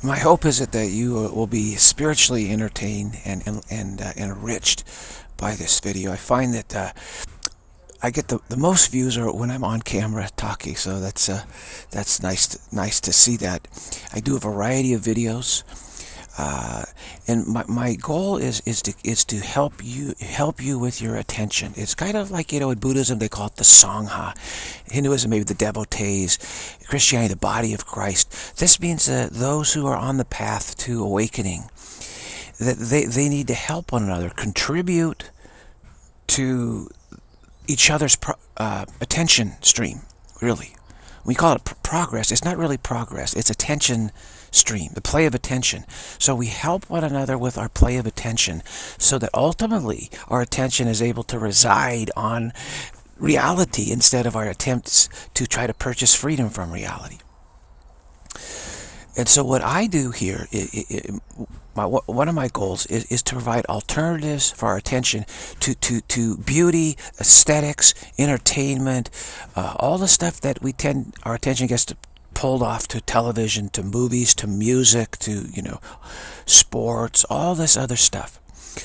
My hope is that you will be spiritually entertained and enriched by this video. I find that I get the most views are when I'm on camera talking, so that's nice to see that. I do a variety of videos, and my goal is to help you with your attention. It's kind of like, in Buddhism they call it the Sangha, Hinduism maybe the devotees, Christianity the body of Christ. This means that those who are on the path to awakening, that they need to help one another, contribute to each other's attention stream, really. We call it progress. It's not really progress. It's attention stream, the play of attention. So we help one another with our play of attention so that ultimately our attention is able to reside on reality instead of our attempts to try to purchase freedom from reality. And so what I do here, one of my goals is to provide alternatives for our attention to beauty, aesthetics, entertainment, all the stuff that our attention gets pulled off to television, to movies, to music, to sports, all this other stuff.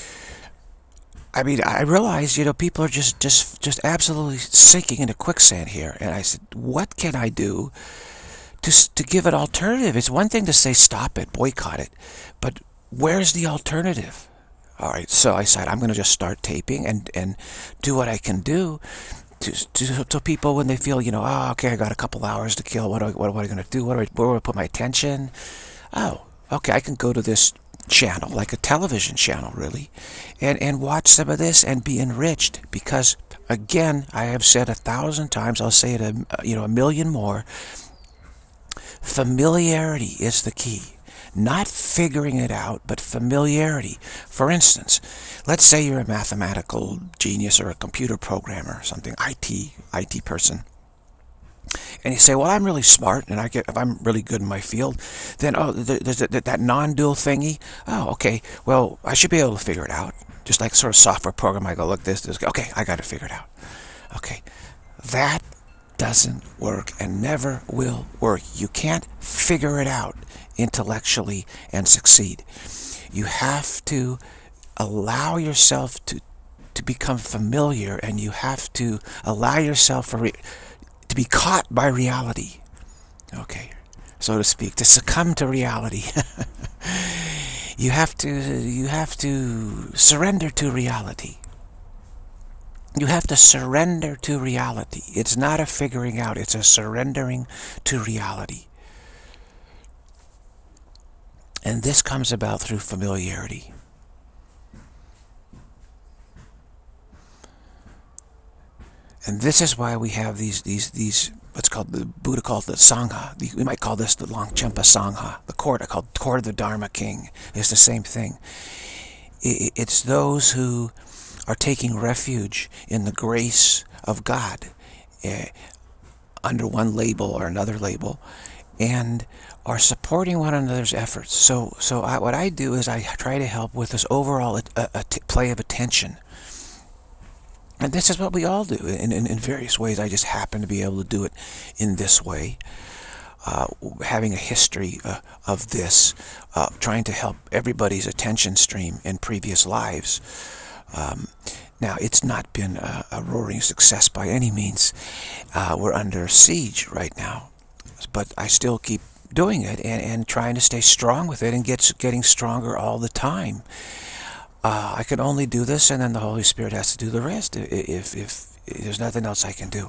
I mean, I realize people are just absolutely sinking into quicksand here, and I said, what can I do to give an alternative? It's one thing to say stop it, boycott it, but where's the alternative? All right, so I said I'm going to just start taping and do what I can do to people when they feel, oh, okay, I got a couple hours to kill. What am I going to do? Where do I put my attention? Oh, okay, I can go to this channel, like a television channel, really, and watch some of this and be enriched. Because again, I have said 1,000 times, I'll say it a million more. Familiarity is the key. Not figuring it out, but familiarity. For instance, let's say you're a mathematical genius or a computer programmer or something, IT person. And you say, well, I'm really smart, and if I'm really good in my field, then, there's that non-dual thingy. Oh, okay, well, I should be able to figure it out. Just like sort of software program, I go, look, this, okay, I got to figure it out. Okay, that doesn't work and never will work. You can't figure it out intellectually and succeed. You have to allow yourself to become familiar, and you have to allow yourself to be caught by reality, okay, so to speak, to succumb to reality. You have to surrender to reality. You have to surrender to reality. It's not a figuring out, it's a surrendering to reality. And this comes about through familiarity. And this is why we have these what's called, the Buddha called the Sangha. We might call this the Longchenpa Sangha. The court, I call it Court of the Dharma King. It's the same thing. It's those who are taking refuge in the grace of God under one label or another label, and are supporting one another's efforts. So what I do is I try to help with this overall play of attention. And this is what we all do in various ways. I just happen to be able to do it in this way, having a history of this, trying to help everybody's attention stream in previous lives. Now, it's not been a roaring success by any means. We're under siege right now, but I still keep doing it and trying to stay strong with it and getting stronger all the time. I can only do this, and then the Holy Spirit has to do the rest if there's nothing else I can do.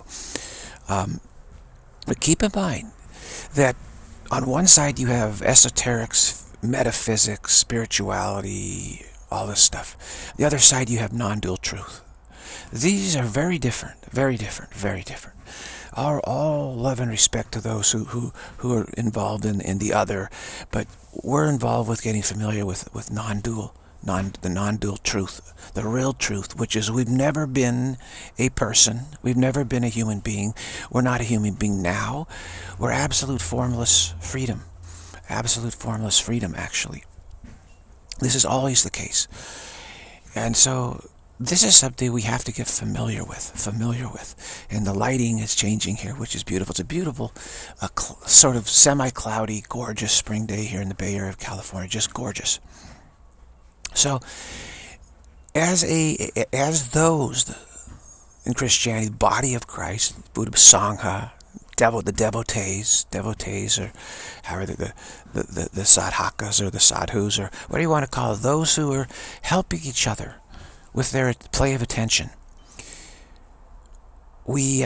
But keep in mind that on one side you have esoterics, metaphysics, spirituality, all this stuff. The other side you have non-dual truth. These are very different, very different, very different. All love and respect to those who are involved in the other, but we're involved with getting familiar with non-dual. The non-dual truth, the real truth, which is we've never been a person, we've never been a human being, we're not a human being now, we're absolute formless freedom. Absolute formless freedom, actually. This is always the case. And so this is something we have to get familiar with, And the lighting is changing here, which is beautiful. It's a beautiful, sort of semi-cloudy, gorgeous spring day here in the Bay Area of California. Just gorgeous. So, as those in Christianity, the body of Christ, Buddha Sangha, the devotees, or however the sadhakas or the sadhus, or whatever you want to call it, those who are helping each other with their play of attention. We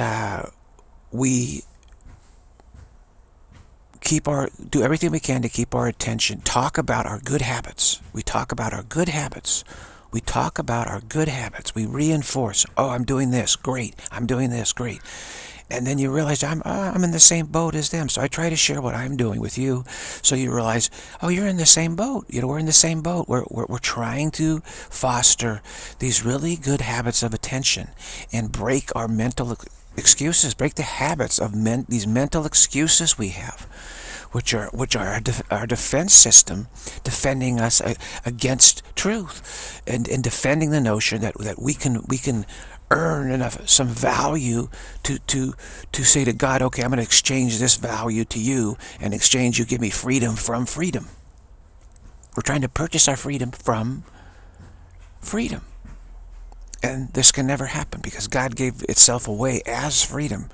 do everything we can to keep our attention. Talk about our good habits. We talk about our good habits. We talk about our good habits. We reinforce. Oh, I'm doing this. Great. I'm doing this. Great. And then you realize I'm in the same boat as them. So I try to share what I'm doing with you. So you realize, oh, you're in the same boat. You know, we're in the same boat. We're trying to foster these really good habits of attention and break our mental excuses, break the habits of these mental excuses we have, which are our defense system, defending us against truth, and defending the notion that we can earn some value to say to God, okay, I'm going to exchange this value to you, and in exchange you give me freedom from freedom. We're trying to purchase our freedom from freedom. And this can never happen because God gave itself away as freedom.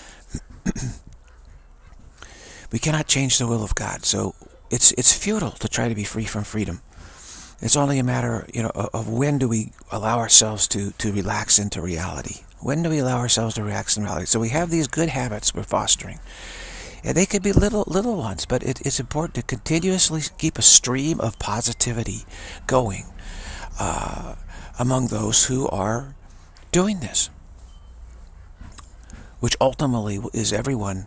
We cannot change the will of God, so it's futile to try to be free from freedom. It's only a matter, of when do we allow ourselves to relax into reality. When do we allow ourselves to relax in reality? So we have these good habits we're fostering. And they could be little ones, but it's important to continuously keep a stream of positivity going among those who are doing this. Which ultimately is everyone,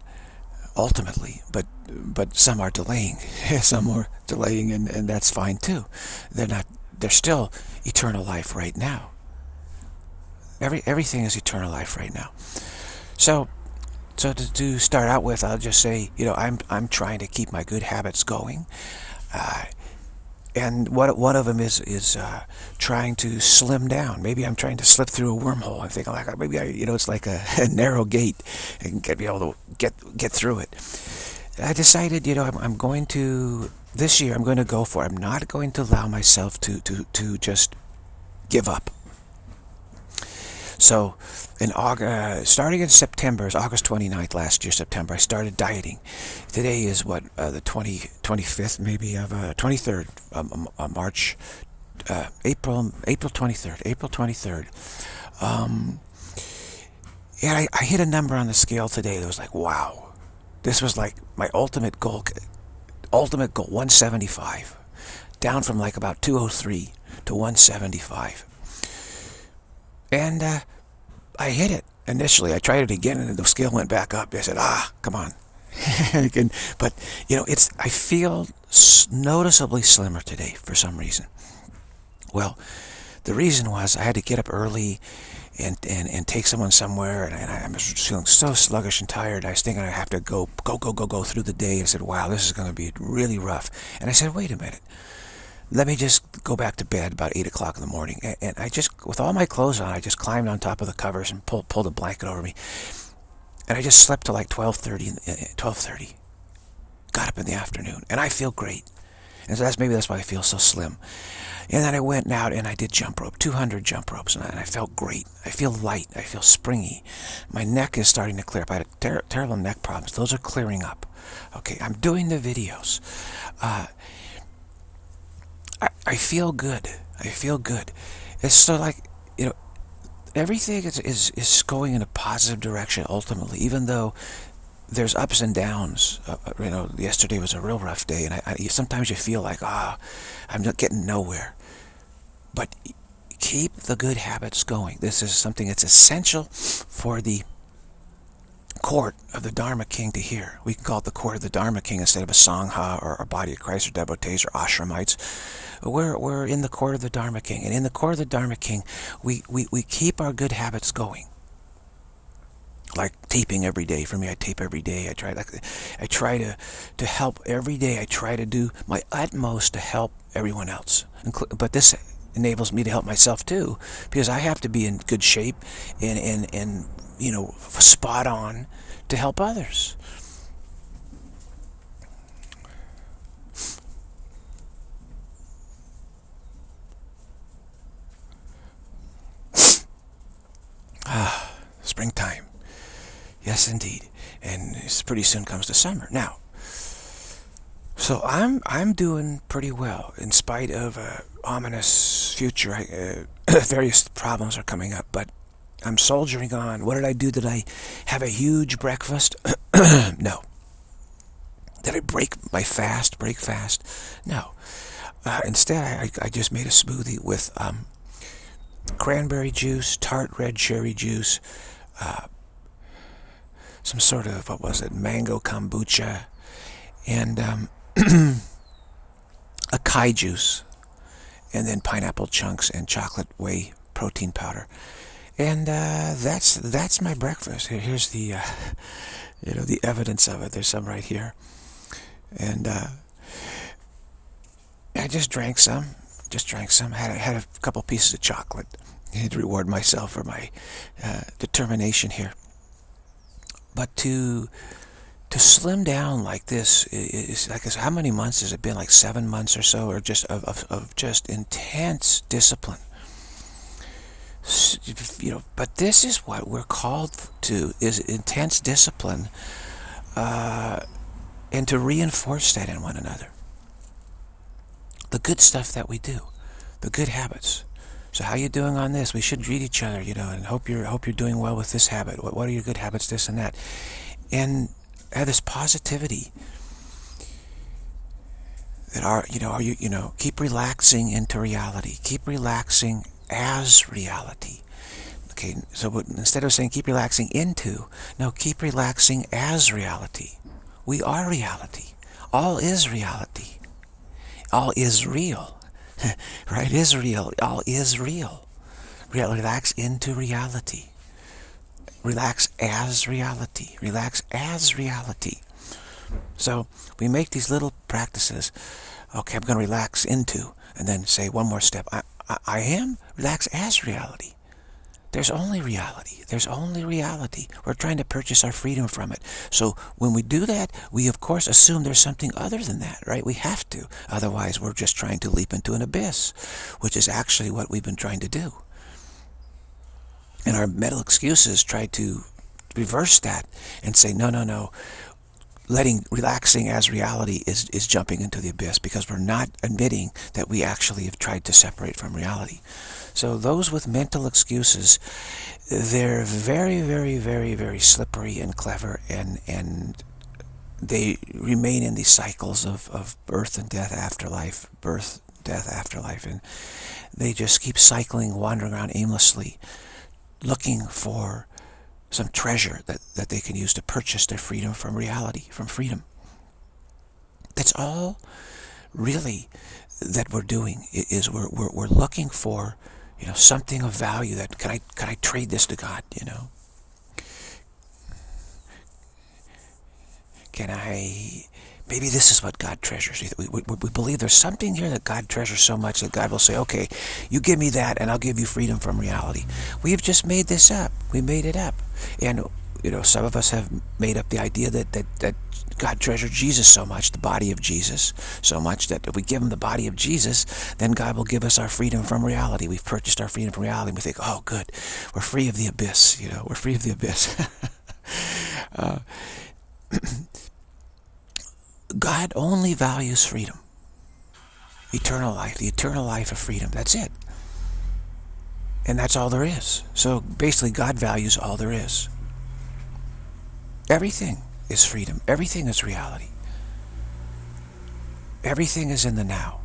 but some are delaying. Some are delaying, and that's fine too. They're still eternal life right now. Everything is eternal life right now. So to start out with, I'll just say, I'm trying to keep my good habits going. And one of them is trying to slim down. Maybe I'm trying to slip through a wormhole. I'm thinking like maybe it's like a narrow gate and be able to get through it. I decided, I'm going to this year. I'm going to go for it. I'm not going to allow myself to just give up. So, in August, starting in September, it's August 29th last year, September, I started dieting. Today is the 25th, maybe, of 23rd, March, April 23rd. And I hit a number on the scale today that was like, wow. This was like my ultimate goal, 175. Down from like about 203 to 175. And I hit it initially. I tried it again, and the scale went back up. I said, come on. But, I feel noticeably slimmer today for some reason. Well, the reason was I had to get up early and take someone somewhere, and I was feeling so sluggish and tired. I was thinking I have to go through the day. I said, wow, this is going to be really rough. And I said, wait a minute. Let me just go back to bed about 8 o'clock in the morning. And I just, with all my clothes on, I just climbed on top of the covers and pulled a blanket over me. And I just slept till like 12:30. Got up in the afternoon. And I feel great. And so that's why I feel so slim. And then I went out and I did jump rope, 200 jump ropes. And I felt great. I feel light. I feel springy. My neck is starting to clear up. I had terrible neck problems. Those are clearing up. Okay, I'm doing the videos. I feel good. I feel good. It's so like, everything is going in a positive direction ultimately, even though there's ups and downs. Yesterday was a real rough day, and sometimes you feel like, I'm not getting nowhere. But keep the good habits going. This is something that's essential for the court of the Dharma King to hear. We can call it the court of the Dharma King instead of a Sangha or a body of Christ or devotees or ashramites. We're in the court of the Dharma King, and in the court of the Dharma King, we keep our good habits going. Like taping every day. For me, I tape every day. I try to help every day. I try to do my utmost to help everyone else. But this enables me to help myself too, because I have to be in good shape and you know, spot on to help others. Springtime. Yes, indeed. And it's pretty soon comes the summer. Now, so I'm doing pretty well in spite of a ominous future. Various problems are coming up, but I'm soldiering on. What did I do? Did I have a huge breakfast? No. Did I break fast? No. Instead, I just made a smoothie with cranberry juice, tart red cherry juice, some sort of, what was it, mango kombucha, and acai juice, and then pineapple chunks and chocolate whey protein powder. And that's my breakfast. Here's the you know, the evidence of it. There's some right here. And I just drank some. Had a couple pieces of chocolate. I had to reward myself for my determination here. But to slim down like this is like, how many months has it been? Like 7 months or so, or just of just intense discipline. You know, but this is what we're called to, is intense discipline, and to reinforce that in one another. The good stuff that we do, the good habits. So how you doing on this? We should greet each other, you know, and hope you're doing well with this habit. What are your good habits? This and that, and have this positivity that you know, keep relaxing into reality. Keep relaxing as reality. Okay, so instead of saying keep relaxing into, no, keep relaxing as reality. We are reality. All is reality. All is real. Right? Is real. All is real. Relax into reality. Relax as reality. Relax as reality. So we make these little practices. Okay, I'm going to relax into, and then say one more step. I am relax as reality. There's only reality. There's only reality. We're trying to purchase our freedom from it. So when we do that, we of course assume there's something other than that, right? We have to. Otherwise, we're just trying to leap into an abyss, which is actually what we've been trying to do. And our mental excuses try to reverse that and say, no, no, no. Relaxing as reality is jumping into the abyss, because we're not admitting that we actually have tried to separate from reality. So those with mental excuses, they're very, very, very, very slippery and clever, and they remain in these cycles of birth and death, afterlife, birth, death, afterlife, and they just keep cycling, wandering around aimlessly, looking for some treasure that they can use to purchase their freedom from reality, from freedom. That's all really that we're doing, is we're looking for, you know, something of value. That can I trade this to God, you know? Can I, maybe this is what God treasures. We believe there's something here that God treasures so much that God will say, okay, you give me that and I'll give you freedom from reality. We've just made this up. We made it up. And, you know, some of us have made up the idea that God treasured Jesus so much, the body of Jesus, so much that if we give him the body of Jesus, then God will give us our freedom from reality. We've purchased our freedom from reality, and we think, oh, good, we're free of the abyss, you know, we're free of the abyss. God only values freedom, eternal life, the eternal life of freedom. That's it. And that's all there is. So basically, God values all there is. Everything is freedom. Everything is reality. Everything is in the now.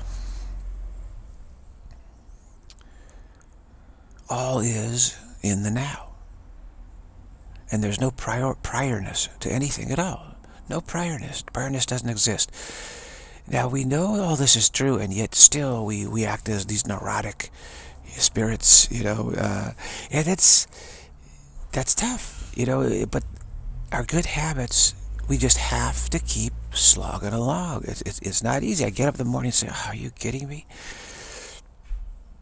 All is in the now. And there's no priorness to anything at all. No priorness. Priorness doesn't exist. Now, we know all this is true, and yet still we act as these neurotic spirits, you know, and that's tough, you know, but our good habits, we just have to keep slogging along. It's not easy. I get up in the morning and say, oh, are you kidding me?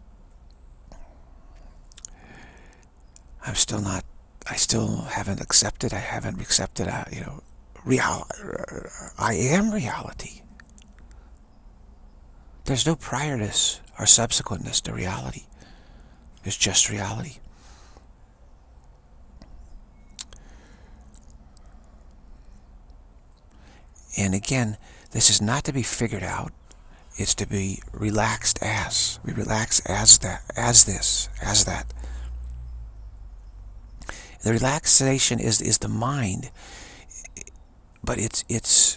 I'm still not, I still haven't accepted, I am reality. There's no priorness or subsequentness to reality. It's just reality. And again, this is not to be figured out. It's to be relaxed as. We relax as that, as this, as that. The relaxation is the mind, but it's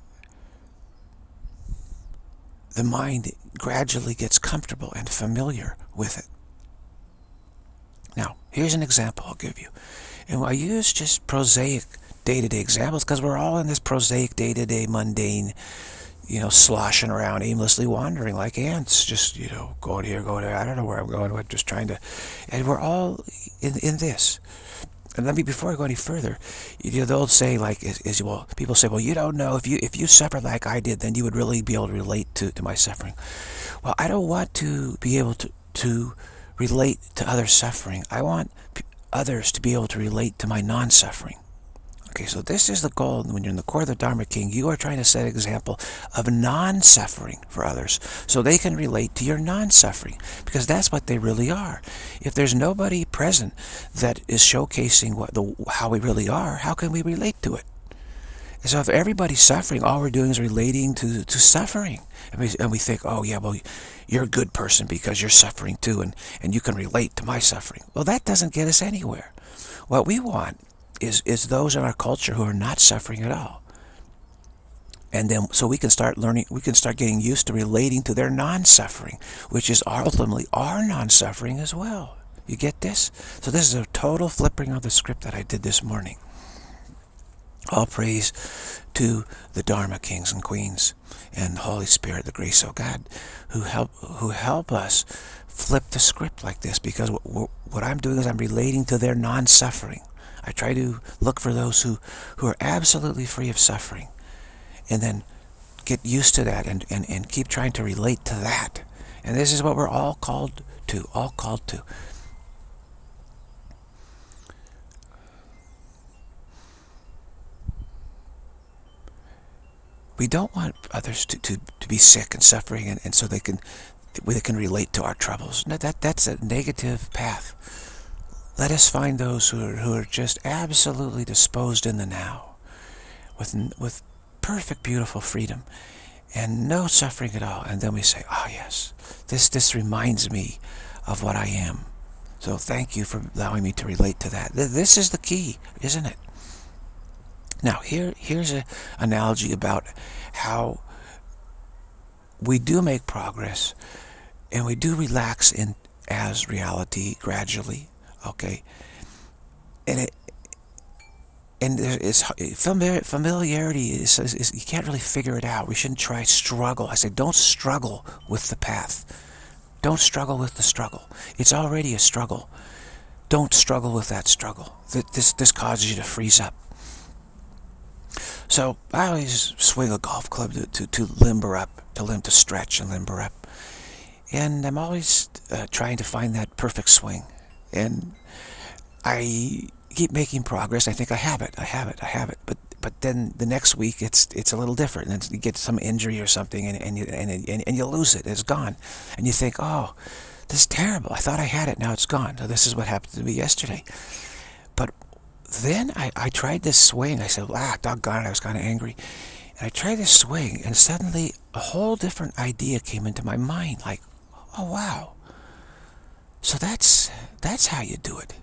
the mind gradually gets comfortable and familiar with it. Now, here's an example I'll give you. And I use just prosaic day-to-day examples because we're all in this prosaic day-to-day mundane, sloshing around, aimlessly wandering like ants, just, going here, going there. I don't know where I'm going. We're just trying to, and we're all in this. And let me, before I go any further, the old say, like, well, people say, well, you don't know, if you suffered like I did, then you would really be able to relate to my suffering. Well, I don't want to be able to relate to others' suffering. I want others to be able to relate to my non-suffering. Okay, so this is the goal. When you're in the court of the Dharma King, you are trying to set an example of non-suffering for others so they can relate to your non-suffering, because that's what they really are. If there's nobody present that is showcasing how we really are, how can we relate to it? And so if everybody's suffering, all we're doing is relating to suffering. And we think, oh yeah, well, you're a good person because you're suffering too, and you can relate to my suffering. Well, that doesn't get us anywhere. What we want is those in our culture who are not suffering at all. And then, so we can start learning, we can start getting used to relating to their non-suffering, which is ultimately our non-suffering as well. You get this? So this is a total flipping of the script that I did this morning. All praise to the Dharma kings and queens and the Holy Spirit, the grace of God, who help us flip the script like this, because what I'm doing is I'm relating to their non-suffering. I try to look for those who are absolutely free of suffering, and then get used to that and keep trying to relate to that. And this is what we're all called to, We don't want others to be sick and suffering, and so they can relate to our troubles. No, that's a negative path. Let us find those who are just absolutely disposed in the now, with perfect, beautiful freedom, and no suffering at all. And then we say, oh yes, this reminds me of what I am. So thank you for allowing me to relate to that. This is the key, isn't it? Now here's an analogy about how we do make progress, and we do relax as reality gradually. Okay, and familiarity is you can't really figure it out. We shouldn't try struggle. I say don't struggle with the path. Don't struggle with the struggle. It's already a struggle. Don't struggle with that struggle. This causes you to freeze up. So I always swing a golf club to limber up, to stretch and limber up, and I'm always trying to find that perfect swing. And I keep making progress. I think I have it. But then the next week it's a little different. And you get some injury or something, and you lose it. It's gone, and you think, oh, this is terrible. I thought I had it. Now it's gone. So this is what happened to me yesterday. But then I tried this swing. I said, doggone it, I was kind of angry. And I tried this swing, and suddenly a whole different idea came into my mind. Like, oh wow. So that's how you do it.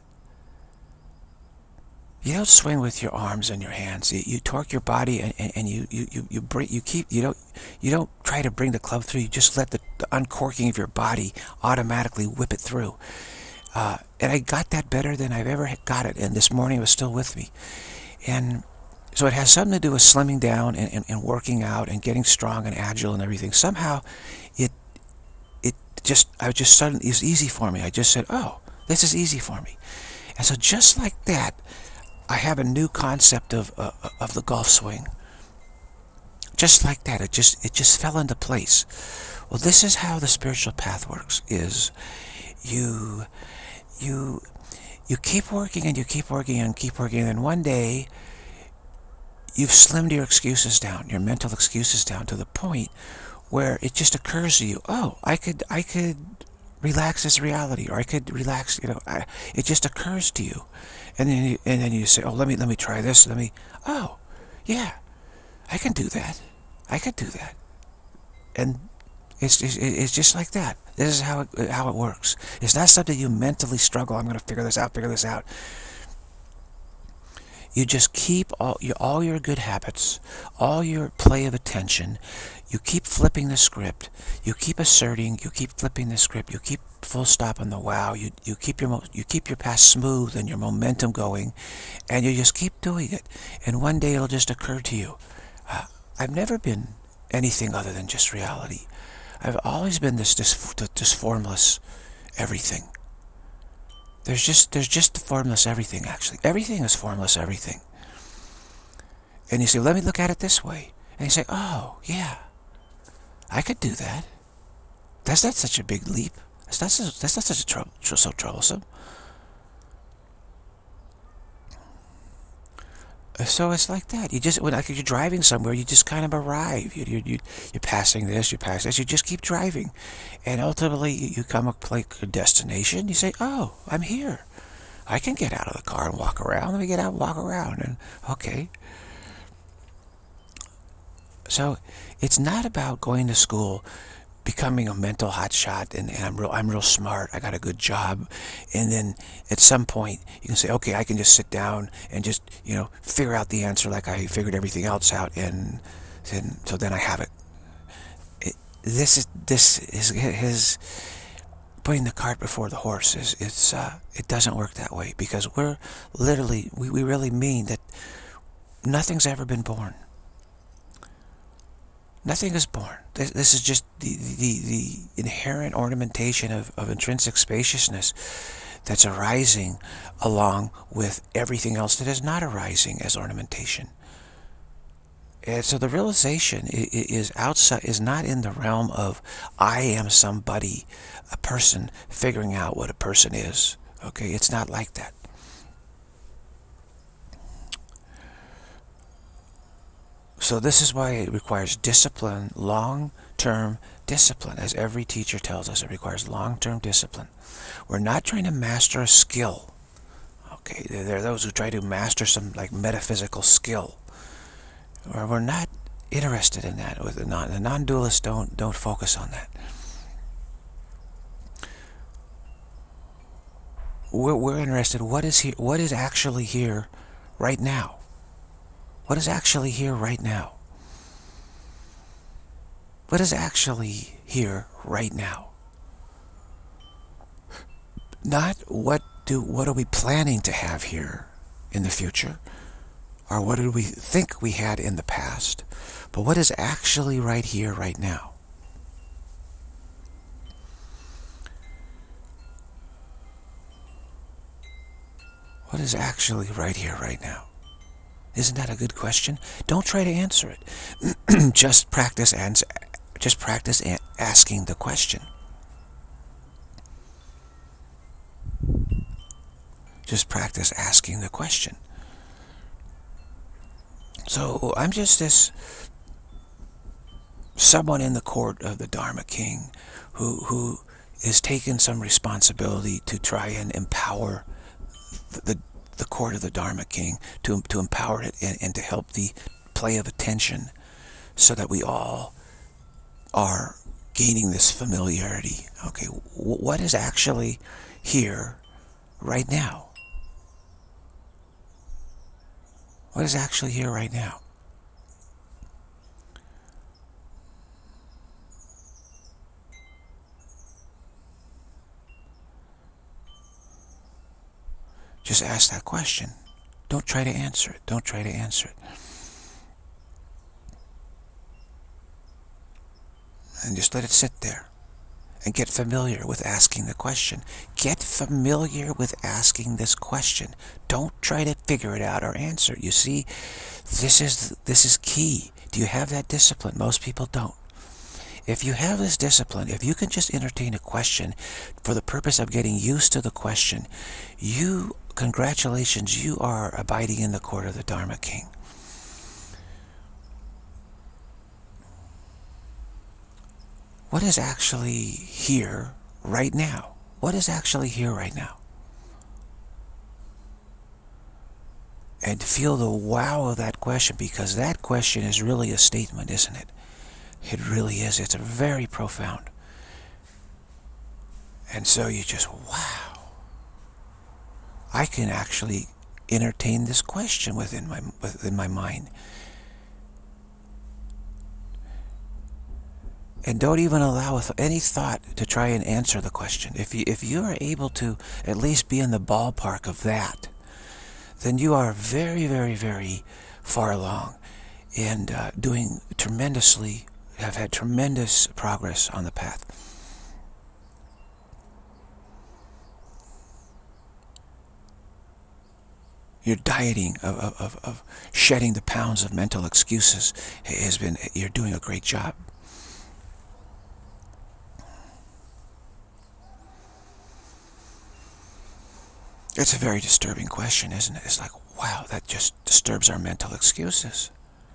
You don't swing with your arms and your hands. You torque your body, and you don't try to bring the club through. You just let the uncorking of your body automatically whip it through. And I got that better than I've ever got it. And this morning it was still with me. And so it has something to do with slimming down and working out and getting strong and agile and everything. Somehow it was easy for me. I just said, oh, this is easy for me. And so just like that, I have a new concept of the golf swing. Just like that, it just fell into place. Well, this is how the spiritual path works, is you you keep working and you keep working and keep working, and then one day you've slimmed your excuses down, your mental excuses down, to the point where it just occurs to you, oh, I could relax this reality, or I could relax, it just occurs to you. And then you say, oh, let me try this, oh, yeah, I can do that. I could do that. And it's just like that. This is how it works. It's not something you mentally struggle, I'm going to figure this out. You just keep all your good habits, all your play of attention. You keep flipping the script. You keep asserting. You keep flipping the script. You keep full stop on the wow. You keep your past smooth and your momentum going, and you just keep doing it. And one day it'll just occur to you, I've never been anything other than just reality. I've always been this formless everything. There's just the formless everything, actually. Everything is formless everything. And you say, let me look at it this way. And you say, oh, yeah, I could do that. That's not such a big leap. That's not such so troublesome. So it's like that. You just, when you're driving somewhere, you just kind of arrive. You're passing this, you pass this. You just keep driving, and ultimately you come up like a destination. You say, "Oh, I'm here. I can get out of the car and walk around. Let me get out and walk around." And okay. So it's not about going to school, becoming a mental hotshot, and I'm real smart, I got a good job, and then at some point you can say, okay, I can just sit down and just figure out the answer like I figured everything else out, and then I have it. This is his putting the cart before the horse. It doesn't work that way, because we really mean that nothing's ever been born. Nothing is born. This is just the inherent ornamentation of intrinsic spaciousness that's arising along with everything else that is not arising as ornamentation. And so the realization is not in the realm of I am somebody, a person figuring out what a person is. Okay, it's not like that. So this is why it requires discipline, long-term discipline. As every teacher tells us, it requires long-term discipline. We're not trying to master a skill. Okay, there are those who try to master some like metaphysical skill. Or we're not interested in that. The non-dualists don't focus on that. We're interested in what is actually here right now. What is actually here right now? What is actually here right now? Not what are we planning to have here in the future, or what did we think we had in the past, but what is actually right here right now? What is actually right here right now? Isn't that a good question? Don't try to answer it. Just practice asking the question. Just practice asking the question. So I'm just this someone in the court of the Dharma King who is taking some responsibility to try and empower the court of the Dharma King, to empower it and to help the play of attention, so that we all are gaining this familiarity. Okay, what is actually here right now? What is actually here right now? Just ask that question. Don't try to answer it. Don't try to answer it. And just let it sit there. And get familiar with asking the question. Get familiar with asking this question. Don't try to figure it out or answer it. You see, this is key. Do you have that discipline? Most people don't. If you have this discipline, if you can just entertain a question for the purpose of getting used to the question, you congratulations, you are abiding in the court of the Dharma King. What is actually here right now? What is actually here right now? And feel the wow of that question, because that question is really a statement, isn't it? It really is. It's very profound. And so you just, wow. I can actually entertain this question within my mind. And don't even allow any thought to try and answer the question. If you are able to at least be in the ballpark of that, then you are very, very, very far along and have had tremendous progress on the path. Your dieting of shedding the pounds of mental excuses you're doing a great job. It's a very disturbing question, isn't it? It's like, wow, that just disturbs our mental excuses.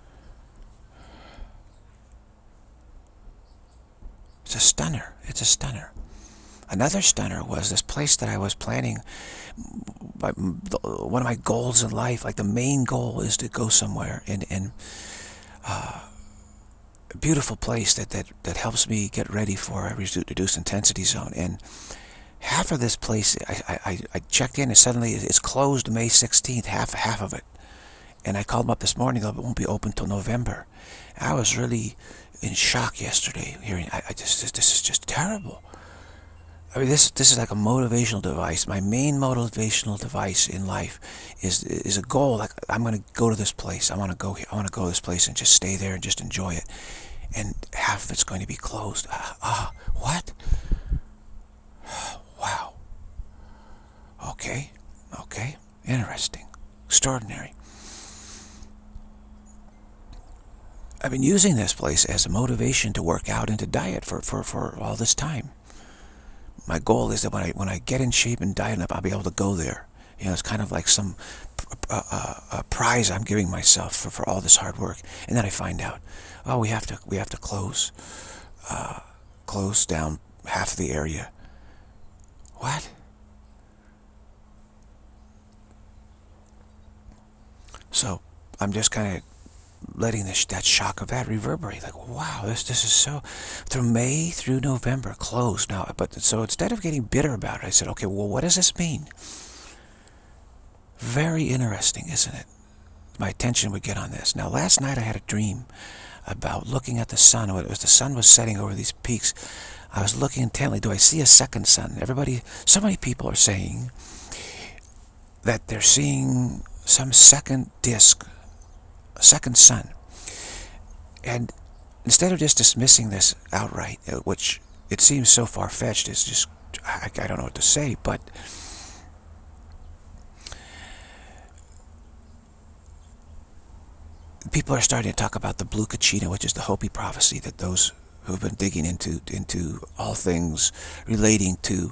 It's a stunner. It's a stunner. Another stunner was this place that I was planning. One of my goals in life, like the main goal, is to go somewhere in a beautiful place that helps me get ready for a reduced intensity zone. And half of this place, I checked in and suddenly it's closed May 16th, half of it. And I called them up this morning, it won't be open till November. I was really in shock yesterday, hearing, this is just terrible. I mean, this is like a motivational device. My main motivational device in life is a goal. Like, I'm going to go to this place. I want to go here. I want to go to this place and just stay there and just enjoy it. And half of it's going to be closed. What? Wow. Okay. Interesting. Extraordinary. I've been using this place as a motivation to work out and to diet for all this time. My goal is that when I get in shape and diet up, I'll be able to go there. You know, it's kind of like some prize I'm giving myself for all this hard work. And then I find out, oh, we have to close down half of the area. What? So I'm just kind of letting that shock of that reverberate. Like, wow, this is so, through May through November, closed now. But so instead of getting bitter about it, I said, okay, well, what does this mean? Very interesting, isn't it? My attention would get on this. Now, last night I had a dream about looking at the sun. The sun was setting over these peaks. I was looking intently. Do I see a second sun? So many people are saying that they're seeing some second disk, a second sun. And instead of just dismissing this outright, which it seems so far-fetched, it's just, I don't know what to say, but people are starting to talk about the Blue Kachina, which is the Hopi prophecy, that those who have been digging into all things relating to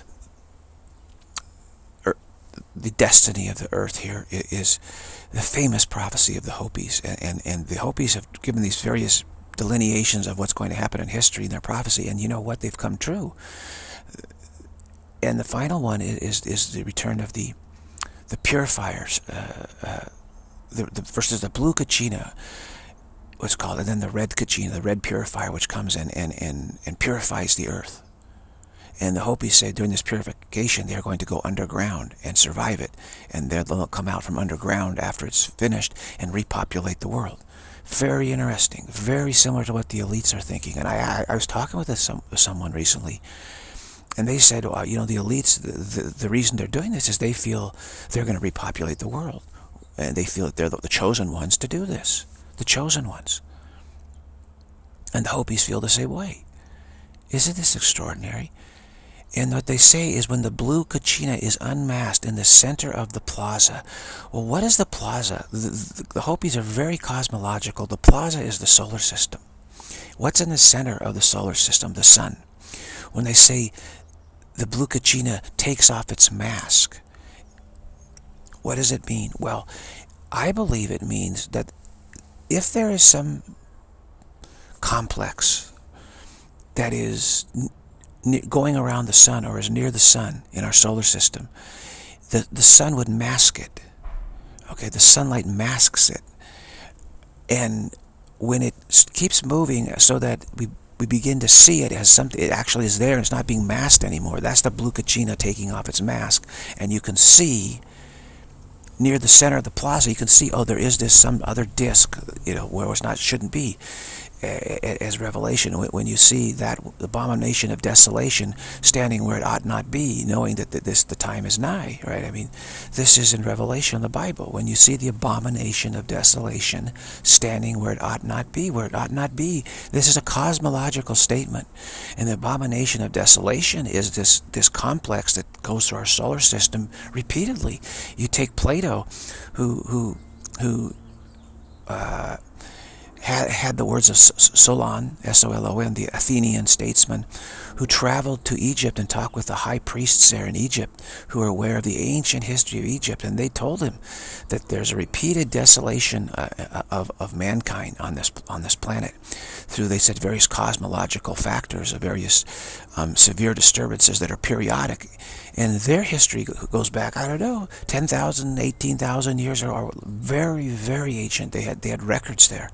the destiny of the earth here is the famous prophecy of the Hopis. And the Hopis have given these various delineations of what's going to happen in history in their prophecy, and you know what? They've come true. And the final one is the return of the purifiers. First is the Blue Kachina, what's called, and then the Red Kachina, the red purifier, which comes in and purifies the earth. And the Hopis say during this purification they're going to go underground and survive it, and they'll come out from underground after it's finished and repopulate the world. Very interesting, very similar to what the elites are thinking. And I was talking with someone recently, and they said, well, you know, the elites, the reason they're doing this is they feel they're going to repopulate the world, and they feel that they're the chosen ones to do this, the chosen ones. And the Hopis feel the same way. Isn't this extraordinary? And what they say is when the Blue Kachina is unmasked in the center of the plaza. Well, what is the plaza? The Hopis are very cosmological. The plaza is the solar system. What's in the center of the solar system? The sun. When they say the Blue Kachina takes off its mask, What does it mean? Well, I believe it means that if there is some complex that is going around the sun or is near the sun in our solar system, the sun would mask it. Okay, the sunlight masks it. And when it keeps moving so that we begin to see it as something, it actually is there and it's not being masked anymore. That's the Blue Kachina taking off its mask. And you can see near the center of the plaza, you can see, oh, there is this some other disc, where it's not, shouldn't be. As Revelation, when you see that abomination of desolation standing where it ought not be, knowing that the time is nigh, right? I mean, this is in Revelation in the Bible. When you see the abomination of desolation standing where it ought not be, this is a cosmological statement. And the abomination of desolation is this complex that goes through our solar system repeatedly. You take Plato, who had the words of Solon, S-O-L-O-N, the Athenian statesman, who traveled to Egypt and talked with the high priests there in Egypt, who were aware of the ancient history of Egypt, and they told him that there's a repeated desolation of mankind on this planet through, they said, various cosmological factors, of various severe disturbances that are periodic. And their history goes back, I don't know, 10,000, 18,000 years, or very, very ancient. They had records there.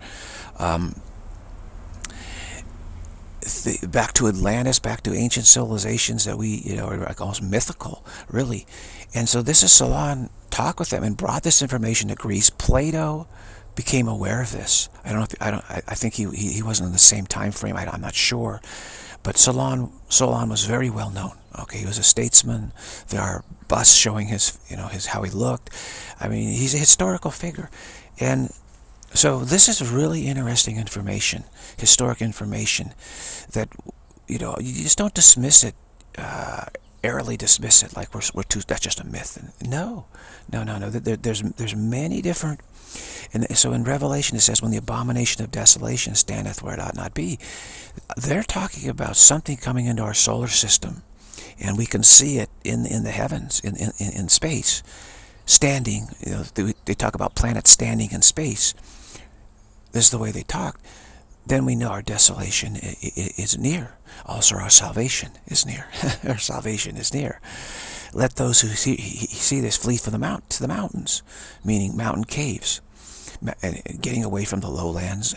Back to Atlantis, back to ancient civilizations that we, are like almost mythical, really. And so this is Solon talked with them and brought this information to Greece. Plato became aware of this. I think he wasn't in the same time frame. I'm not sure. But Solon was very well known. Okay, he was a statesman. There are busts showing his how he looked. I mean, he's a historical figure. And so this is really interesting information, historic information, that you just don't dismiss it, airily dismiss it like that's just a myth. No. There's many different. And so in Revelation it says, when the abomination of desolation standeth where it ought not be. They're talking about something coming into our solar system, and we can see it in the heavens, in space, standing. They talk about planets standing in space. This is the way they talk. Then we know our desolation is near. Also our salvation is near. Our salvation is near. Let those who see this flee to the mountains, meaning mountain caves, and getting away from the lowlands.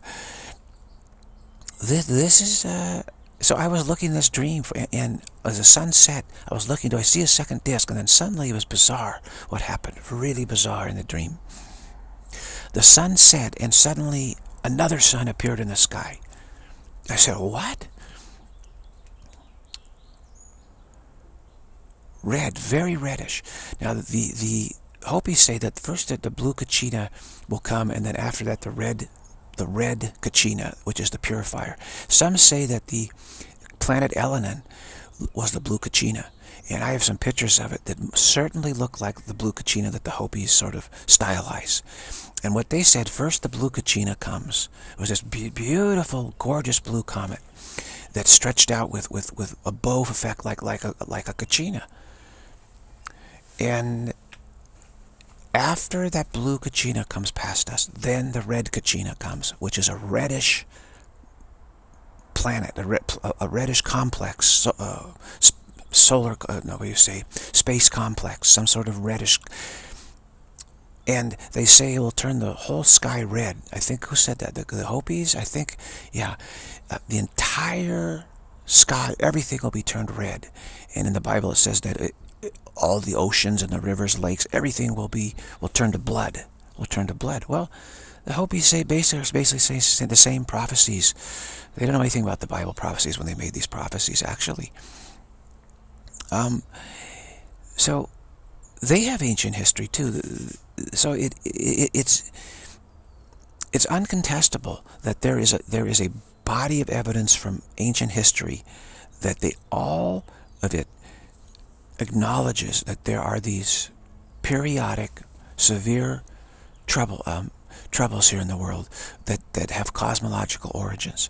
This is so I was looking at this dream, and as the sun set, I was looking, do I see a second disc? And then suddenly it was bizarre what happened, really bizarre in the dream. The sun set, and suddenly another sun appeared in the sky. I said, what? Red, very reddish. Now the Hopis say that first that the blue Kachina will come, and then after that the red Kachina, which is the purifier. Some say that the planet Elenin was the blue Kachina, and I have some pictures of it that certainly look like the blue Kachina that the Hopis sort of stylize. And what they said, first the blue Kachina comes. It was this beautiful, gorgeous blue comet that stretched out with a bow effect like a Kachina. And after that blue Kachina comes past us, then the red Kachina comes, which is a reddish planet, a reddish complex, solar, space complex, some sort of reddish. And they say it will turn the whole sky red. I think, who said that? The Hopis? I think, yeah. The entire sky, everything will be turned red. And in the Bible it says that all the oceans and the rivers, lakes, everything will turn to blood. Will turn to blood. Well, the Hopis say basically say the same prophecies. They don't know anything about the Bible prophecies when they made these prophecies, actually. So they have ancient history too. So it's uncontestable that there is a body of evidence from ancient history that all of it acknowledges that there are these periodic, severe troubles here in the world that have cosmological origins.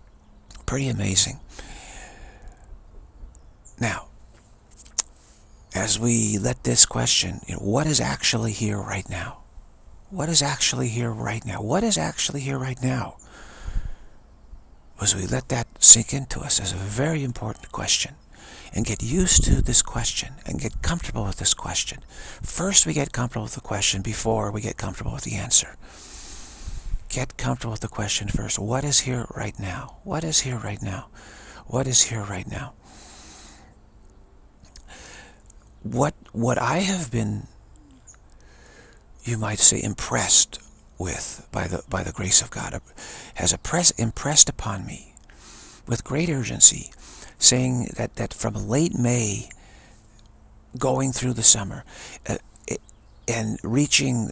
Pretty amazing. Now, as we let this question, what is actually here right now? What is actually here right now? What is actually here right now? As we let that sink into us as a very important question and get used to this question and get comfortable with this question. First, we get comfortable with the question before we get comfortable with the answer. Get comfortable with the question first. What is here right now? What is here right now? What is here right now? What I have been, you might say, impressed with by the grace of God has impressed upon me with great urgency, saying that from late May going through the summer and reaching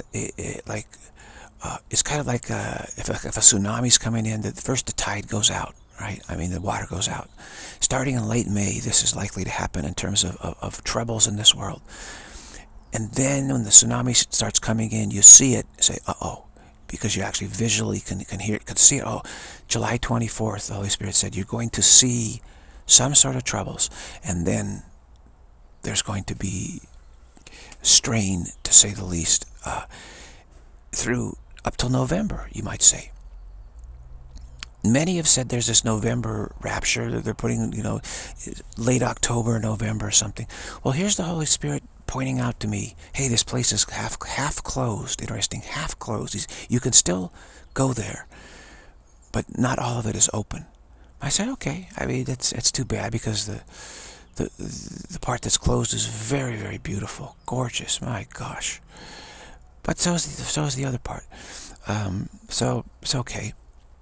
it's kind of like if a tsunami's coming in, first the tide goes out, right? I mean, the water goes out. Starting in late May, this is likely to happen in terms of troubles in this world. And then when the tsunami starts coming in, you see it, say, uh-oh, because you actually visually can hear it, can see it. Oh, July 24th, the Holy Spirit said, you're going to see some sort of troubles, and then there's going to be strain, to say the least, through up till November, you might say. Many have said there's this November rapture that they're putting, late October, November or something. Well, here's the Holy Spirit pointing out to me, hey, this place is half closed. Interesting, half closed. You can still go there, but not all of it is open. I said, okay. I mean, it's too bad, because the part that's closed is very, very beautiful, gorgeous. My gosh. But so is the other part. So it's okay.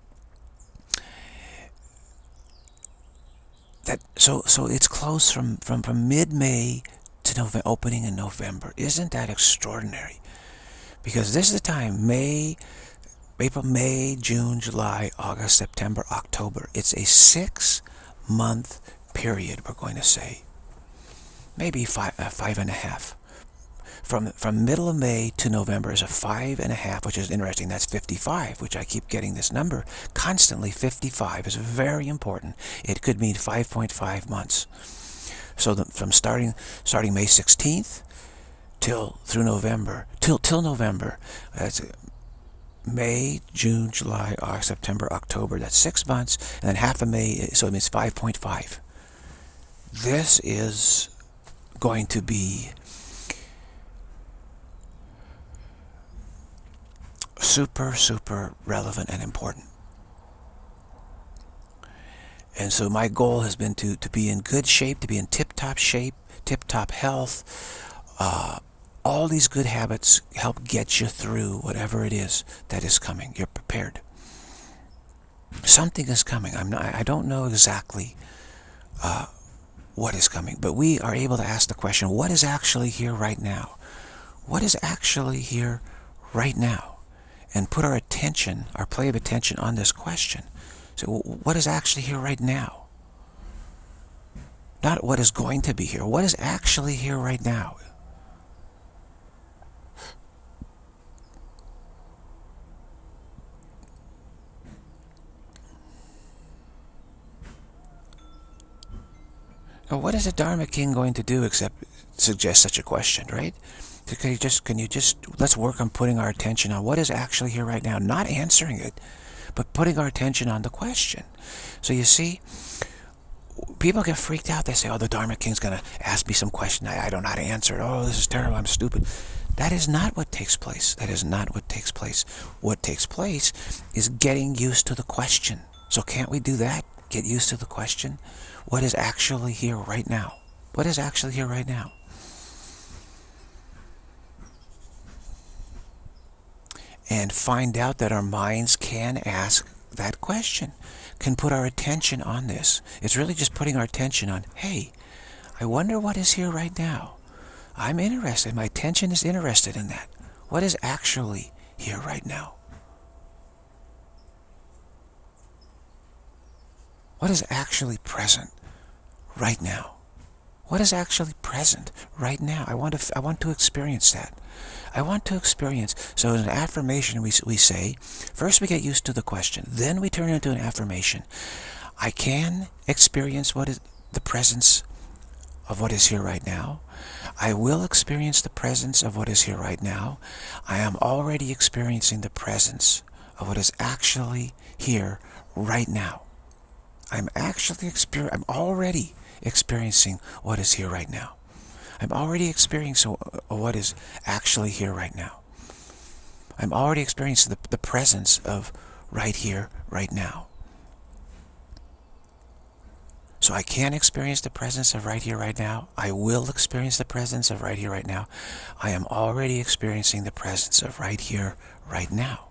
So it's closed from mid-May to November, opening in November. Isn't that extraordinary? Because this is the time, April, May, June, July, August, September, October. It's a 6-month period, we're going to say. Maybe five and a half. From middle of May to November is a 5.5, which is interesting. That's 55, which I keep getting this number constantly. 55 is very important. It could mean 5.5 months. So from starting May 16th through November, till November, that's May, June, July, August, September, October. That's 6 months, and then half of May, so it means 5.5. This is going to be super, super relevant and important. And so my goal has been to be in good shape, to be in tip-top shape, tip-top health. All these good habits help get you through whatever it is that is coming. You're prepared. Something is coming. I don't know exactly what is coming, but we are able to ask the question, what is actually here right now? What is actually here right now? And put our attention, our play of attention on this question. So what is actually here right now? Not what is going to be here. What is actually here right now? Now, what is a Dharma King going to do except suggest such a question, right? Can you just let's work on putting our attention on what is actually here right now, not answering it, but putting our attention on the question. So you see, people get freaked out. They say, oh, the Dharma King's going to ask me some question. I don't know how to answer it. Oh, this is terrible. I'm stupid. That is not what takes place. That is not what takes place. What takes place is getting used to the question. So can't we do that? Get used to the question? What is actually here right now? What is actually here right now? And find out that our minds can ask that question, can put our attention on this. It's really just putting our attention on, hey, I wonder what is here right now. I'm interested. My attention is interested in that. What is actually here right now? What is actually present right now? What is actually present right now? I want to experience that. I want to experience. So in an affirmation, we say, first we get used to the question, then we turn it into an affirmation. I can experience what is the presence of what is here right now. I will experience the presence of what is here right now. I am already experiencing the presence of what is actually here right now. I'm already experiencing what is here right now. I'm already experiencing what is actually here right now. I'm already experiencing the presence of right here, right now. So I can experience the presence of right here, right now. I will experience the presence of right here, right now. I am already experiencing the presence of right here, right now.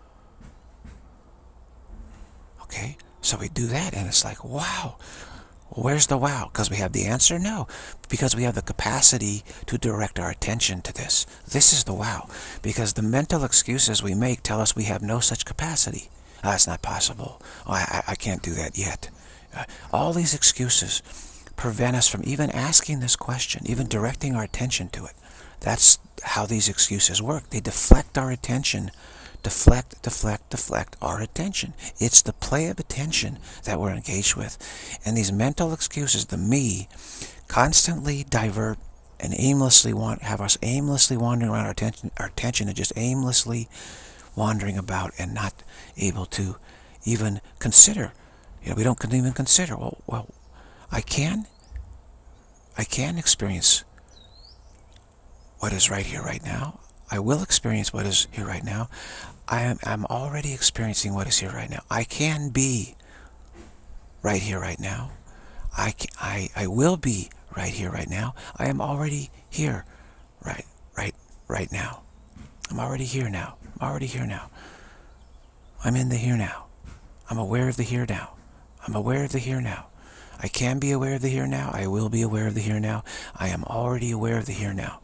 Okay? So we do that, and it's like, wow. Where's the wow? Because we have the answer? No. Because we have the capacity to direct our attention to this. This is the wow. Because the mental excuses we make tell us we have no such capacity. Oh, it's not possible. Oh, I can't do that yet. All these excuses prevent us from even asking this question, even directing our attention to it. That's how these excuses work. They deflect our attention. Deflect our attention. It's the play of attention that we're engaged with. And these mental excuses, the me, constantly divert and have us aimlessly wandering around our attention and just aimlessly wandering about and not able to even consider. We don't even consider, well, I can experience what is right here, right now. I will experience what is here right now. I'm already experiencing what is here right now. I can be right here, right now. I will be right here, right now. I am already here, right now. I'm already here now. I'm already here now. I'm in the here now. I'm aware of the here now. I'm aware of the here now. I can be aware of the here now. I will be aware of the here now. I am already aware of the here now.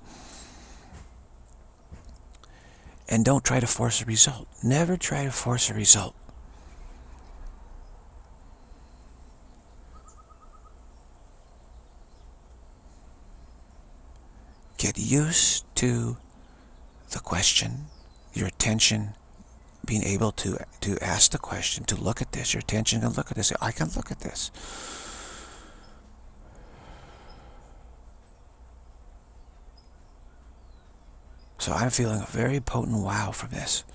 And don't try to force a result. Never try to force a result. Get used to the question, your attention being able to ask the question, to look at this. Your attention can look at this. I can look at this. So I'm feeling a very potent wow from this.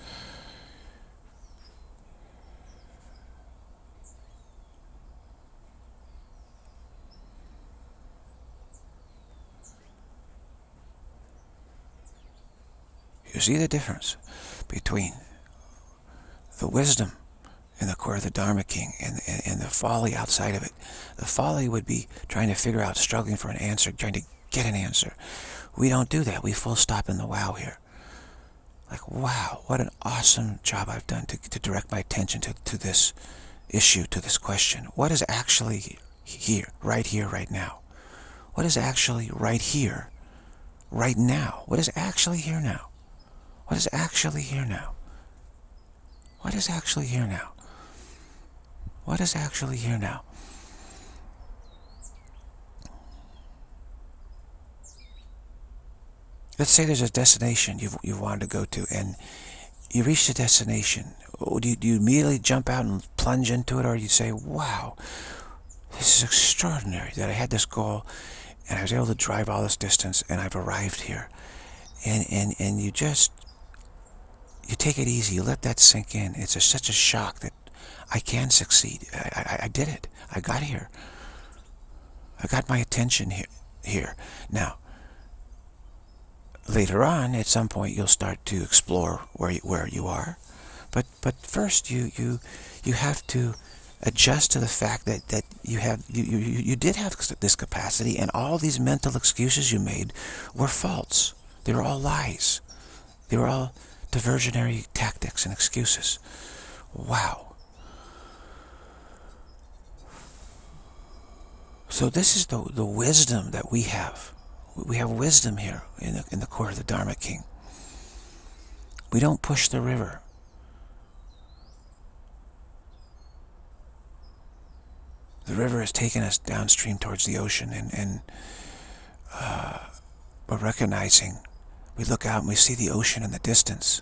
You see the difference between the wisdom in the core of the Dharma King and the folly outside of it. The folly would be trying to figure out, struggling for an answer, trying to get an answer. We don't do that. We full stop in the wow here. Like, wow, what an awesome job I've done to direct my attention to this issue, to this question. What is actually here, right now? What is actually right here, right now? What is actually here now? What is actually here now? What is actually here now? What is actually here now? Let's say there's a destination you've wanted to go to, and you reach the destination. Do you immediately jump out and plunge into it, or you say, wow, this is extraordinary that I had this goal, and I was able to drive all this distance, and I've arrived here. And you take it easy. You let that sink in. It's such a shock that I can succeed. I did it. I got here. I got my attention here. Now, later on, at some point, you'll start to explore where you are. But first, you have to adjust to the fact that you did have this capacity, and all these mental excuses you made were false. They were all lies. They were all diversionary tactics and excuses. Wow. So this is the wisdom that we have. We have wisdom here in the core of the Dharma King. We don't push the river. The river has taken us downstream towards the ocean, and we're recognizing. We look out and we see the ocean in the distance.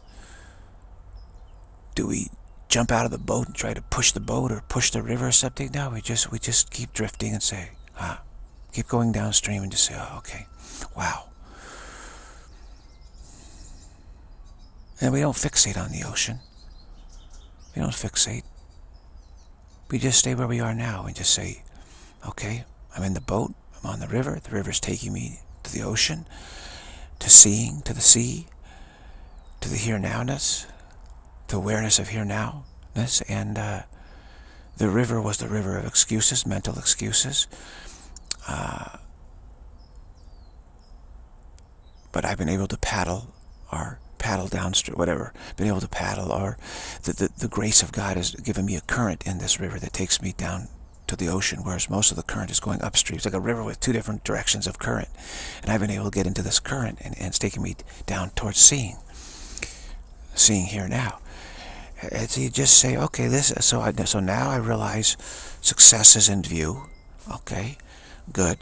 Do we jump out of the boat and try to push the boat or push the river or something? No, we just keep drifting and say, Keep going downstream and just say, oh, okay, wow. And we don't fixate on the ocean. We don't fixate. We just stay where we are now and just say, okay, I'm in the boat, I'm on the river's taking me to the ocean, to seeing, to the sea, to the here-nowness, to awareness of here-nowness, and the river was the river of excuses, mental excuses. But I've been able to paddle downstream, whatever, been able to paddle, or the grace of God has given me a current in this river that takes me down to the ocean, whereas most of the current is going upstream. It's like a river with two different directions of current. And I've been able to get into this current, and it's taking me down towards seeing here now. And so you just say, okay, so now I realize success is in view. Okay, good.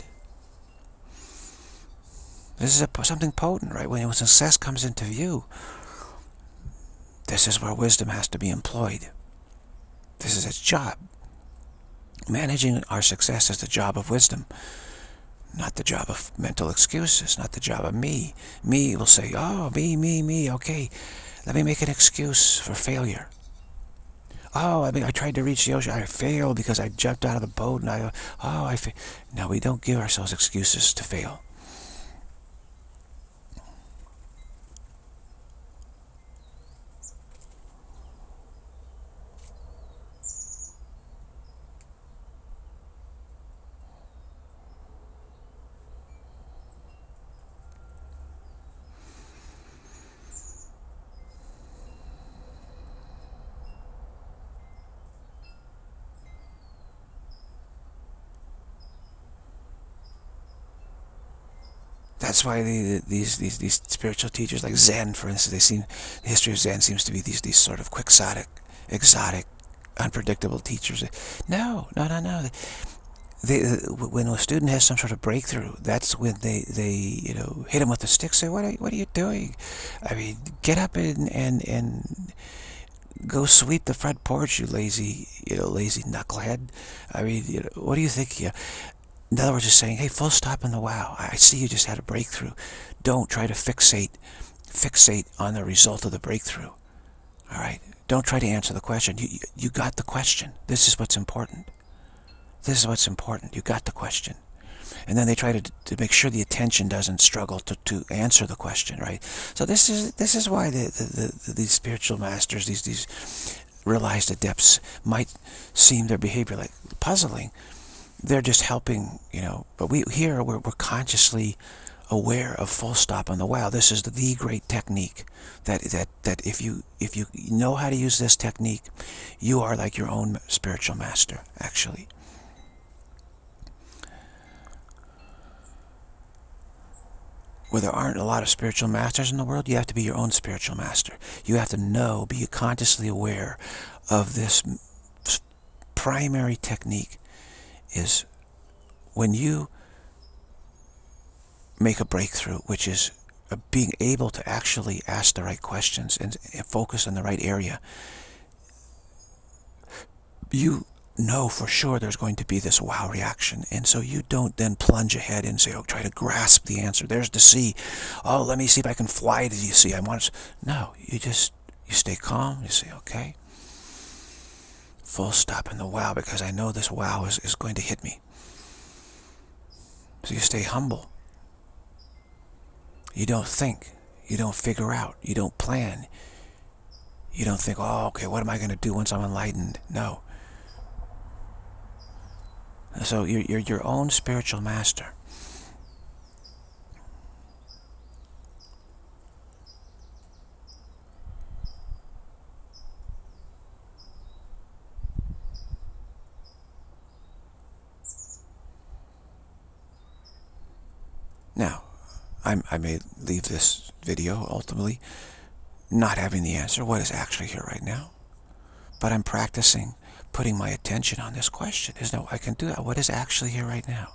This is something potent, right? When success comes into view, this is where wisdom has to be employed. This is its job. Managing our success is the job of wisdom, not the job of mental excuses, not the job of me. Me will say, oh, me, okay, let me make an excuse for failure. Oh, I tried to reach the ocean. I failed because I jumped out of the boat, and No, we don't give ourselves excuses to fail. That's why these spiritual teachers like Zen, for instance, the history of Zen seems to be these sort of quixotic, exotic, unpredictable teachers. No. When a student has some sort of breakthrough, that's when they hit him with a stick. Say, what are you doing? I mean, get up and go sweep the front porch, you lazy knucklehead. I mean, what do you think? In other words, just saying, hey, full stop in the wow. I see you just had a breakthrough. Don't try to fixate on the result of the breakthrough. All right? Don't try to answer the question. You got the question. This is what's important. This is what's important. You got the question. And then they try to make sure the attention doesn't struggle to answer the question, right? So this is why these spiritual masters, these realized adepts, might seem their behavior like puzzling. They're just helping, but we're consciously aware of full stop on the wow. This is the great technique that if you know how to use this technique, you are like your own spiritual master, actually. Where there aren't a lot of spiritual masters in the world, you have to be your own spiritual master. You have to be consciously aware of this primary technique. Is when you make a breakthrough, which is being able to actually ask the right questions and focus on the right area, you know for sure there's going to be this wow reaction. And so you don't then plunge ahead and say, oh, try to grasp the answer. There's the sea. Oh, let me see if I can fly to the sea. No, you stay calm. You say, okay, full stop in the wow, because I know this wow is going to hit me. So you stay humble. You don't think. You don't figure out. You don't plan. You don't think, oh, okay, what am I going to do once I'm enlightened? No. So you're your own spiritual master. Now, I may leave this video ultimately not having the answer, what is actually here right now. But I'm practicing putting my attention on this question. There's no, I can do that. What is actually here right now?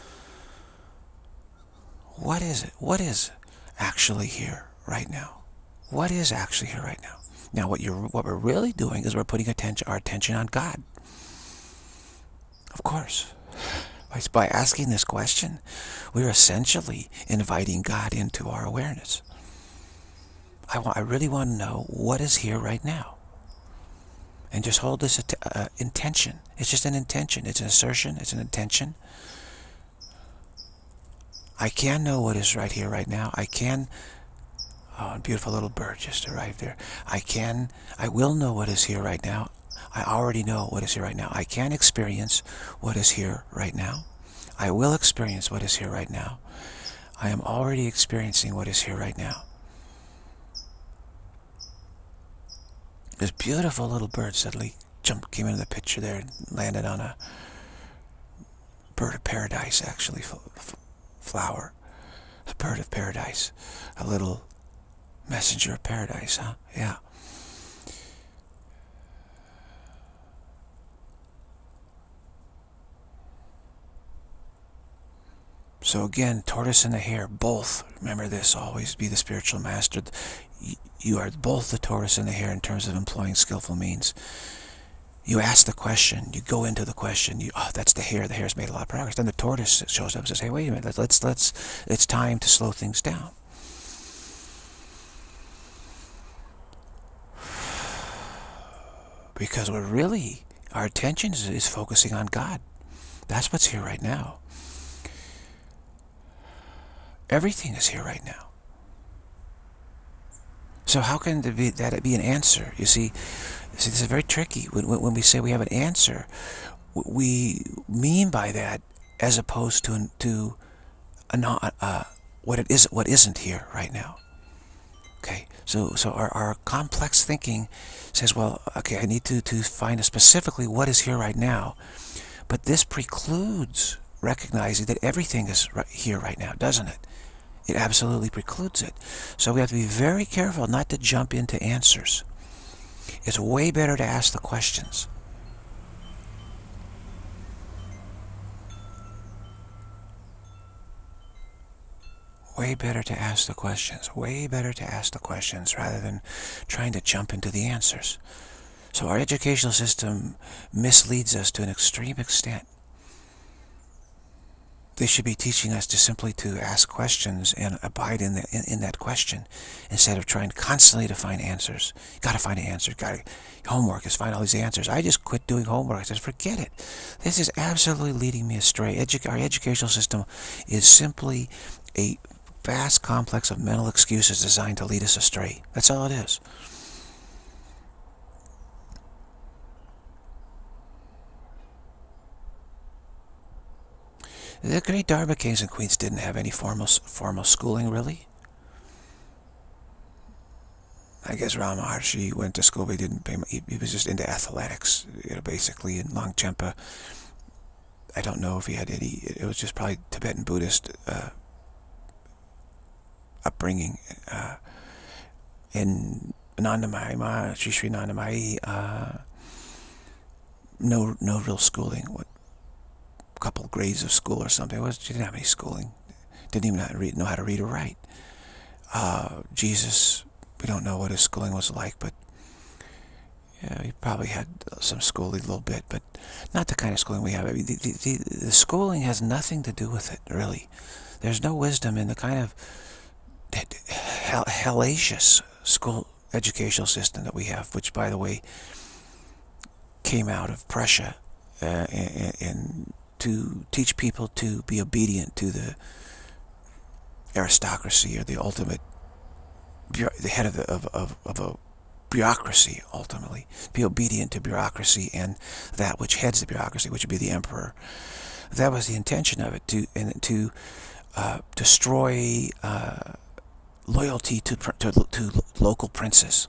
What is it? What is actually here right now? What is actually here right now? Now, what we're really doing is we're putting our attention on God. Of course. By asking this question, we're essentially inviting God into our awareness. I really want to know what is here right now. And just hold this intention. It's just an intention. It's an assertion. It's an intention. I can know what is right here, right now. I can... Oh, a beautiful little bird just arrived there. I will know what is here right now. I already know what is here right now. I can experience what is here right now. I will experience what is here right now. I am already experiencing what is here right now. This beautiful little bird suddenly came into the picture there and landed on a bird of paradise, actually, flower. A bird of paradise. A little messenger of paradise, huh? Yeah. So again, tortoise and the hare, both, remember this, always be the spiritual master. You are both the tortoise and the hare in terms of employing skillful means. You ask the question, you go into the question, oh, that's the hare's made a lot of progress. Then the tortoise shows up and says, hey, wait a minute, it's time to slow things down. Because our attention is focusing on God. That's what's here right now. Everything is here right now. So how can that be an answer? You see, this is very tricky. When we say we have an answer, we mean by that as opposed to what isn't here right now. Okay, so our complex thinking says, well, okay, I need to find specifically what is here right now, but this precludes recognizing that everything is here right now, doesn't it? It absolutely precludes it. So we have to be very careful not to jump into answers. It's way better to ask the questions. Way better to ask the questions. Way better to ask the questions rather than trying to jump into the answers. So our educational system misleads us to an extreme extent. They should be teaching us to simply to ask questions and abide in that question, instead of trying constantly to find answers. You got to find an answer. Homework is find all these answers. I just quit doing homework. I said, forget it. This is absolutely leading me astray. Our educational system is simply a vast complex of mental excuses designed to lead us astray. That's all it is. The great Dharma kings and queens didn't have any formal schooling, really. I guess Rama Maharshi went to school, but he didn't pay. He was just into athletics, basically. In Longchenpa, I don't know if he had any. It was just probably Tibetan Buddhist upbringing. In Anandamayi, Sri Anandamayi, no real schooling. Couple grades of school or something. She didn't have any schooling. Didn't even know how to read or write. Jesus, we don't know what his schooling was like, but yeah, he probably had some schooling a little bit, but not the kind of schooling we have. I mean, the schooling has nothing to do with it, really. There's no wisdom in the kind of hellacious school educational system that we have, which, by the way, came out of Prussia and to teach people to be obedient to the aristocracy, or the ultimate, the head of a bureaucracy, ultimately. Be obedient to bureaucracy and that which heads the bureaucracy, which would be the emperor. That was the intention of it, to destroy loyalty to local princes.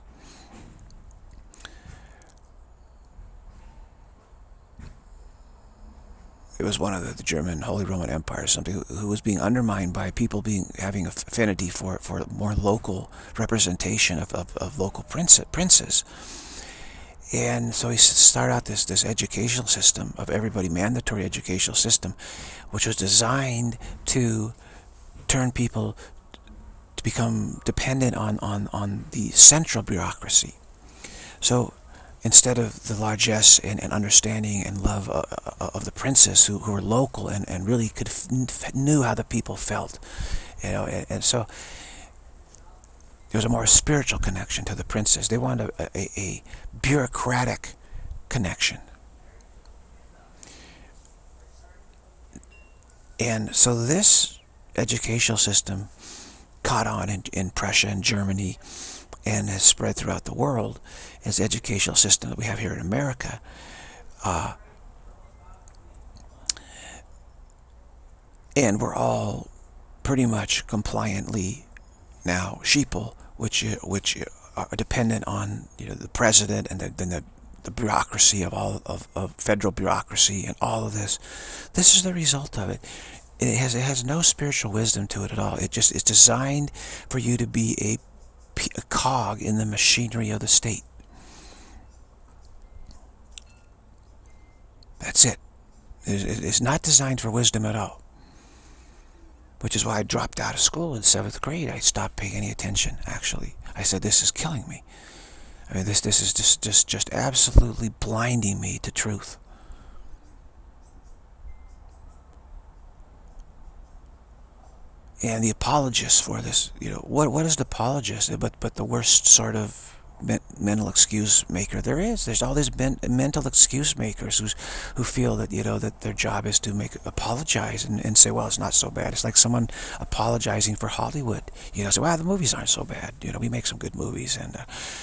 It was one of the German Holy Roman Empire or something, who was being undermined by people having affinity for more local representation of local princes. And so he started out this educational system of everybody, mandatory educational system, which was designed to turn people to become dependent on the central bureaucracy. So instead of the largesse and understanding and love of the princess who were local and really knew how the people felt, and so there was a more spiritual connection to the princess. They wanted a bureaucratic connection. And so this educational system caught on in Prussia and Germany and has spread throughout the world as the educational system that we have here in America. And we're all pretty much compliantly now sheeple, which are dependent on the president and then the bureaucracy of all of federal bureaucracy and all of this. This is the result of it. It has no spiritual wisdom to it at all. It's designed for you to be a cog in the machinery of the state. That's it. It's not designed for wisdom at all. Which is why I dropped out of school in 7th grade. I stopped paying any attention, actually. I said, this is killing me. I mean, this is just absolutely blinding me to truth. And the apologists for this, what is the apologist but the worst sort of mental excuse maker there is? There's all these mental excuse makers who feel that that their job is to apologize and say, well, it's not so bad. It's like someone apologizing for Hollywood. Say, well, the movies aren't so bad. We make some good movies. And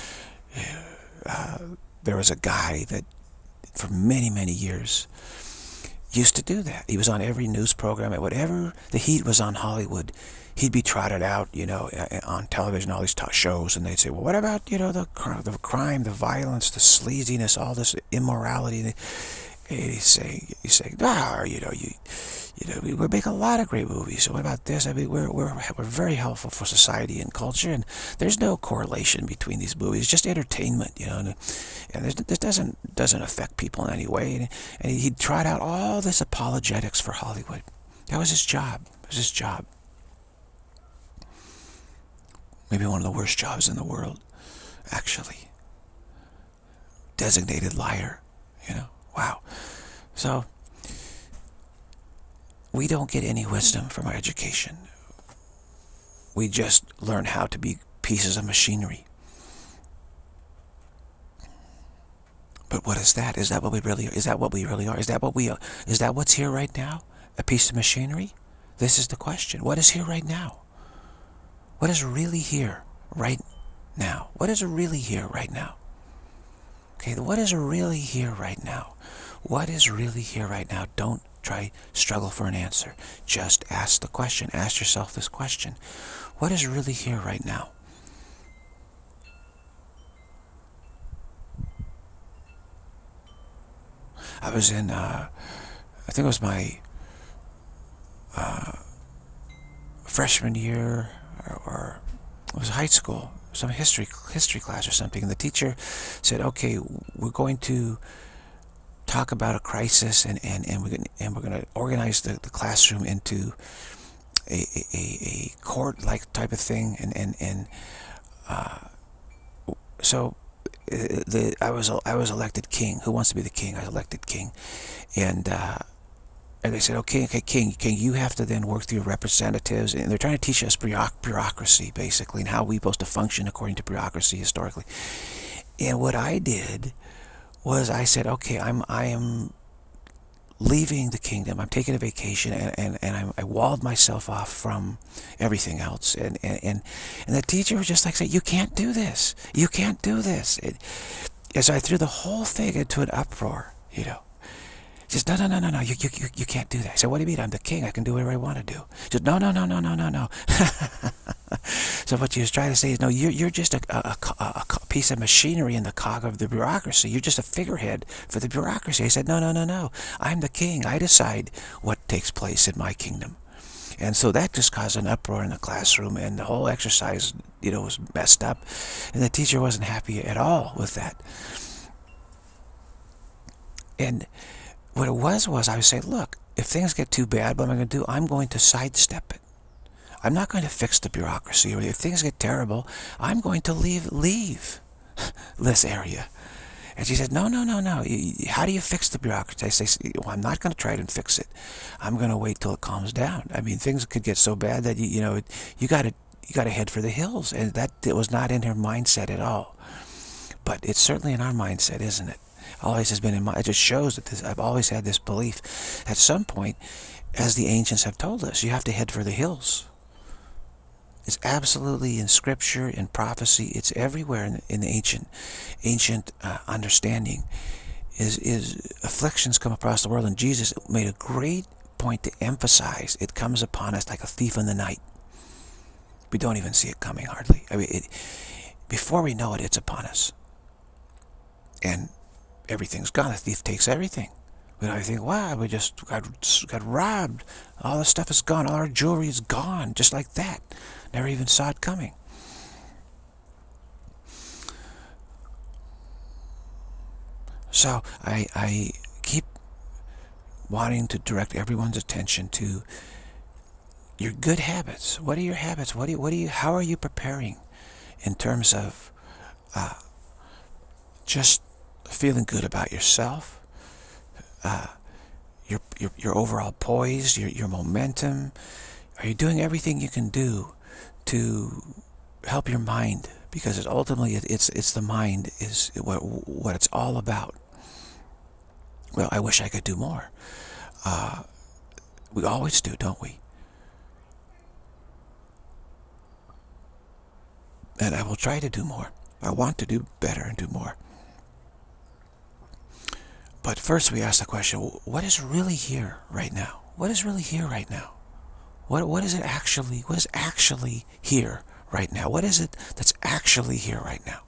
there was a guy that for many years used to do that. He was on every news program. Whatever the heat was on Hollywood, he'd be trotted out, on television, all these talk shows, and they'd say, well, what about, the crime, the violence, the sleaziness, all this immorality? And he'd say, we make a lot of great movies. So what about this? I mean, we're very helpful for society and culture, and there's no correlation between these movies. It's just entertainment, and this doesn't affect people in any way. And he'd trot out all this apologetics for Hollywood. That was his job. It was his job. Maybe one of the worst jobs in the world, actually. Designated liar, Wow. So we don't get any wisdom from our education. We just learn how to be pieces of machinery. But what is that? Is that what we really are? Is that what we really are? Is that what's here right now? A piece of machinery? This is the question. What is here right now? What is really here right now? What is really here right now? Okay, what is really here right now? What is really here right now? Don't try struggle for an answer. Just ask the question. Ask yourself this question. What is really here right now? I was in, I think it was my freshman year, or it was high school, some history class or something, and the teacher said, okay, we're going to talk about a crisis, and we're going to organize the classroom into a court-like type of thing, and so I was elected king. Who wants to be the king? I was elected king, and they said, okay, king, you have to then work through your representatives, and they're trying to teach us bureaucracy, basically, and how we're supposed to function according to bureaucracy historically. And what I did was I said, okay, I am leaving the kingdom. I'm taking a vacation, and I walled myself off from everything else. And the teacher was just like, saying, you can't do this. You can't do this. And so I threw the whole thing into an uproar, He says, no, you can't do that. I said, what do you mean? I'm the king. I can do whatever I want to do. He said, no. So what he was trying to say is, no, you're just a piece of machinery in the cog of the bureaucracy. You're just a figurehead for the bureaucracy. I said, no. I'm the king. I decide what takes place in my kingdom. And so that just caused an uproar in the classroom, and the whole exercise, was messed up. And the teacher wasn't happy at all with that. And what it was I would say, look, if things get too bad, what am I going to do? I'm going to sidestep it. I'm not going to fix the bureaucracy. Or if things get terrible, I'm going to leave this area. And she said, no, no, no, no. How do you fix the bureaucracy? I say, well, I'm not going to try and fix it. I'm going to wait till it calms down. I mean, things could get so bad that, you got to head for the hills. And that it was not in her mindset at all. But it's certainly in our mindset, isn't it? Always has been in my, it just shows that I've always had this belief. At some point, as the ancients have told us, you have to head for the hills. It's absolutely in scripture, in prophecy. It's everywhere in the ancient understanding. Is afflictions come across the world, and Jesus made a great point to emphasize it comes upon us like a thief in the night. We don't even see it coming hardly. I mean, before we know it, it's upon us, and everything's gone. The thief takes everything. We think, wow, we just got robbed. All the stuff is gone. All our jewelry is gone, just like that. Never even saw it coming. So I keep wanting to direct everyone's attention to your good habits. What are your habits? How are you preparing in terms of just feeling good about yourself, your overall poise, your momentum? Are you doing everything you can do to help your mind? Because ultimately it's the mind is what it's all about. Well, I wish I could do more. We always do, don't we? And I will try to do more. I want to do better and do more. But first we ask the question, what is really here right now? What is really here right now? What is actually here right now? What is it that's actually here right now?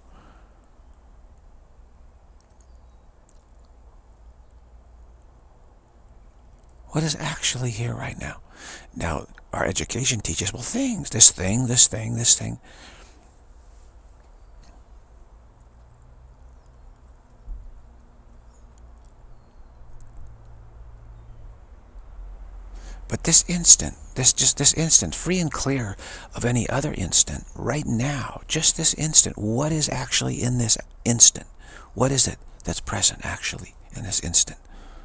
What is actually here right now? Now, our education teaches, well, things, this thing, this thing, this thing. But this instant, this instant, free and clear of any other instant, right now, just this instant, what is actually in this instant? What is it that's present actually in this instant?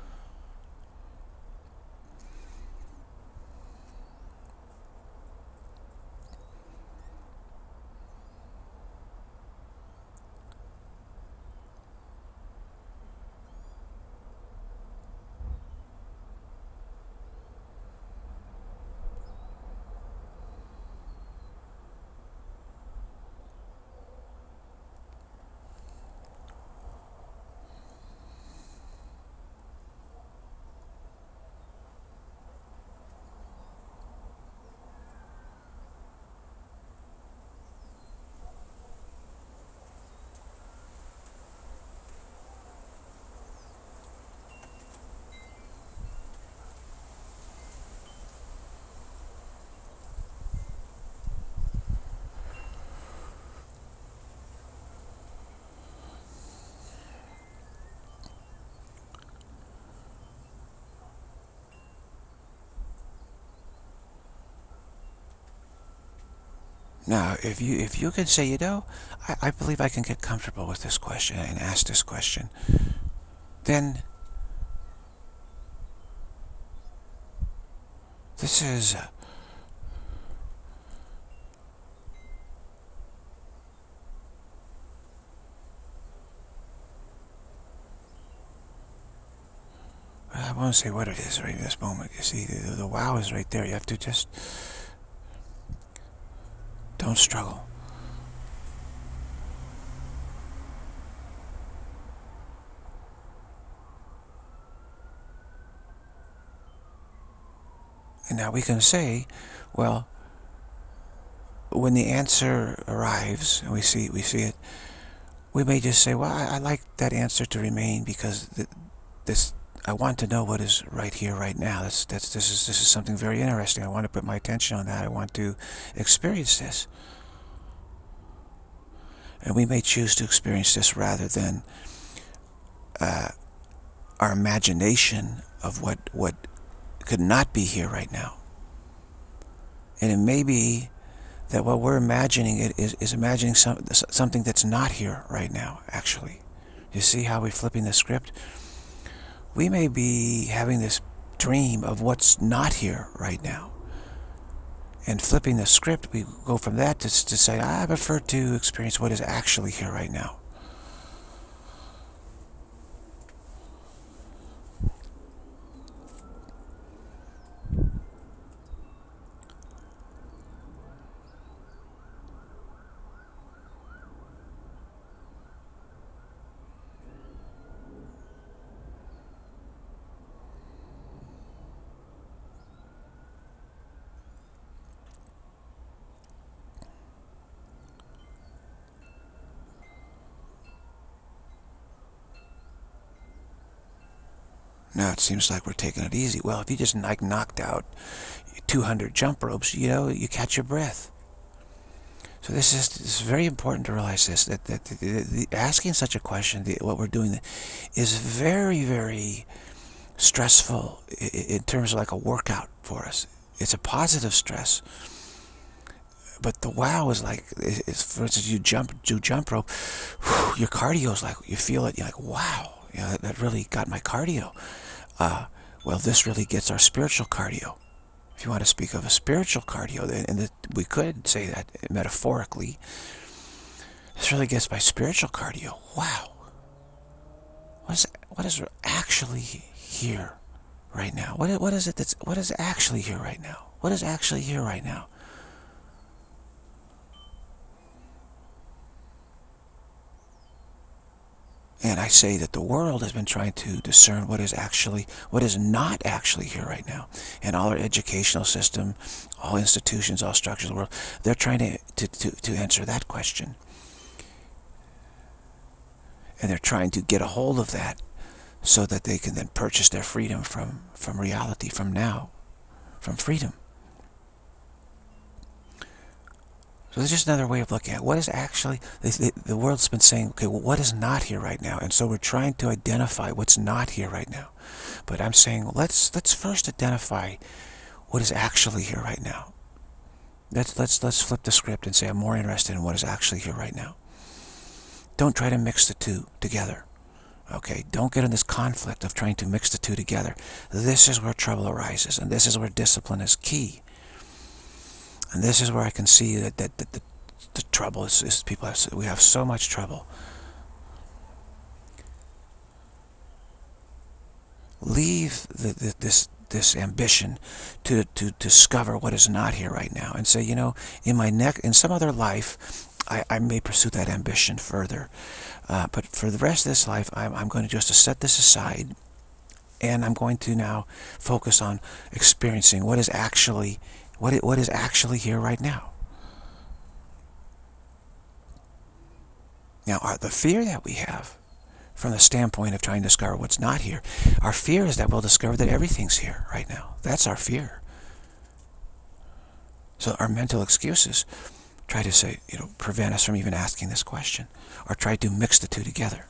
Now, if you can say, I believe I can get comfortable with this question and ask this question, then this is I won't say what it is right in this moment. You see, the wow is right there. You have to just don't struggle. And now we can say, well, when the answer arrives and we see it, we may just say, well, I like that answer to remain because I want to know what is right here, right now. This is something very interesting. I want to put my attention on that. I want to experience this. And we may choose to experience this rather than our imagination of what could not be here right now. And it may be that what we're imagining is imagining something that's not here right now, actually. You see how we're flipping the script? We may be having this dream of what's not here right now. And flipping the script, we go from that to say, I prefer to experience what is actually here right now. Now it seems like we're taking it easy. Well, if you just like knocked out 200 jump ropes, you know, you catch your breath. So this is very important to realize this, that asking such a question, what we're doing, is very, very stressful in terms of like a workout for us. It's a positive stress. But the wow is like, for instance, you do jump rope, your cardio is like, you feel it, you're like, wow, you know, that really got my cardio. Well, this really gets our spiritual cardio. If you want to speak of a spiritual cardio, and we could say that metaphorically, this really gets my spiritual cardio. Wow. What is actually here right now? What is actually here right now? What is actually here right now? And I say that the world has been trying to discern what is not actually here right now. And all our educational system, all institutions, all structures of the world, they're trying to answer that question. And they're trying to get a hold of that so that they can then purchase their freedom from reality, from now, from freedom. So there's just another way of looking at it. What is actually, the world's been saying, okay, well, what is not here right now? And so we're trying to identify what's not here right now. But I'm saying, let's first identify what is actually here right now. Let's flip the script and say, I'm more interested in what is actually here right now. Don't try to mix the two together. Okay, don't get in this conflict of trying to mix the two together. This is where trouble arises, and this is where discipline is key. And this is where I can see that the trouble is we have so much trouble. Leave this ambition to discover what is not here right now, and say, you know, in some other life, I may pursue that ambition further, but for the rest of this life, I'm going to just set this aside, and I'm going to now focus on experiencing what is actually here right now. Now, the fear that we have from the standpoint of trying to discover what's not here, our fear is that we'll discover that everything's here right now. That's our fear. So our mental excuses try to say, you know, prevent us from even asking this question, or try to mix the two together.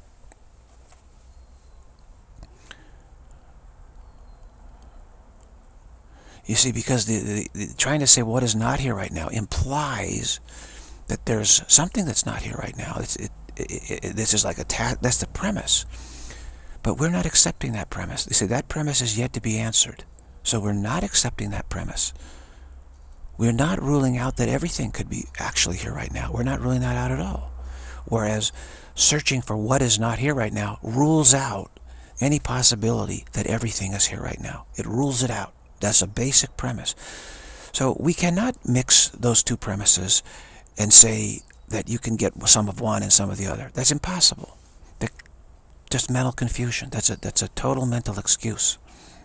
You see, because the trying to say what is not here right now implies that there's something that's not here right now. This is like that's the premise. But we're not accepting that premise. They say that premise is yet to be answered. So we're not accepting that premise. We're not ruling out that everything could be actually here right now. We're not ruling that out at all. Whereas searching for what is not here right now rules out any possibility that everything is here right now. It rules it out. That's a basic premise. So we cannot mix those two premises and say that you can get some of one and some of the other. That's impossible. They're just mental confusion. That's a total mental excuse.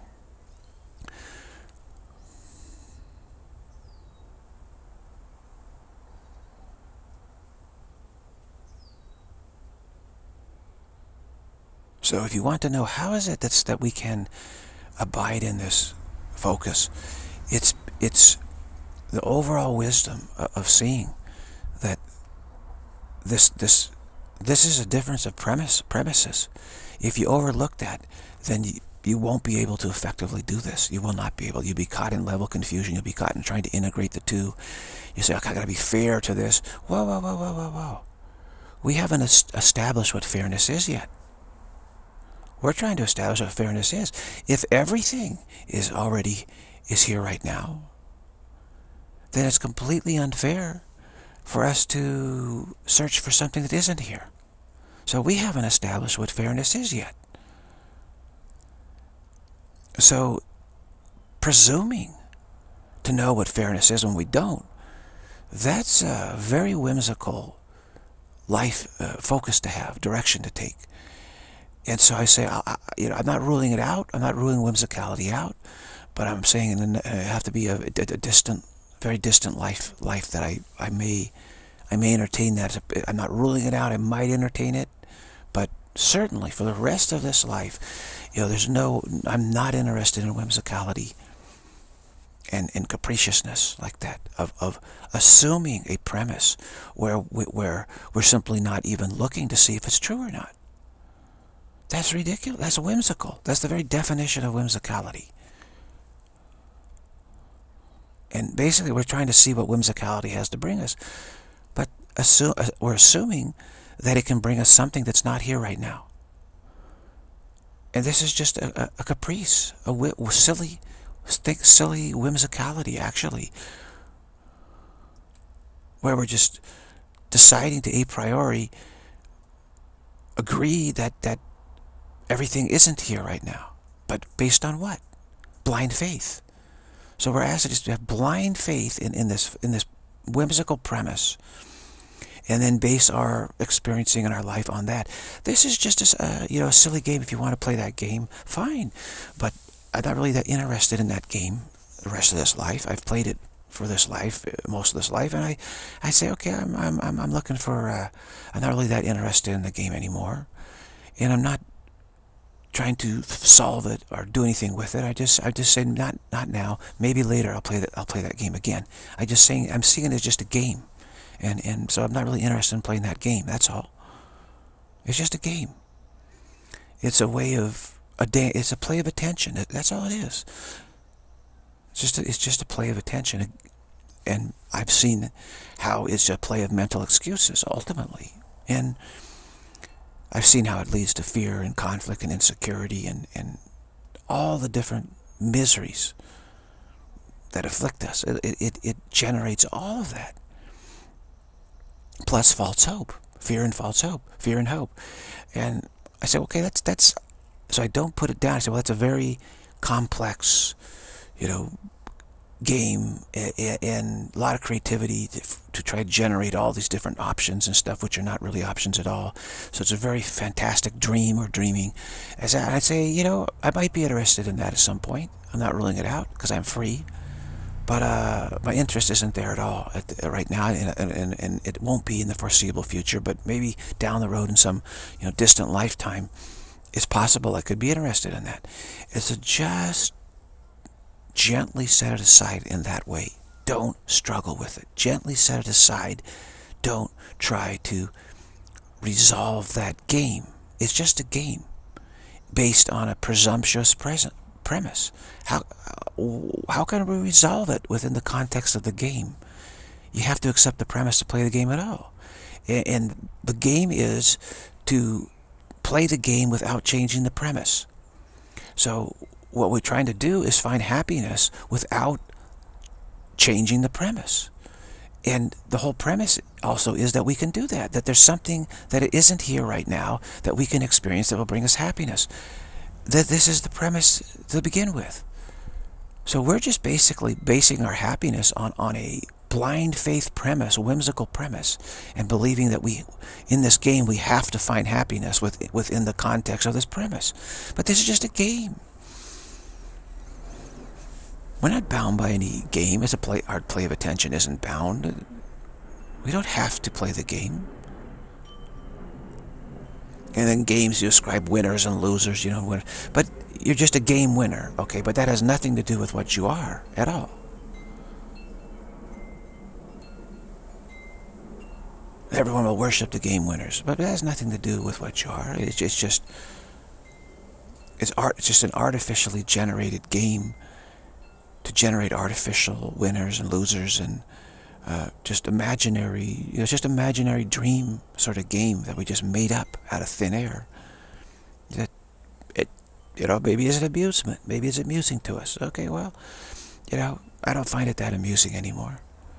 So if you want to know how is it that we can abide in this focus, it's the overall wisdom of seeing that this is a difference of premises. If you overlook that, then you won't be able to effectively do this. You will not be able. You'll be caught in level confusion. You'll be caught in trying to integrate the two. You say, okay, I got to be fair to this. Whoa, whoa, whoa, whoa, whoa, whoa. We haven't established what fairness is yet. We're trying to establish what fairness is. If everything is here right now, then it's completely unfair for us to search for something that isn't here. So we haven't established what fairness is yet. So presuming to know what fairness is when we don't, that's a very whimsical life focus to have, direction to take. And so I say, I'm not ruling it out. I'm not ruling whimsicality out, but I'm saying it have to be a distant, very distant life that I may entertain that. I'm not ruling it out. I might entertain it, but certainly for the rest of this life, I'm not interested in whimsicality and capriciousness like that, of assuming a premise where we're simply not even looking to see if it's true or not. That's ridiculous. That's whimsical. That's the very definition of whimsicality. And basically we're trying to see what whimsicality has to bring us. But we're assuming that it can bring us something that's not here right now. And this is just a caprice, a silly whimsicality, actually, where we're just deciding to a priori agree that everything isn't here right now. But based on what? Blind faith. So we're asked to just have blind faith in this whimsical premise, and then base our experiencing in our life on that. This is just a silly game. If you want to play that game, fine. But I'm not really that interested in that game the rest of this life. I've played it for this life, most of this life, and I say, okay, I'm looking for. I'm not really that interested in the game anymore, and I'm not trying to solve it or do anything with it. I just say not now. Maybe later I'll play that game again. I'm seeing it as just a game, and so I'm not really interested in playing that game. That's all. It's just a game. It's a way of it's a play of attention. That's all it is. It's just a play of attention, and I've seen how it's a play of mental excuses ultimately, and I've seen how it leads to fear and conflict and insecurity and all the different miseries that afflict us. It generates all of that. Plus false hope, fear and false hope, fear and hope. And I say, okay, that's so I don't put it down. I say, well, that's a very complex, game and a lot of creativity to try to generate all these different options and stuff, which are not really options at all. So it's a very fantastic dream or dreaming. As I'd say, I might be interested in that at some point. I'm not ruling it out because I'm free, but my interest isn't there at all right now, and it won't be in the foreseeable future. But maybe down the road in some distant lifetime, it's possible I could be interested in that. It's just gently set it aside in that way. Don't struggle with it. Gently set it aside. Don't try to resolve that game. It's just a game based on a presumptuous premise. How can we resolve it within the context of the game? You have to accept the premise to play the game at all. And the game is to play the game without changing the premise. So what we're trying to do is find happiness without changing the premise. And the whole premise also is that we can do that there's something that it isn't here right now that we can experience that will bring us happiness. That this is the premise to begin with. So we're just basically basing our happiness on a blind faith premise, a whimsical premise, and believing that in this game we have to find happiness within the context of this premise. But this is just a game. We're not bound by any game. Our play of attention isn't bound. We don't have to play the game. And in games you ascribe winners and losers, but you're just a game winner, okay? But that has nothing to do with what you are at all. Everyone will worship the game winners, but it has nothing to do with what you are. It's just an artificially generated game to generate artificial winners and losers and just imaginary, just imaginary dream sort of game that we just made up out of thin air. That it, maybe it's an amusement, maybe it's amusing to us. Okay, well, I don't find it that amusing anymore.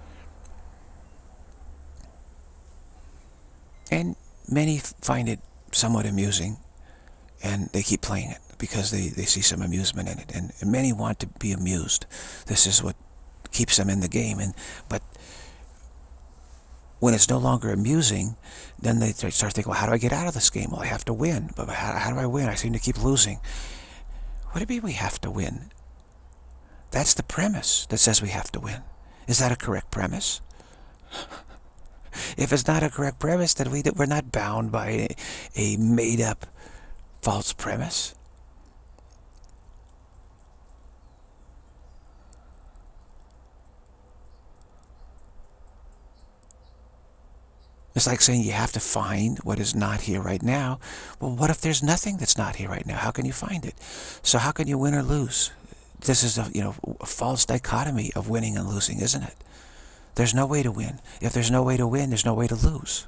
And many find it somewhat amusing, and they keep playing it because they see some amusement in it. And many want to be amused. This is what keeps them in the game. But when it's no longer amusing, then they start thinking, well, how do I get out of this game? Well, I have to win. But how do I win? I seem to keep losing. What do you mean we have to win? That's the premise that says we have to win. Is that a correct premise? If it's not a correct premise, then we're not bound by a made-up false premise. It's like saying you have to find what is not here right now. Well, what if there's nothing that's not here right now? How can you find it? So how can you win or lose? This is a false dichotomy of winning and losing, isn't it? There's no way to win. If there's no way to win, there's no way to lose.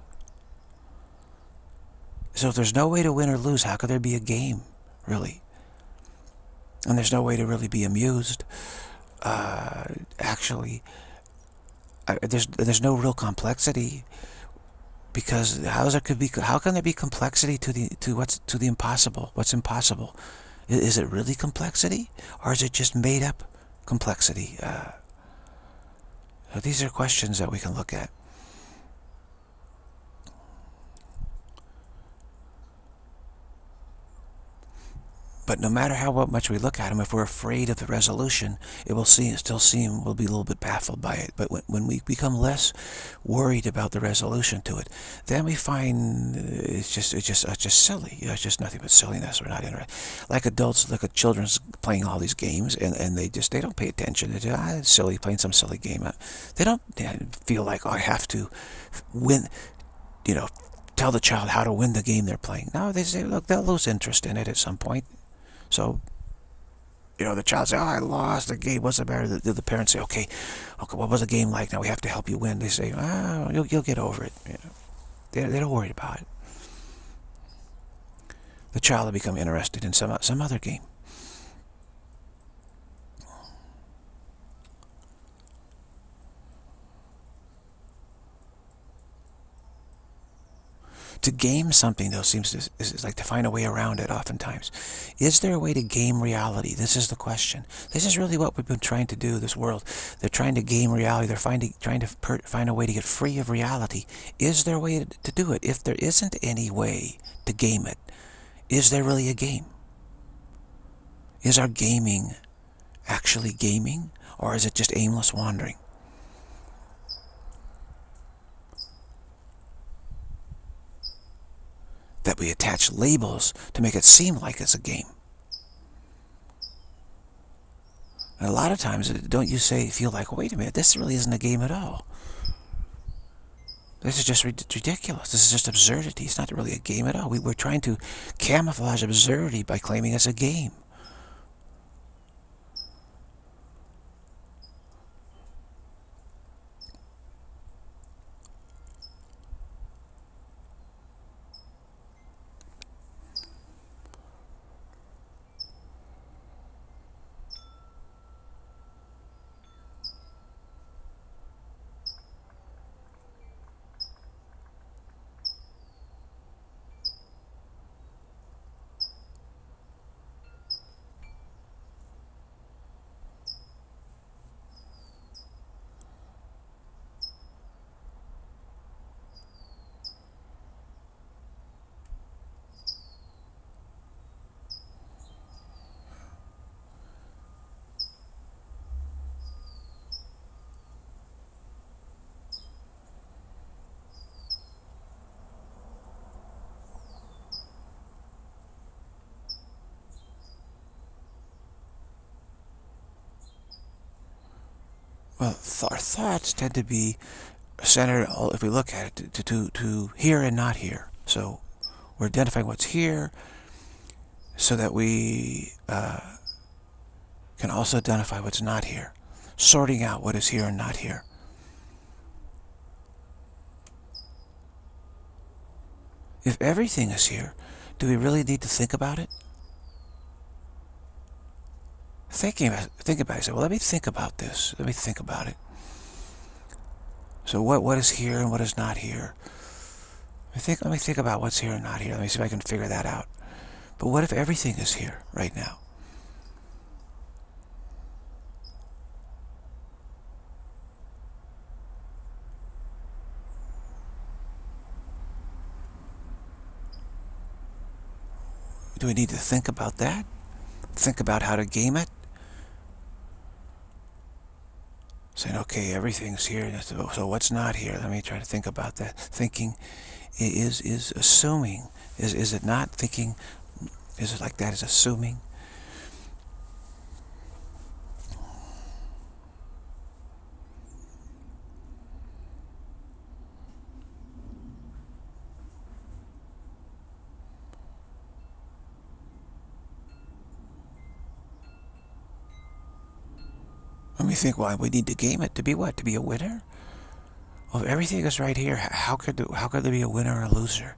So if there's no way to win or lose, how could there be a game, really? And there's no way to really be amused. Actually, there's no real complexity, because how can there be complexity to the impossible? What's impossible? Is it really complexity, or is it just made up complexity? These are questions that we can look at. But no matter how much we look at them, if we're afraid of the resolution, it will we'll be a little bit baffled by it. But when we become less worried about the resolution to it, then we find it's just silly. It's just nothing but silliness. We're not interested. Like adults look at children's playing all these games, and they don't pay attention. They just, it's silly, playing some silly game. They don't feel like, oh, I have to win, tell the child how to win the game they're playing. No, they say, look, they'll lose interest in it at some point. So, the child says, oh, I lost the game. What's the matter? The parents say, okay, what was the game like? Now we have to help you win. They say, oh, you'll get over it. They don't worry about it. The child will become interested in some other game. To game something, though, is like to find a way around it oftentimes. Is there a way to game reality? This is the question. This is really what we've been trying to do, this world. They're trying to game reality. They're trying to find a way to get free of reality. Is there a way to do it? If there isn't any way to game it, is there really a game? Is our gaming actually gaming, or is it just aimless wandering? That we attach labels to make it seem like it's a game. And a lot of times, don't you feel like, wait a minute, this really isn't a game at all. This is just ridiculous. This is just absurdity. It's not really a game at all. We're trying to camouflage absurdity by claiming it's a game. Well, our thoughts tend to be centered, if we look at it, to here and not here. So we're identifying what's here so that we can also identify what's not here, sorting out what is here and not here. If everything is here, do we really need to think about it? Think about it. Say, well, let me think about this. Let me think about it. So what is here and what is not here? Let me think about what's here and not here. Let me see if I can figure that out. But what if everything is here right now? Do we need to think about that? Think about how to game it? Saying, okay, everything's here, so what's not here? Let me try to think about that. Thinking is assuming. Is it not thinking? Is it like that? Is assuming? Let me think why we need to game it. To be what? To be a winner? Well, if everything is right here, how could there be a winner or a loser?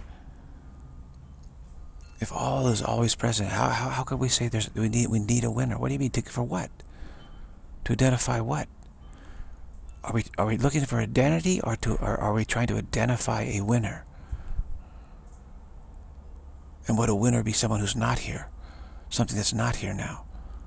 If all is always present, how could we say we need a winner? What do you mean? For what? To identify what? Are we looking for identity, or are we trying to identify a winner? And would a winner be someone who's not here? Something that's not here now?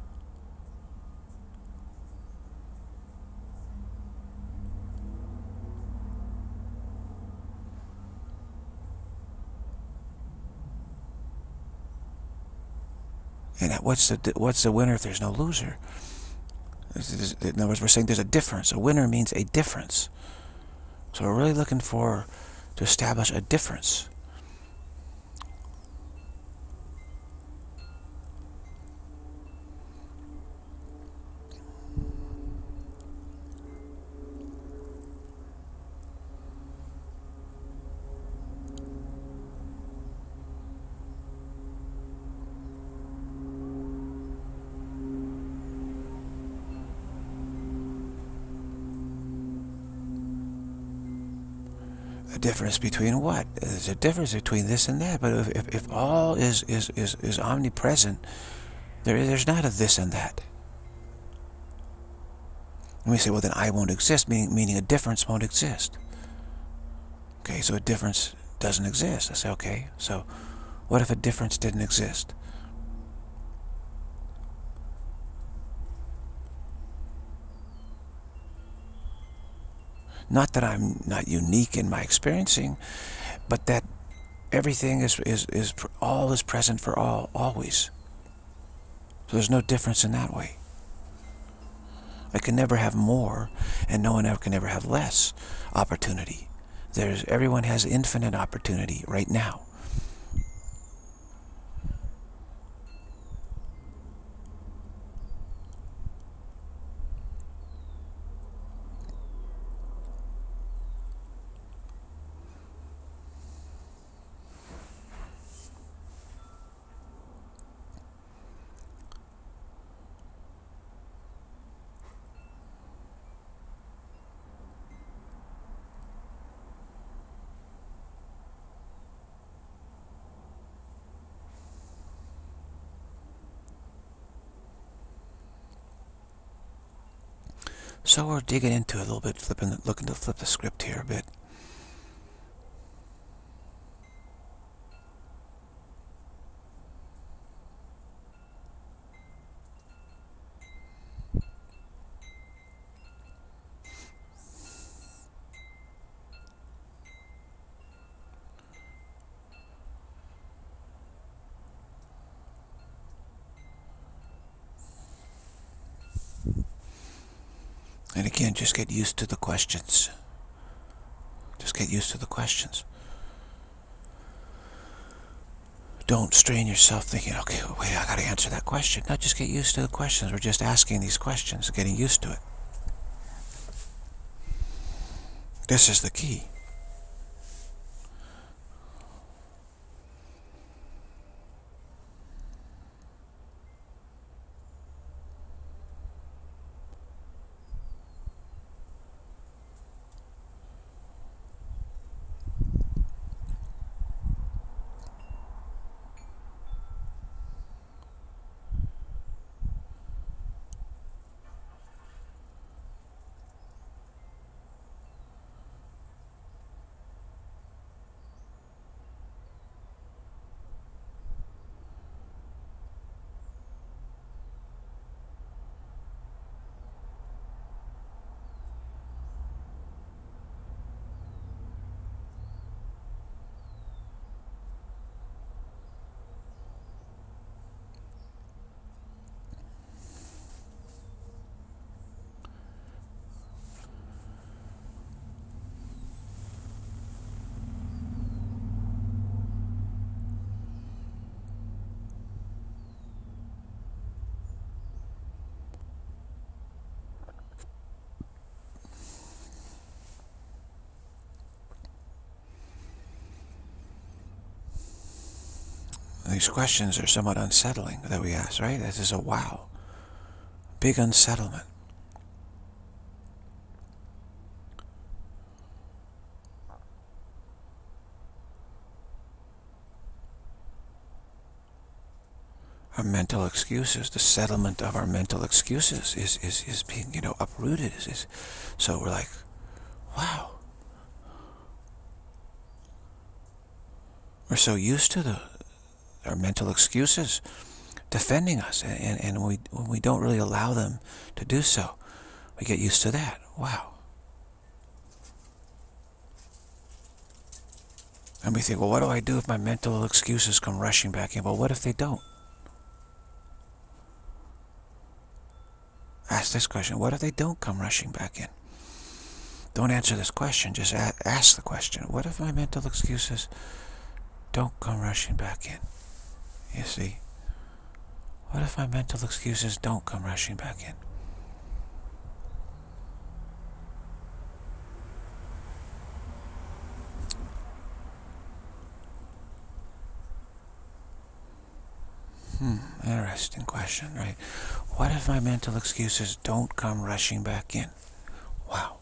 And what's the winner if there's no loser? In other words, we're saying there's a difference. A winner means a difference. So we're really looking to establish a difference. A difference between what? There's a difference between this and that. But if all is omnipresent, there's not a this and that. And we say, well, then I won't exist, meaning a difference won't exist. Okay, so a difference doesn't exist. I say, okay, so what if a difference didn't exist? Not that I'm not unique in my experiencing, but that everything all is present for all, always. So there's no difference in that way. I can never have more, and no one can ever have less opportunity. Everyone has infinite opportunity right now. So we're digging into it a little bit, looking to flip the script here a bit. And again, just get used to the questions. Just get used to the questions. Don't strain yourself thinking, okay, wait, I gotta answer that question. No, just get used to the questions. We're just asking these questions, getting used to it. This is the key. These questions are somewhat unsettling that we ask, right? This is a wow. Big unsettlement. Our mental excuses, the settlement of our mental excuses is being, uprooted. So we're like, wow. We're so used to our mental excuses defending us, and when we don't really allow them to do so, we get used to that. Wow. And we think, well, what do I do if my mental excuses come rushing back in? Well, what if they don't? Ask this question. What if they don't come rushing back in? Don't answer this question. Just ask the question. What if my mental excuses don't come rushing back in? You see? What if my mental excuses don't come rushing back in? Interesting question, right? What if my mental excuses don't come rushing back in? Wow.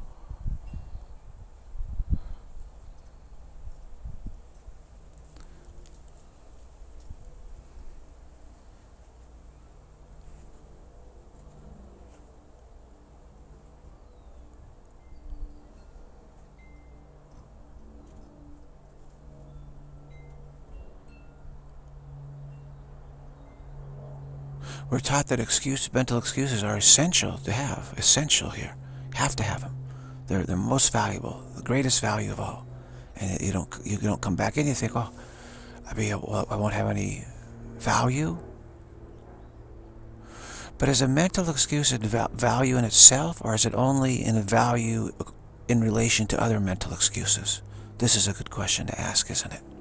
We're taught that mental excuses are essential to have. Essential here. You have to have them. They're most valuable, the greatest value of all. And you don't come back in. You think, oh, I won't have any value. But is a mental excuse a value in itself, or is it only in a value in relation to other mental excuses? This is a good question to ask, isn't it?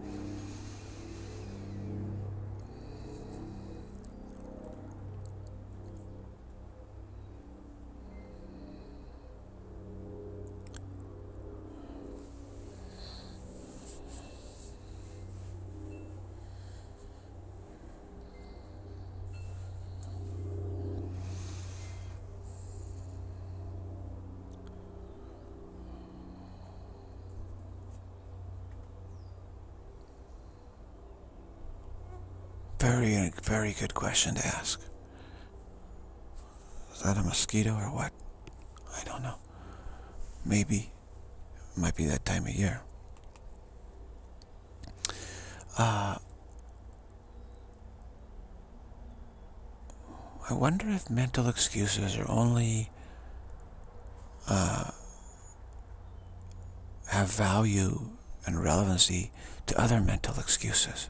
Very, very good question to ask. Is that a mosquito or what? I don't know. Maybe. It might be that time of year. I wonder if mental excuses are only have value and relevancy to other mental excuses.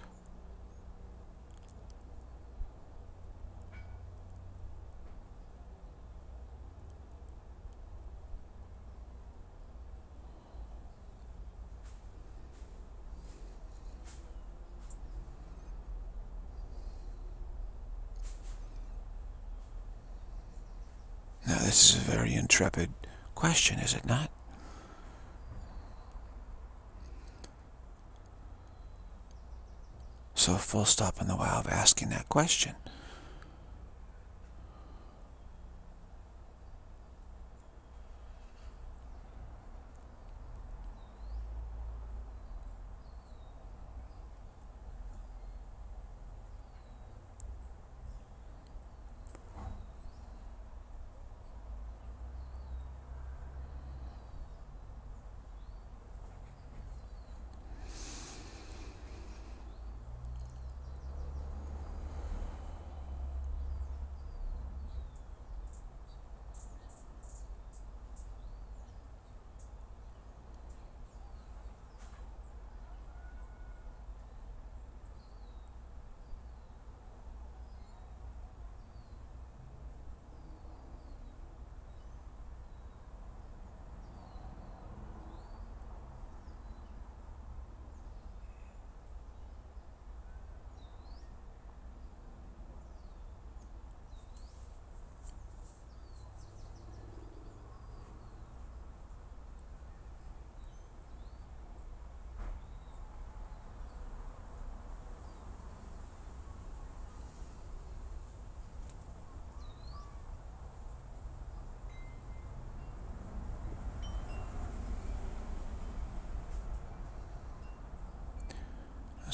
Now, this is a very intrepid question, is it not? So, full stop in the wow of asking that question.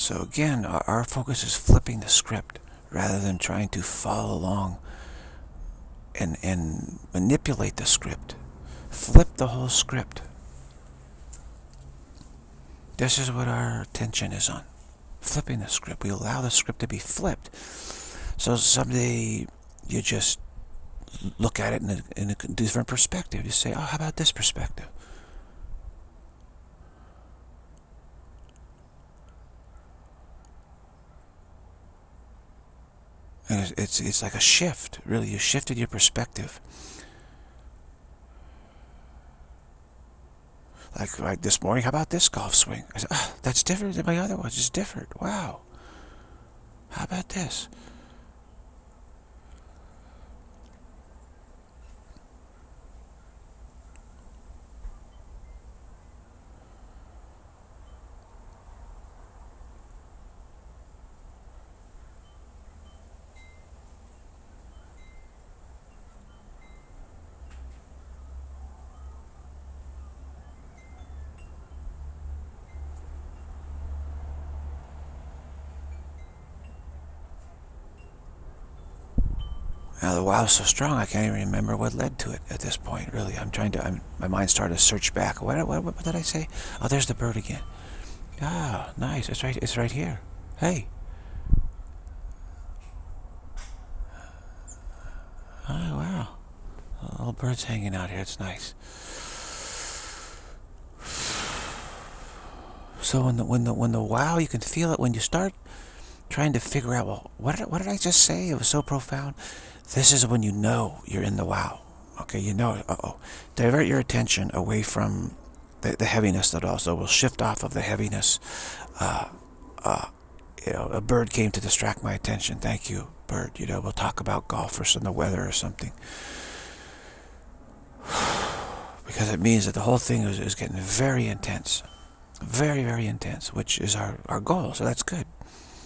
So again, our focus is flipping the script rather than trying to follow along and manipulate the script. Flip the whole script. This is what our attention is on. Flipping the script. We allow the script to be flipped. So someday you just look at it in a different perspective. You say, oh, how about this perspective? And it's like a shift, really. You shifted your perspective. Like this morning, how about this golf swing? I said, oh, that's different than my other ones. It's different. Wow. How about this? Now the wow is so strong, I can't even remember what led to it at this point. Really, my mind started to search back. What did I say? Oh, there's the bird again. Ah, nice. It's right. It's right here. Hey. Oh wow. Little bird's hanging out here. It's nice. So when the wow, you can feel it when you start trying to figure out, well, what did I just say? It was so profound. This is when you know you're in the wow. Okay, you know, divert your attention away from the heaviness that also will shift off of the heaviness. A bird came to distract my attention. Thank you, bird. We'll talk about golfers and the weather or something. Because it means that the whole thing is getting very intense. Very, very intense, which is our goal, so that's good.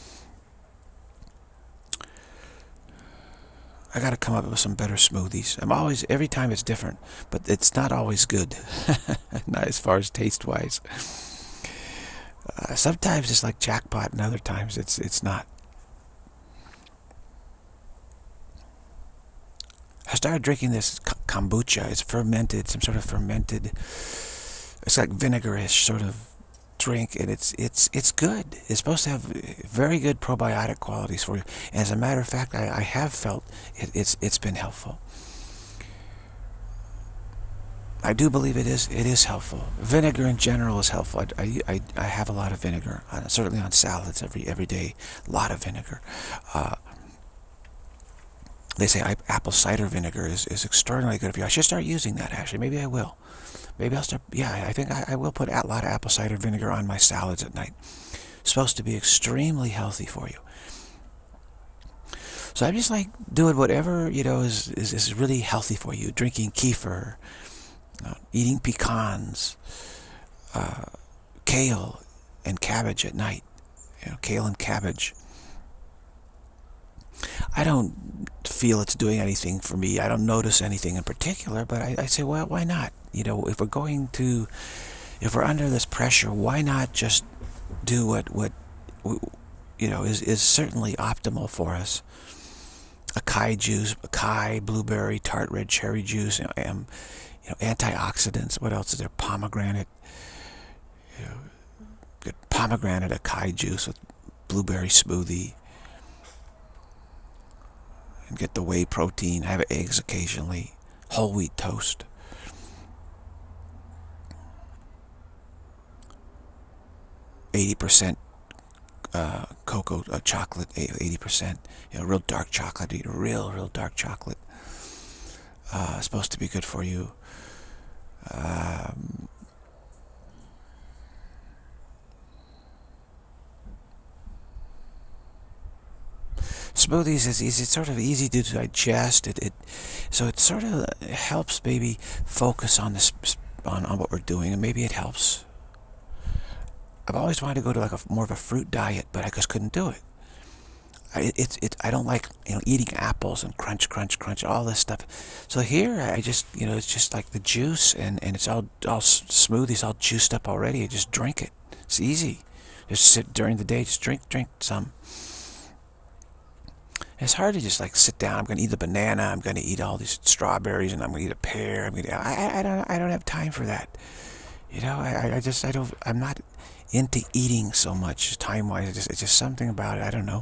I gotta come up with some better smoothies. Every time it's different, but it's not always good. Not as far as taste-wise. Sometimes it's like jackpot, and other times it's not. I started drinking this kombucha. It's fermented, some sort of fermented. It's like vinegarish sort of drink, and it's good. It's supposed to have very good probiotic qualities for you. And as a matter of fact, I have felt it's been helpful. I do believe it is helpful. Vinegar in general is helpful. I have a lot of vinegar, certainly on salads every day. A lot of vinegar. They say apple cider vinegar is extraordinarily good for you. I should start using that, actually. Maybe I will. Maybe I'll start. Yeah, I think I will put a lot of apple cider vinegar on my salads at night. It's supposed to be extremely healthy for you. So I'm just like doing whatever is really healthy for you. Drinking kefir, eating pecans, kale and cabbage at night. Kale and cabbage. I don't feel it's doing anything for me. I don't notice anything in particular, but I say, well, why not? If we're under this pressure, why not just do what is certainly optimal for us? Acai juice, acai, blueberry, tart red cherry juice, antioxidants. What else is there? Pomegranate. Good pomegranate acai juice with blueberry smoothie. And get the whey protein. Have eggs occasionally. Whole wheat toast. %, cocoa chocolate. 80%. Real dark chocolate. Eat real dark chocolate. Supposed to be good for you. Smoothies is easy. It's sort of easy to digest. So it sort of helps maybe focus on on what we're doing, and maybe it helps. I've always wanted to go to like more of a fruit diet, but I just couldn't do it. I don't like eating apples and crunch all this stuff. So here I just it's just like the juice and it's all smoothies all juiced up already. I just drink it. It's easy. Just sit during the day, just drink some. It's hard to just like sit down. I'm going to eat a banana. I'm going to eat all these strawberries, and I'm going to eat a pear. I don't have time for that. You know, I'm not into eating so much time-wise. It's just something about it. I don't know.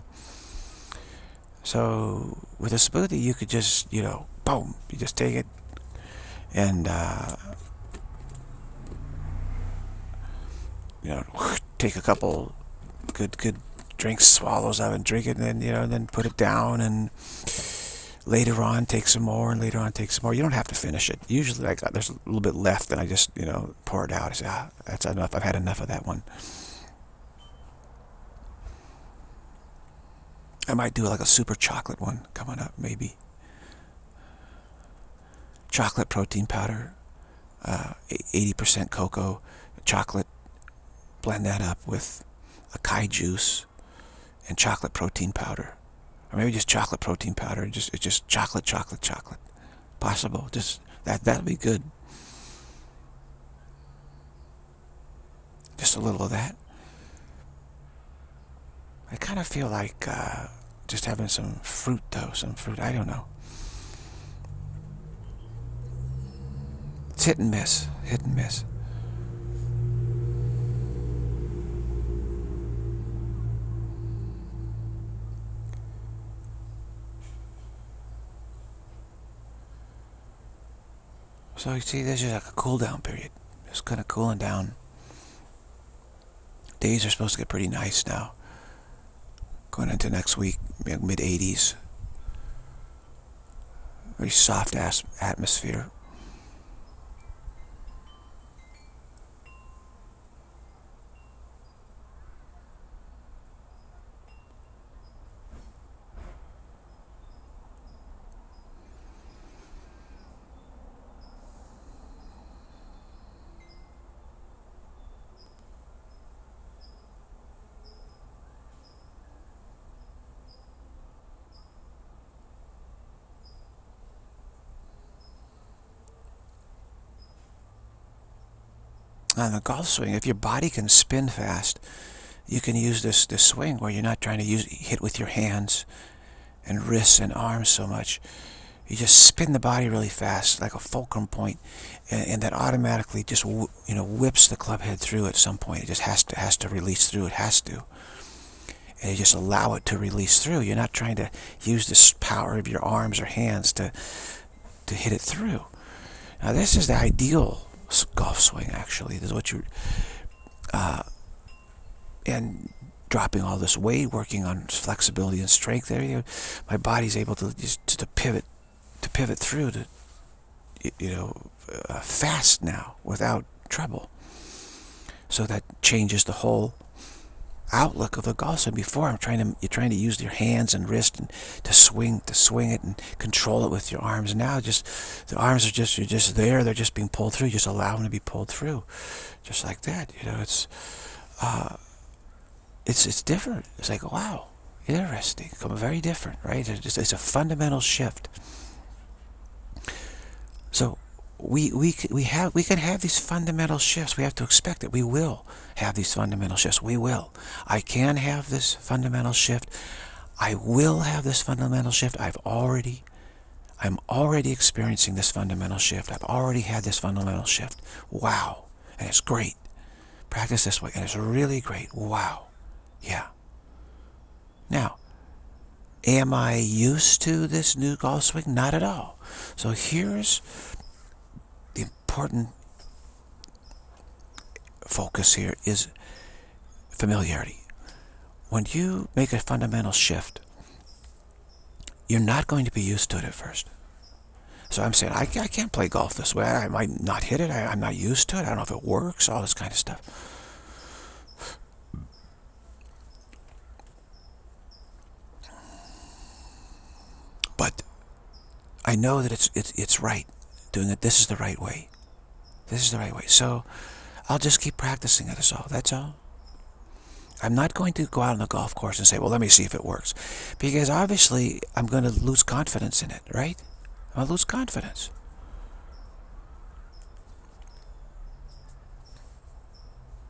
So with a smoothie, you could just, you know, boom, you just take it and, you know, take a couple good drinks, swallows of it, and drink it, and then, you know, then put it down, and later on take some more, and later on take some more. You don't have to finish it. Usually, like, there's a little bit left, and I just, you know, pour it out. I say, that's enough. I've had enough of that one. I might do like a super chocolate one coming up, maybe. Chocolate protein powder, 80% cocoa, chocolate. Blend that up with acai juice and chocolate protein powder, or maybe just chocolate protein powder. It's just chocolate. Possible. Just that'll be good. Just a little of that. I kind of feel like just having some fruit, though. Some fruit. I don't know. It's hit and miss. Hit and miss. So you see, there's just like a cool down period. Just kind of cooling down. Days are supposed to get pretty nice now. Going into next week, mid-80s. Very soft atmosphere. On the golf swing, if your body can spin fast, you can use this swing where you're not trying to hit with your hands and wrists and arms so much. You just spin the body really fast, like a fulcrum point, and that automatically just whips the club head through at some point. It just has to release through. It has to, and you just allow it to release through. You're not trying to use this power of your arms or hands to hit it through. Now this is the ideal golf swing, actually. This is what you and dropping all this weight, working on flexibility and strength. There, my body's able to just to pivot through to fast now without trouble. So that changes the whole outlook of the golf swing. Before, you're trying to use your hands and wrist and to swing it and control it with your arms. Now just the arms you're just there, they're just being pulled through. You just allow them to be pulled through, just like that. It's different. It's like, wow, interesting. Very different, right? It's a fundamental shift. So we can have these fundamental shifts. We have to expect that we will have these fundamental shifts. We will. I can have this fundamental shift. I will have this fundamental shift. I'm already experiencing this fundamental shift. I've already had this fundamental shift. Wow. And it's great. Practice this way, and it's really great. Wow. Yeah. Now, am I used to this new golf swing? Not at all. So here's the important focus here is familiarity. When you make a fundamental shift, you're not going to be used to it at first. So I'm saying, I can't play golf this way. I might not hit it. I'm not used to it. I don't know if it works, all this kind of stuff. But I know that it's right. Doing it, this is the right way. This is the right way. So I'll just keep practicing it. That's all. I'm not going to go out on the golf course and say, well, let me see if it works. Because obviously I'm going to lose confidence in it, right? I'm going to lose confidence.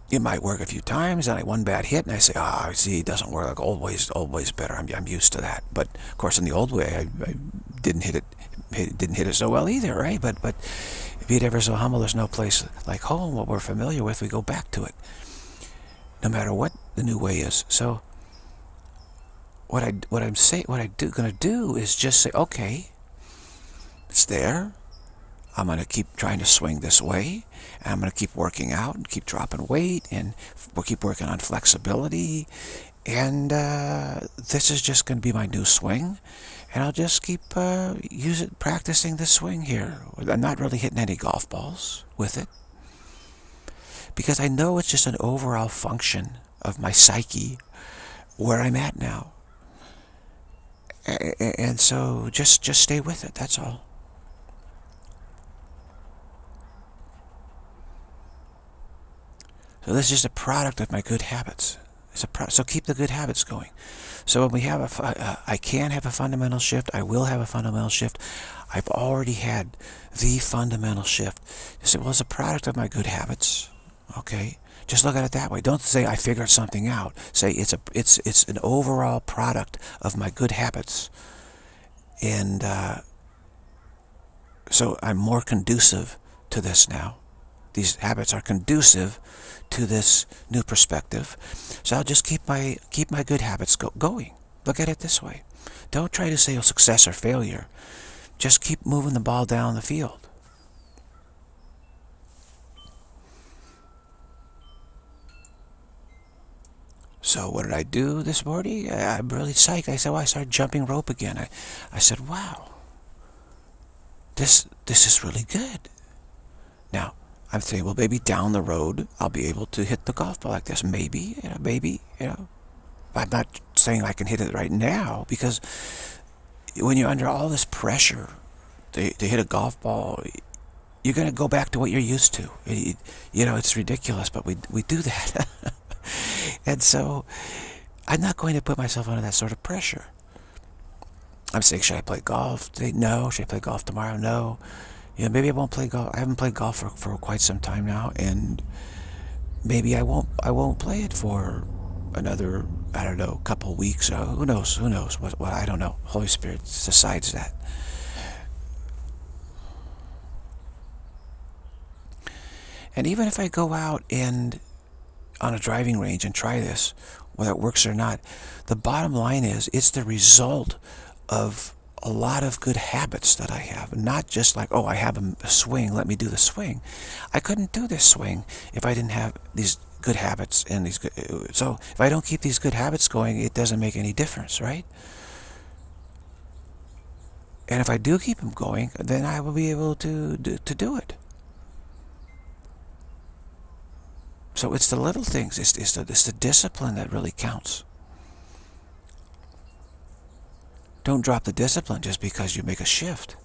It might work a few times, and I one bad hit, and I say, "Ah, see, it doesn't work. Like old ways better. I'm used to that." But of course, in the old way, I didn't didn't hit it so well either, right? But be it ever so humble, there's no place like home. What we're familiar with, we go back to it, no matter what the new way is. So what I'm gonna do is just say, okay, it's there. I'm going to keep trying to swing this way, and I'm going to keep working out and keep dropping weight, and we'll keep working on flexibility, and this is just going to be my new swing, and I'll just keep practicing this swing here. I'm not really hitting any golf balls with it, because I know it's just an overall function of my psyche where I'm at now. And so just stay with it, that's all. So this is just a product of my good habits. So keep the good habits going. So when we have I can have a fundamental shift. I will have a fundamental shift. I've already had the fundamental shift. You say, well, it's a product of my good habits. Okay, just look at it that way. Don't say I figured something out. Say it's an overall product of my good habits, and so I'm more conducive to this now. These habits are conducive to this new perspective. So I'll just keep my good habits going. Look at it this way. Don't try to say success or failure. Just keep moving the ball down the field. So what did I do this morning? I'm really psyched. I said, well, I started jumping rope again. I said, wow, this is really good. Now, I'm saying, well, maybe down the road, I'll be able to hit the golf ball like this. Maybe, maybe. I'm not saying I can hit it right now, because when you're under all this pressure to hit a golf ball, you're going to go back to what you're used to. It's ridiculous, but we do that. And so I'm not going to put myself under that sort of pressure. I'm saying, should I play golf today? No. Should I play golf tomorrow? No. Maybe I won't play golf. I haven't played golf for quite some time now, and maybe I won't play it for another, I don't know, couple weeks. Who knows? Who knows? What I don't know. Holy Spirit decides that. And even if I go out and on a driving range and try this, whether it works or not, the bottom line is it's the result of a lot of good habits that I have. Not just like, oh, I have a swing, let me do the swing. I couldn't do this swing if I didn't have these good habits and these good, so if I don't keep these good habits going, it doesn't make any difference, right? And if I do keep them going, then I will be able to do it. So it's the little things, it's the discipline that really counts. Don't drop the discipline just because you make a shift.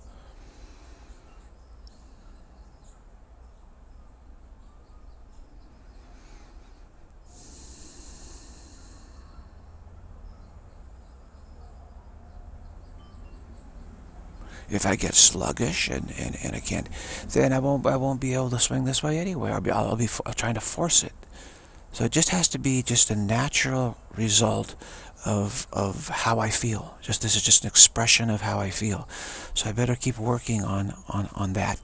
If I get sluggish and I can't, then I won't be able to swing this way anyway. I'll be trying to force it. So it just has to be just a natural result of how I feel. This is just an expression of how I feel. So I better keep working on that.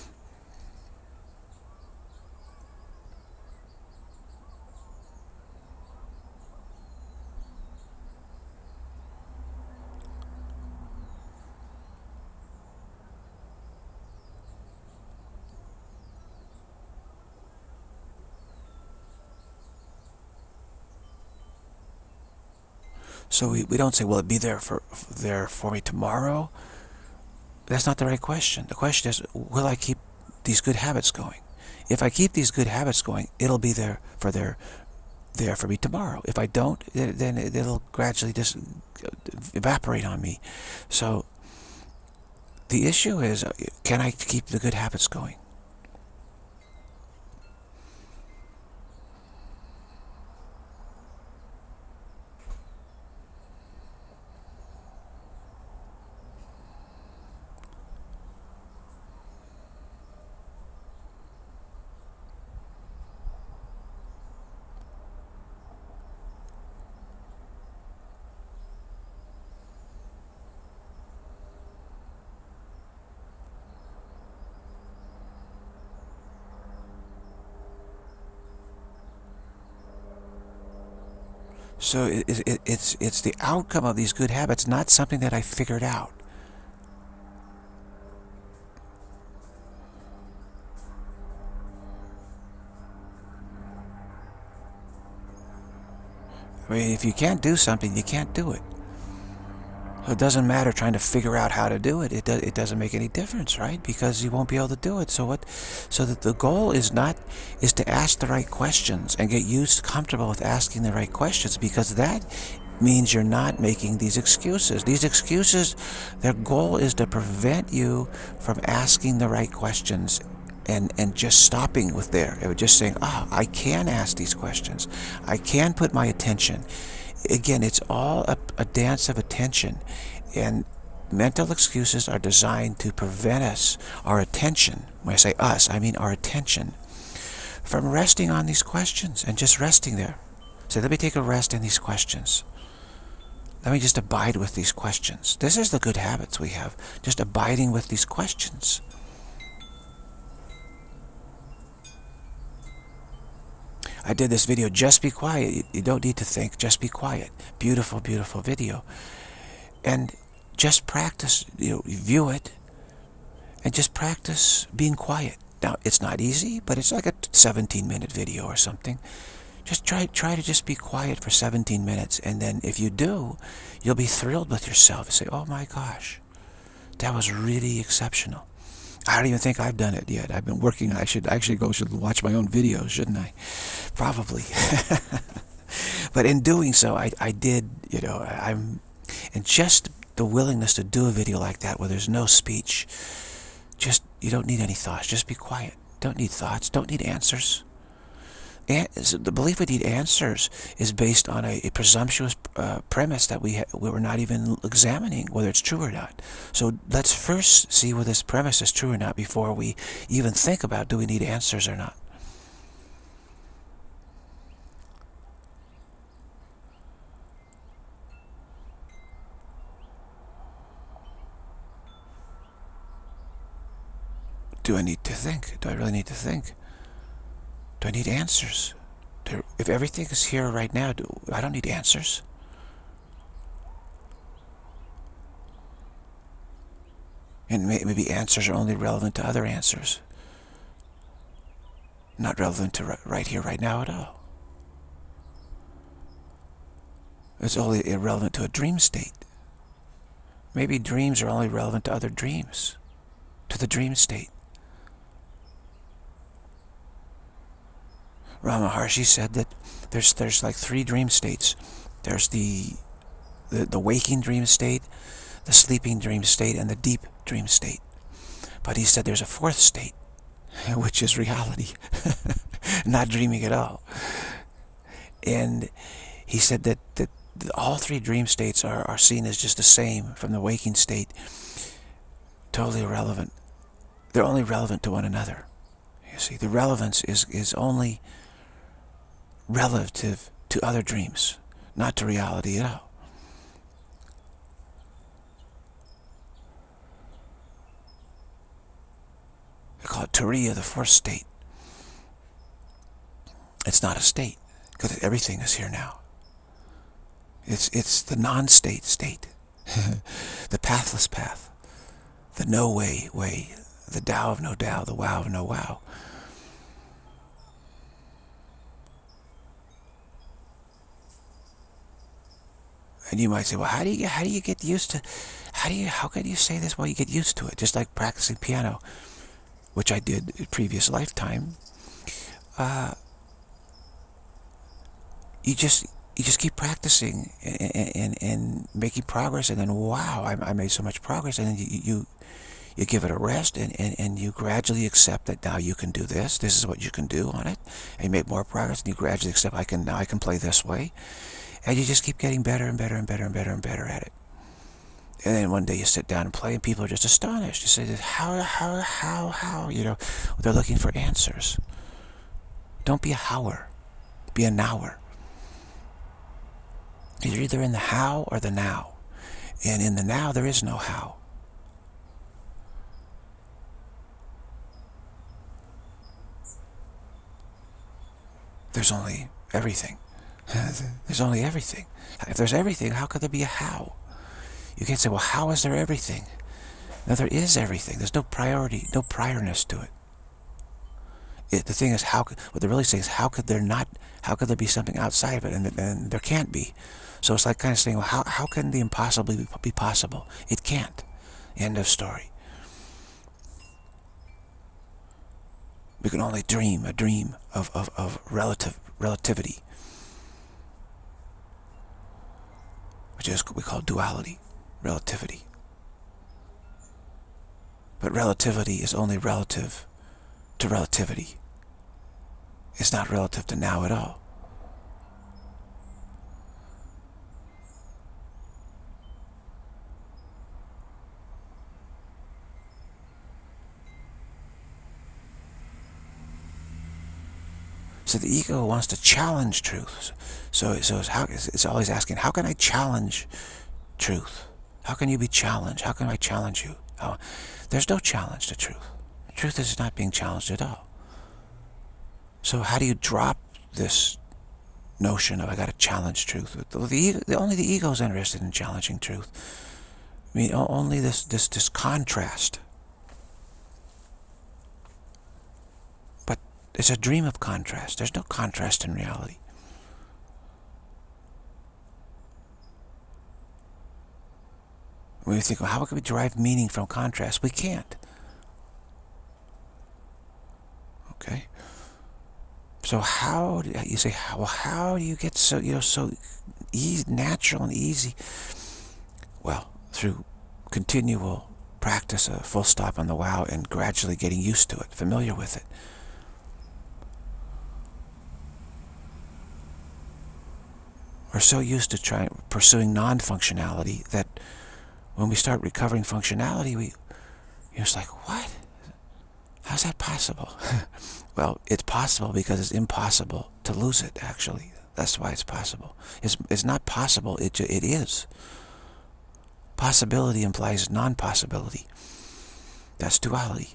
So we don't say, will it be there for me tomorrow? That's not the right question. The question is, will I keep these good habits going? If I keep these good habits going, it'll be there for me tomorrow. If I don't, then it'll gradually just evaporate on me. So the issue is, can I keep the good habits going? So it's the outcome of these good habits, not something that I figured out. I mean, if you can't do something, you can't do it. So it doesn't matter trying to figure out how to do it. It doesn't make any difference, right? Because you won't be able to do it. So what? So that the goal is to ask the right questions and get comfortable with asking the right questions, because that means you're not making these excuses. These excuses, their goal is to prevent you from asking the right questions and just stopping with there. It would just saying, I can ask these questions. I can put my attention. Again, it's all a dance of attention, and mental excuses are designed to prevent us, our attention, when I say us, I mean our attention, from resting on these questions and just resting there. So let me take a rest in these questions. Let me just abide with these questions. This is the good habits we have, just abiding with these questions. I did this video, just be quiet. You don't need to think, just be quiet. Beautiful, beautiful video. And just practice, view it, and just practice being quiet. Now, it's not easy, but it's like a 17-minute video or something. Just try to just be quiet for 17 minutes, and then if you do, you'll be thrilled with yourself and say, oh my gosh, that was really exceptional. I don't even think I've done it yet. I've been working. I should watch my own videos, shouldn't I? Probably. But in doing so, I did, and just the willingness to do a video like that where there's no speech, you don't need any thoughts. Just be quiet. Don't need thoughts. Don't need answers. And the belief we need answers is based on a presumptuous premise that we're not even examining whether it's true or not. So let's first see whether this premise is true or not before we even think about, do we need answers or not. Do I need to think? Do I really need to think? Do I need answers? If everything is here right now, I don't need answers. And maybe answers are only relevant to other answers. Not relevant to right here, right now at all. It's only irrelevant to a dream state. Maybe dreams are only relevant to other dreams, to the dream state. Ramana Maharshi said that there's like 3 dream states. There's the waking dream state, the sleeping dream state, and the deep dream state. But he said there's a 4th state, which is reality, not dreaming at all. And he said that all 3 dream states are seen as just the same from the waking state. Totally irrelevant. They're only relevant to one another. You see, the relevance is only relative to other dreams, not to reality at all. They call it Turiya, the 4th state. It's not a state, because everything is here now. It's the non-state state, the pathless path, the no way, the Tao of no Tao, the wow of no wow. And you might say, well, how do you get used to, how can you say this? Well, you get used to it, just like practicing piano, which I did in a previous lifetime. You just keep practicing and making progress, and then wow, I made so much progress, and then you give it a rest, and you gradually accept that now you can do this. This is what you can do on it, and you make more progress, and you gradually accept I can play this way. And you just keep getting better and better and better and better and better at it. And then one day you sit down and play, and people are just astonished. You say, how? They're looking for answers. Don't be a hower. Be a nower. You're either in the how or the now. And in the now, there is no how. There's only everything. There's only everything. If there's everything, how could there be a how? You can't say, well, how is there everything? No, there is everything. There's no priority, no priorness to it. The thing is, what they're really saying is, how could there be something outside of it? And there can't be. So it's like kind of saying, well, how can the impossible be possible? It can't. End of story. We can only dream a dream of relativity, which is what we call duality, relativity. But relativity is only relative to relativity. It's not relative to now at all. So the ego wants to challenge truth. So it's always asking, how can I challenge truth? How can you be challenged? How can I challenge you? Oh, there's no challenge to truth. Truth is not being challenged at all. So how do you drop this notion of I got to challenge truth? Only the ego is interested in challenging truth. I mean, only this contrast. But it's a dream of contrast. There's no contrast in reality. When we think, well, how can we derive meaning from contrast? We can't. Okay. So how do you say? Well, how do you get so so easy, natural and easy? Well, through continual practice, a full stop on the wow, and gradually getting used to it, familiar with it. We're so used to pursuing non-functionality that when we start recovering functionality, you're just like, what? How's that possible? Well, it's possible because it's impossible to lose it, actually. That's why it's possible. It's not possible, it is. Possibility implies non-possibility. That's duality.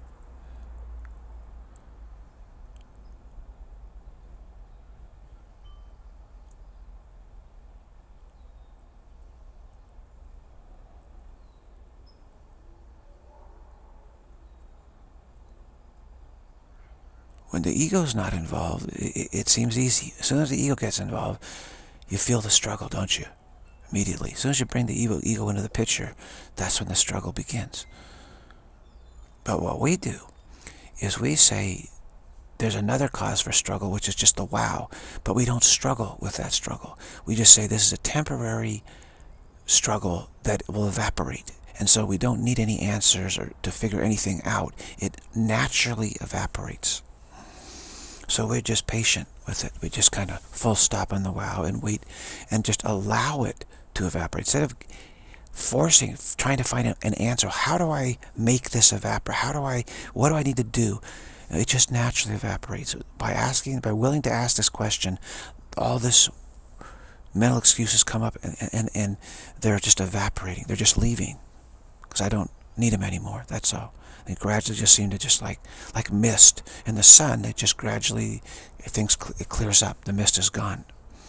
When the ego's not involved, it seems easy. As soon as the ego gets involved, you feel the struggle, don't you? Immediately. As soon as you bring the ego into the picture, that's when the struggle begins. But what we do is we say there's another cause for struggle, which is just the wow, but we don't struggle with that struggle. We just say this is a temporary struggle that will evaporate. And so we don't need any answers or to figure anything out. It naturally evaporates. So we're just patient with it. We just kind of full stop on the wow and wait and just allow it to evaporate. Instead of trying to find an answer, how do I make this evaporate? What do I need to do? It just naturally evaporates. By willing to ask this question, all this mental excuses come up and they're just evaporating. They're just leaving because I don't need them anymore. That's all. They gradually just seem to just like mist in the sun. It just gradually, it clears up. The mist is gone.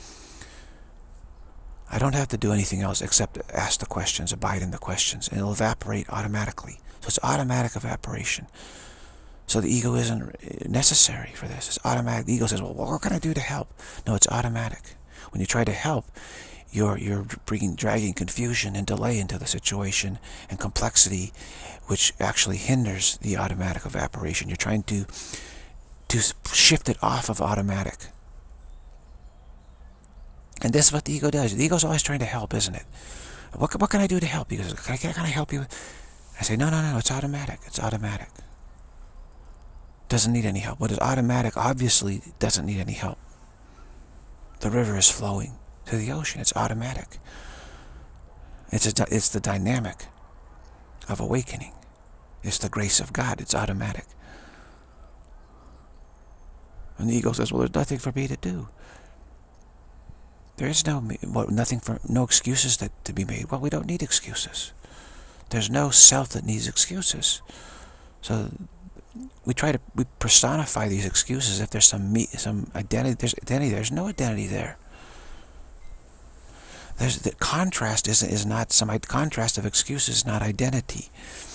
I don't have to do anything else except ask the questions, abide in the questions, and it'll evaporate automatically. So it's automatic evaporation. So the ego isn't necessary for this. It's automatic. The ego says, well, what can I do to help? No, it's automatic. When you try to help, you're dragging confusion and delay into the situation and complexity, which actually hinders the automatic evaporation. You're trying to shift it off of automatic. And this is what the ego does. The ego's always trying to help, isn't it? What can I do to help you? Can I help you? I say, no, it's automatic. It's automatic. Doesn't need any help. What is automatic obviously doesn't need any help. The river is flowing to the ocean. It's automatic. It's the dynamic of awakening. It's the grace of God. It's automatic. And the ego says, well, there's nothing for me to do. There is no excuses to be made. Well, we don't need excuses. There's no self that needs excuses. So we personify these excuses if there's some identity. There's no identity there. There's the contrast is not some contrast of excuses, not identity.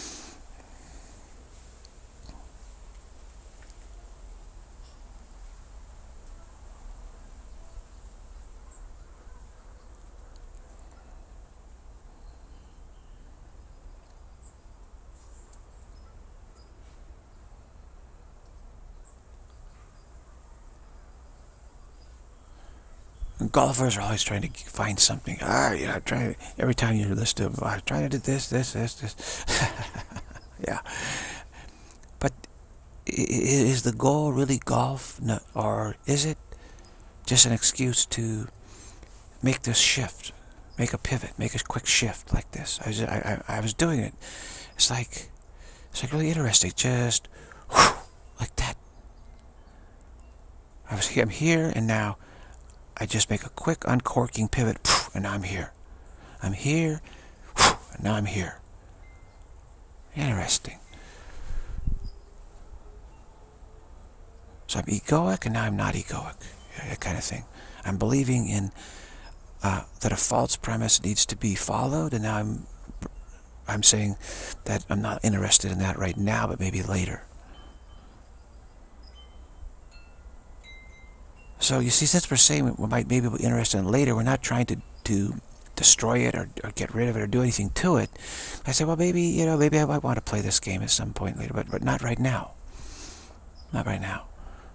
Golfers are always trying to find something. Yeah, try every time you list of trying to do this. Yeah, but is the goal really golf, no, or is it just an excuse to make this shift, make a pivot, make a quick shift like this? I was doing it. It's like really interesting, just whew, like that. I'm here, and now I just make a quick uncorking pivot, and now I'm here. I'm here, and now I'm here. Interesting. So I'm egoic, and now I'm not egoic. That kind of thing. I'm believing in that a false premise needs to be followed, and now I'm saying that I'm not interested in that right now, but maybe later. So you see, since we're saying we might maybe be interested in later, we're not trying to destroy it or get rid of it or do anything to it. I say, well, maybe maybe I might want to play this game at some point later, but not right now. Not right now.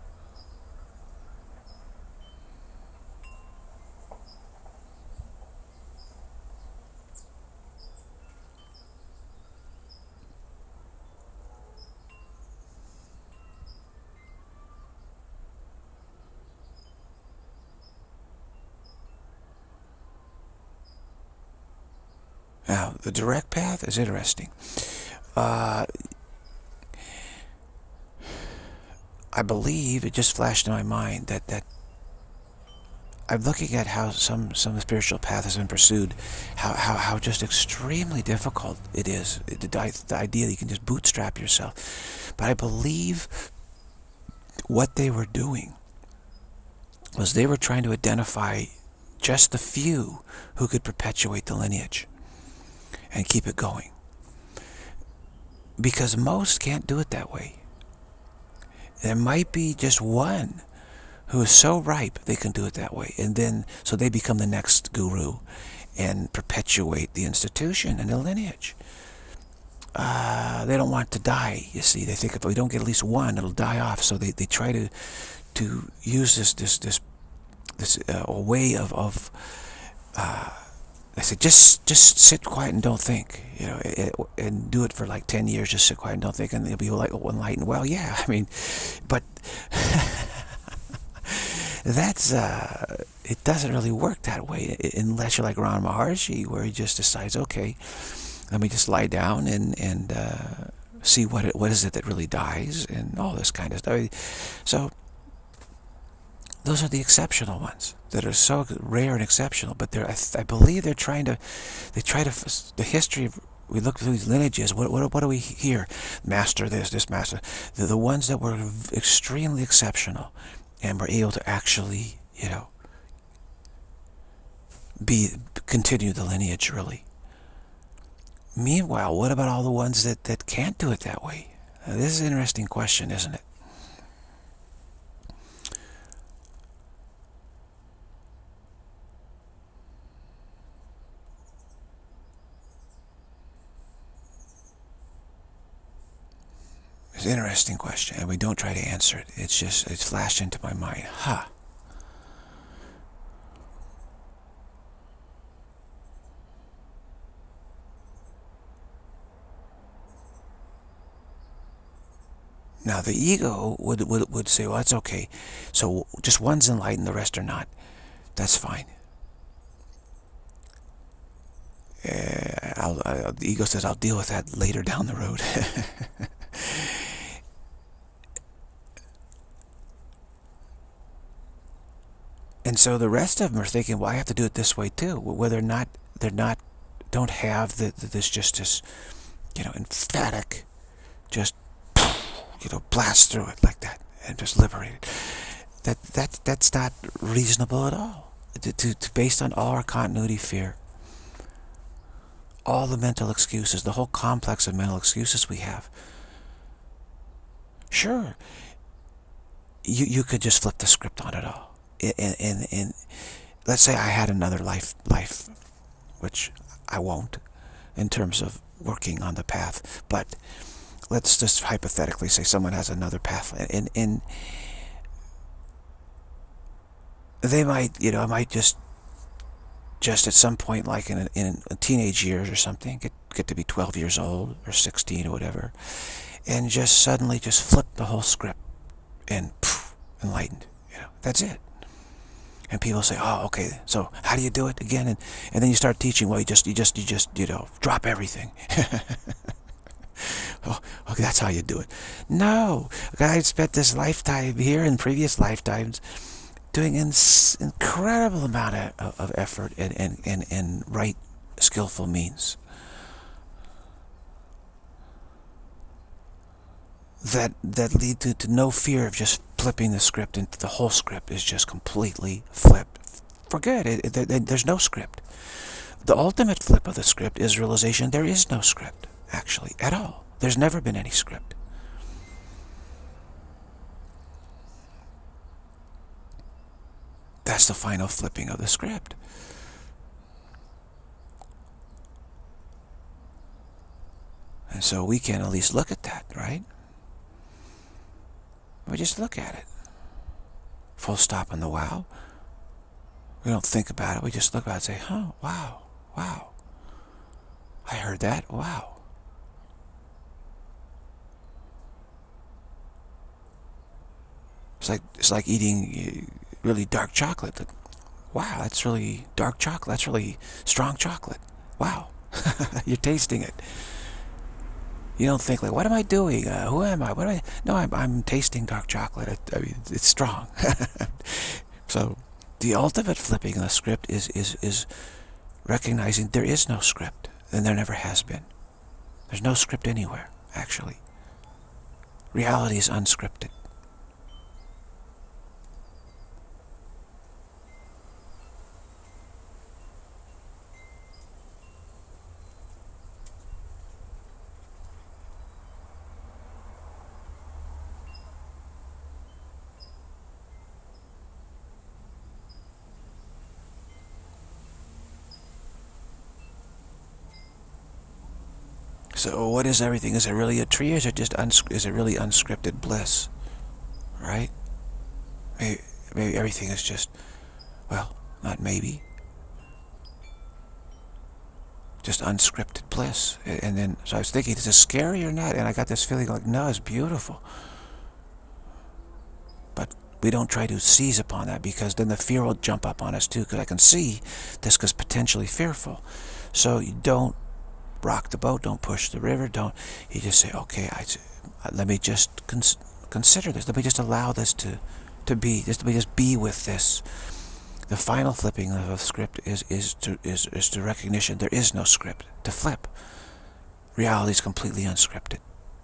Now, the direct path is interesting. I believe it just flashed in my mind that I'm looking at how some of the spiritual path has been pursued, how just extremely difficult it is. The idea that you can just bootstrap yourself. But I believe what they were doing was they were trying to identify just the few who could perpetuate the lineage and keep it going. Because most can't do it that way. There might be just one who is so ripe they can do it that way, and then so they become the next guru and perpetuate the institution and the lineage. They don't want to die, you see. They think if we don't get at least one, it'll die off. So they try to use this way of I said, just sit quiet and don't think, and do it for like 10 years. Just sit quiet and don't think, and you'll be like enlightened. Well, yeah, I mean, but that's it doesn't really work that way unless you're like Ramana Maharshi, where he just decides, okay, let me just lie down and see what is it that really dies and all this kind of stuff. So those are the exceptional ones that are so rare and exceptional. But I believe they try to the history of, we look through these lineages. What do we hear? Master this master. The ones that were extremely exceptional and were able to actually, continue the lineage really. Meanwhile, what about all the ones that can't do it that way? This is an interesting question, isn't it? It's an interesting question, and we don't try to answer it. It's flashed into my mind. Now the ego would say, well, that's okay. So just one's enlightened, the rest are not. That's fine. The ego says, I'll deal with that later down the road. And so the rest of them are thinking, well, I have to do it this way too. Whether or not don't have this emphatic, just blast through it like that and just liberate it. That's not reasonable at all. based on all our continuity fear, all the mental excuses, the whole complex of mental excuses we have. Sure, you could just flip the script on it all. And let's say I had another life, which I won't, in terms of working on the path. But let's just hypothetically say someone has another path, and they might, I might just at some point, like in teenage years or something, get to be 12 years old or 16 or whatever, and just suddenly just flip the whole script and poof, enlightened. That's it. And people say, "Oh, okay. So how do you do it again?" And then you start teaching. Well, you just drop everything. Oh, okay, that's how you do it. No, I spent this lifetime here and previous lifetimes doing incredible amount of effort and right, skillful means that lead to no fear of just flipping the script, and the whole script is just completely flipped for good. There's no script. The ultimate flip of the script is realization there is no script, actually, at all. There's never been any script. That's the final flipping of the script. And so we can at least look at that, right? We just look at it. Full stop on the wow. We don't think about it. We just look at it and say, "Huh, wow, wow. I heard that, wow." It's like eating really dark chocolate. Wow, that's really dark chocolate. That's really strong chocolate. Wow. You're tasting it. You don't think like, what am I doing? Who am I? What am I? No, I'm tasting dark chocolate. I mean, it's strong. So the ultimate flipping of the script is recognizing there is no script, and there never has been. There's no script anywhere, actually. Reality is unscripted. So what is everything? Is it really a tree, or is it just is it really unscripted bliss? Right? Maybe everything is just, well, not maybe, just unscripted bliss. And then, so I was thinking, is it scary or not? And I got this feeling like, no, it's beautiful. But we don't try to seize upon that, because then the fear will jump up on us too, because I can see this is potentially fearful. So you don't rock the boat, don't push the river, you just say, okay, let me just consider this, let me just allow this to be, let me just be with this. The final flipping of a script is the recognition there is no script to flip. Reality is completely unscripted.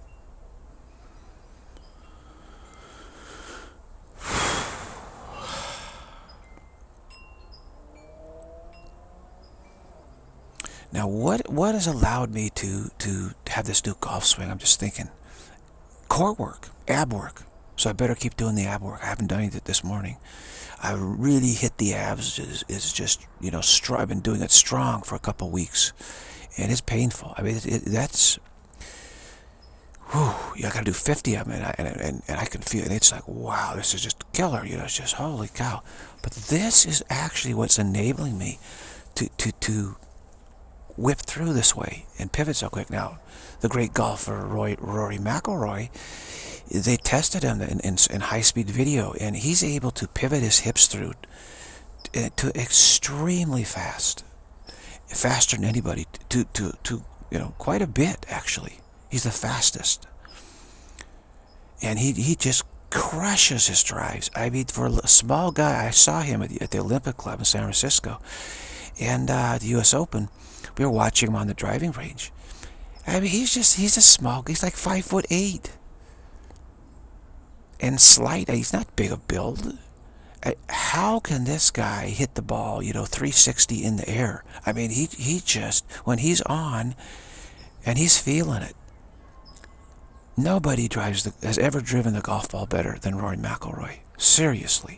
Now, what has allowed me to have this new golf swing? I'm just thinking, core work, ab work. So I better keep doing the ab work. I haven't done it this morning. I really hit the abs. Is just, I've been doing it strong for a couple weeks, and it's painful. I mean, that's, whew, I got to do 50 of them, and I can feel it. It's like, wow, this is just killer. It's just holy cow. But this is actually what's enabling me to whip through this way and pivot so quick. Now, the great golfer Rory McIlroy, they tested him in high-speed video, and he's able to pivot his hips through to extremely fast, faster than anybody, to quite a bit, actually. He's the fastest, and he just crushes his drives. I mean, for a small guy, I saw him at the Olympic Club in San Francisco, and the U.S. Open. We were watching him on the driving range. I mean, he's a small, he's like 5'8", and slight. He's not big of build. how can this guy hit the ball, 360 in the air? I mean, he just, when he's on and he's feeling it, nobody has ever driven the golf ball better than Rory McIlroy. Seriously.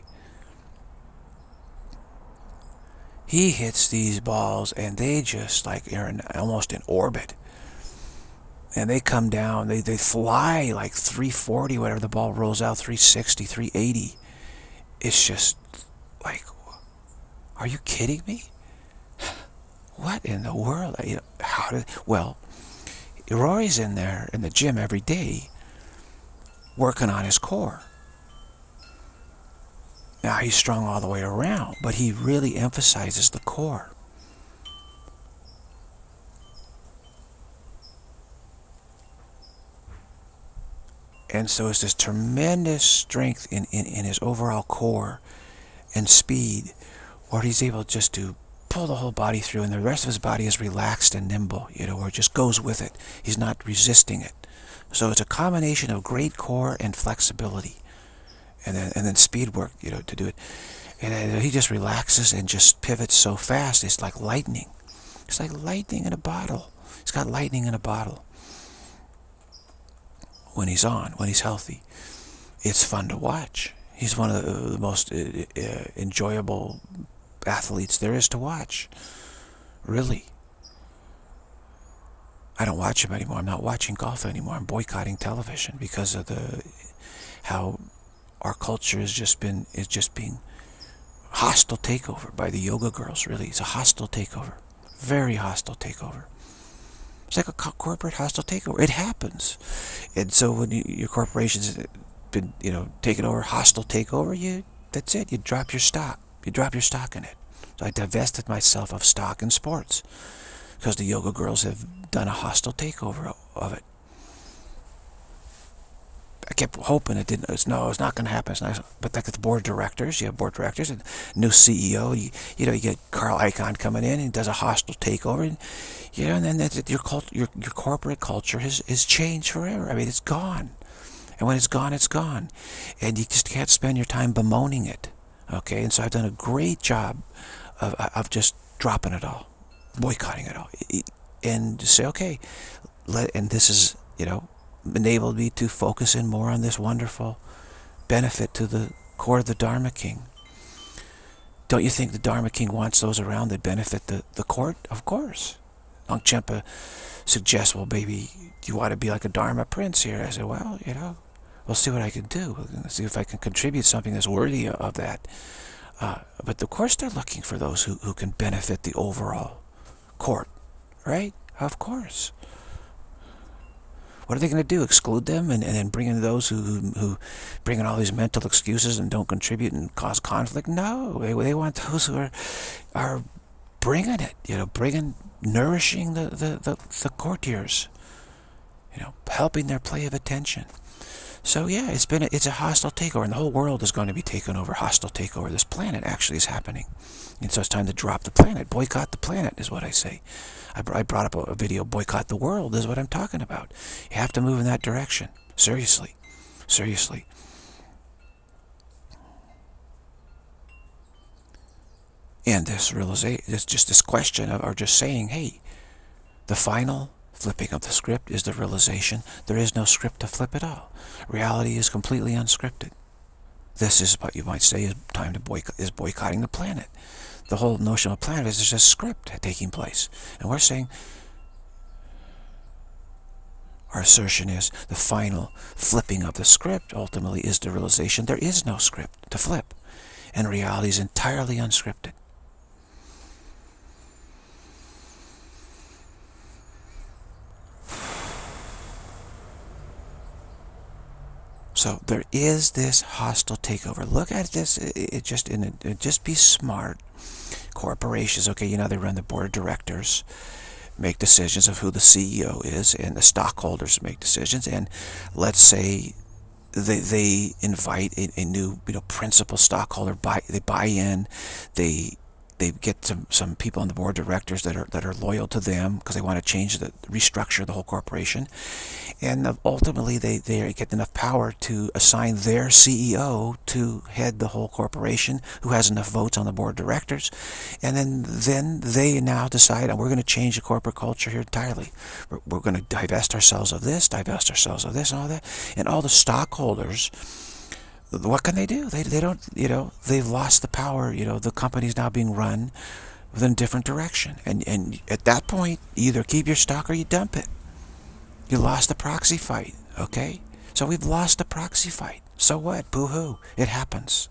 He hits these balls and they just like are almost in orbit. And they come down, they fly like 340, whatever the ball rolls out, 360, 380. It's just like, are you kidding me? What in the world? Well, Rory's in there in the gym every day working on his core. Now he's strong all the way around, but he really emphasizes the core. And so it's this tremendous strength in his overall core and speed, where he's able just to pull the whole body through, and the rest of his body is relaxed and nimble, where it just goes with it. He's not resisting it. So it's a combination of great core and flexibility, and then speed work, to do it. And he just relaxes and just pivots so fast. It's like lightning. It's like lightning in a bottle. He's got lightning in a bottle. When he's on, when he's healthy, it's fun to watch. He's one of the most enjoyable athletes there is to watch. Really. I don't watch him anymore. I'm not watching golf anymore. I'm boycotting television because of how our culture is just being hostile takeover by the yoga girls. Really, it's a hostile takeover, very hostile takeover. It's like a corporate hostile takeover. It happens. And so when your corporation's been, taken over, hostile takeover, that's it. You drop your stock. You drop your stock in it. So I divested myself of stock in sports because the yoga girls have done a hostile takeover of it. I kept hoping it didn't. It's not going to happen. It's not, but like the board of directors, you have board directors and new CEO. You get Carl Icahn coming in and does a hostile takeover, and and then your corporate culture is changed forever. I mean, it's gone, and when it's gone, it's gone, and you just can't spend your time bemoaning it. Okay, and so I've done a great job of just dropping it all, boycotting it all, and just say, okay, and this is enabled me to focus in more on this wonderful benefit to the core of the Dharma King. Don't you think the Dharma King wants those around that benefit the court? Of course. Longchenpa suggests, well, baby, do you want to be like a Dharma prince here? I said, well, we'll see what I can do. We'll see if I can contribute something that's worthy of that. But of course they're looking for those who can benefit the overall court, right? Of course. What are they going to do? Exclude them and then bring in those who bring in all these mental excuses and don't contribute and cause conflict? No, they want those who are bringing it, nourishing the courtiers, helping their play of attention. So yeah, it's a hostile takeover, and the whole world is going to be taken over. Hostile takeover. This planet actually is happening, and so it's time to drop the planet. Boycott the planet is what I say. I brought up a video. Boycott the world is what I'm talking about. You have to move in that direction. Seriously, seriously. And this realization, just this question of, or just saying, hey, the final flipping of the script is the realization there is no script to flip at all. Reality is completely unscripted. This is what you might say is time to boycotting the planet. The whole notion of planet is just a script taking place. And we're saying, our assertion is the final flipping of the script ultimately is the realization there is no script to flip. And reality is entirely unscripted. So there is this hostile takeover. Look at this. Just be smart. Corporations, okay, they run the board of directors, make decisions of who the CEO is, and the stockholders make decisions. And let's say they invite a new principal stockholder. They buy in. They they get some people on the board of directors that are loyal to them because they want to change restructure the whole corporation, and ultimately they get enough power to assign their CEO to head the whole corporation, who has enough votes on the board of directors, and then they now decide, we're going to change the corporate culture here entirely. We're going to divest ourselves of this, and all that, and all the stockholders. What can they do? They don't, they've lost the power. The company's now being run within a different direction. And at that point, you either keep your stock or you dump it. You lost the proxy fight, okay? So we've lost the proxy fight. So what? Boo-hoo. It happens.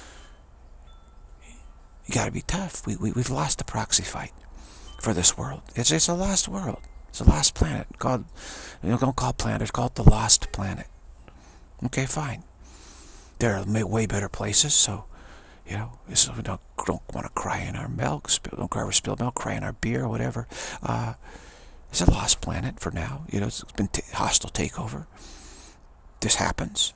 You got to be tough. We've lost the proxy fight for this world. It's a lost world. It's a lost planet. Don't call it planet. Call it the lost planet. Okay, fine. There are way better places, so, so we don't want to cry in our milk, don't cry over spilled milk, cry in our beer, or whatever. It's a lost planet for now. It's been hostile takeover. This happens.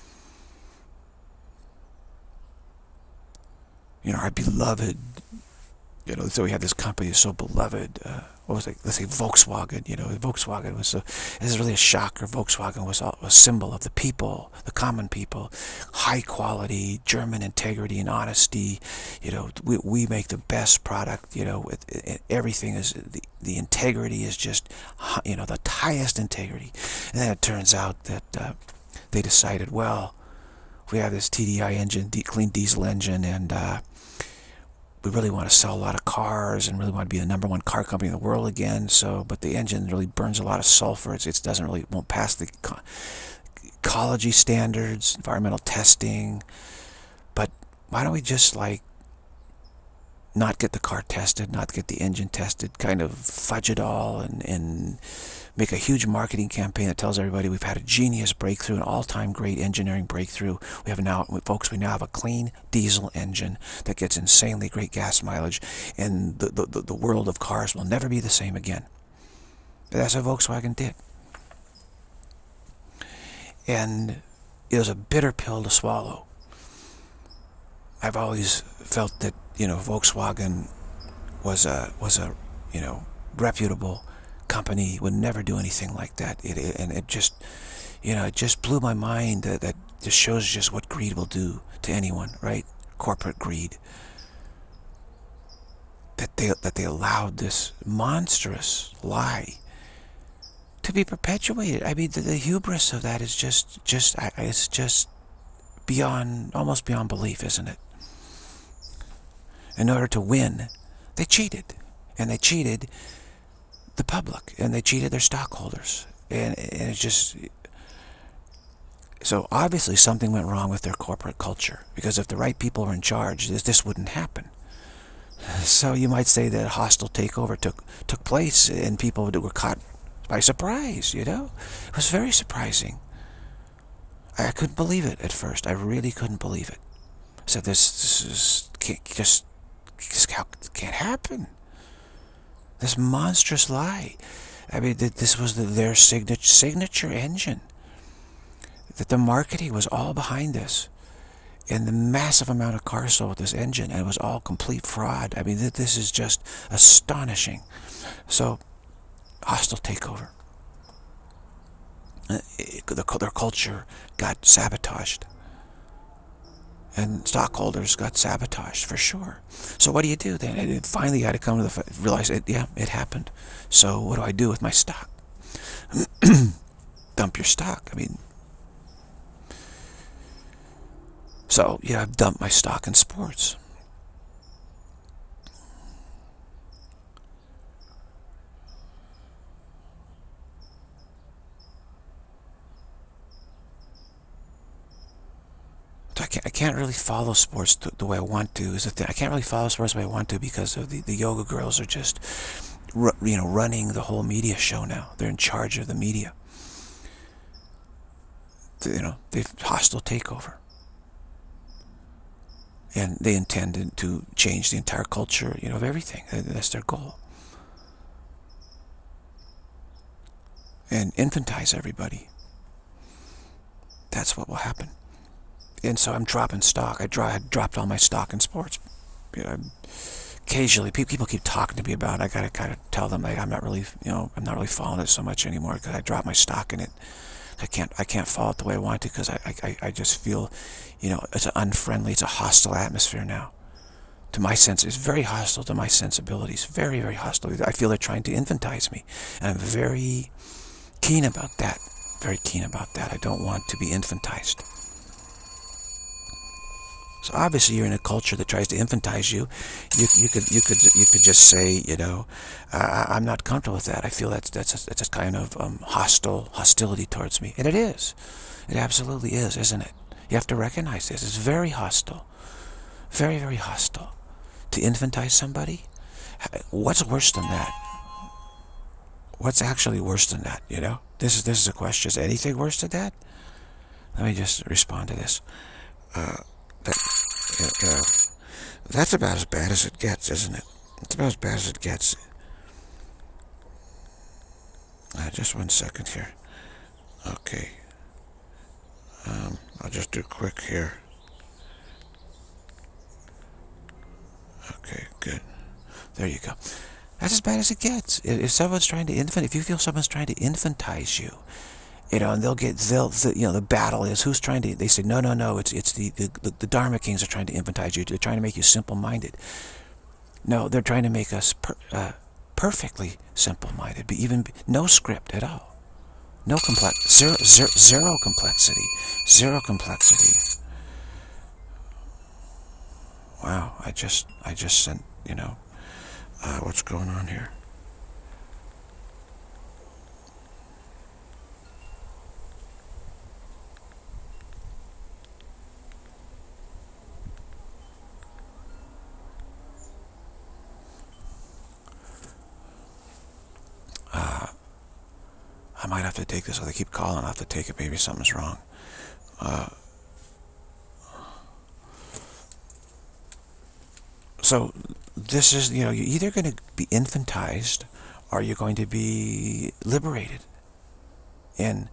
Our beloved, so we have this company that's so beloved. What was it? Let's say Volkswagen. Volkswagen was this is really a shocker. Volkswagen was a symbol of the people, the common people, high quality, German integrity and honesty. We make the best product. Everything is the integrity is just, the highest integrity. And then it turns out that they decided, well, we have this TDI engine, clean diesel engine, and we really want to sell a lot of cars and really want to be the #1 car company in the world again. But the engine really burns a lot of sulfur. It won't pass the ecology standards, environmental testing. But why don't we just not get the car tested, not get the engine tested, kind of fudge it all and make a huge marketing campaign that tells everybody we've had a genius breakthrough, an all-time great engineering breakthrough. We now have a clean diesel engine that gets insanely great gas mileage, and the world of cars will never be the same again. But that's what Volkswagen did. And it was a bitter pill to swallow. I've always felt that, Volkswagen was a reputable company, would never do anything like that. It just blew my mind that just shows just what greed will do to anyone, right? Corporate greed. That they allowed this monstrous lie to be perpetuated. I mean, the hubris of that is it's just almost beyond belief, isn't it? In order to win, they cheated, and they cheated the public, and they cheated their stockholders, and it's just, so obviously something went wrong with their corporate culture, because if the right people were in charge, this wouldn't happen. So you might say that a hostile takeover took place, and people were caught by surprise. It was very surprising. I couldn't believe it at first. I really couldn't believe it. I said, this can't happen. This monstrous lie. I mean, this was their signature engine. That the marketing was all behind this. And the massive amount of cars sold with this engine, and it was all complete fraud. I mean, this is just astonishing. So, hostile takeover. Their culture got sabotaged. And stockholders got sabotaged, for sure. So what do you do then? And finally, I had to come to realize it happened. So what do I do with my stock? Dump your stock. I mean, so I've dumped my stock in sports. So I can't really follow sports the way I want to. Is the thing. I can't really follow sports the way I want to because of the yoga girls are just, running the whole media show now. They're in charge of the media. They've hostile takeover, and they intend to change the entire culture, of everything. That's their goal, and infantize everybody. That's what will happen. And so I'm dropping stock. I dropped all my stock in sports, occasionally people keep talking to me about it. I gotta kind of tell them I'm not really, I'm not really following it so much anymore because I dropped my stock in it. I can't follow it the way I want to because I just feel, it's an unfriendly, it's a hostile atmosphere now. To my sense, it's very hostile to my sensibilities. Very, very hostile. I feel they're trying to infantize me. And I'm very keen about that. Very keen about that. I don't want to be infantized. So obviously you're in a culture that tries to infantize you. You could just say, I'm not comfortable with that. I feel that's a kind of hostility towards me. And it is. It absolutely is, isn't it? You have to recognize this. It's very hostile. Very, very hostile. To infantize somebody? What's worse than that? What's actually worse than that, This is a question. Is anything worse than that? Let me just respond to this. That's about as bad as it gets, isn't it? It's about as bad as it gets. Just 1 second here. Okay. I'll just do quick here. Okay, good. There you go. That's as bad as it gets. If someone's trying to if you feel someone's trying to infantize you, and the battle is who's trying to. They say no, it's the Dharma kings are trying to infantize you. They're trying to make you simple-minded. No, they're trying to make us perfectly simple-minded. Even no script at all. No zero complexity. Zero complexity. Wow, I just sent, what's going on here? I might have to take this. Or they keep calling. I'll have to take it. Maybe something's wrong. So this is, you're either going to be infantized or you're going to be liberated. And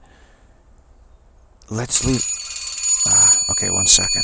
let's leave. Okay, 1 second.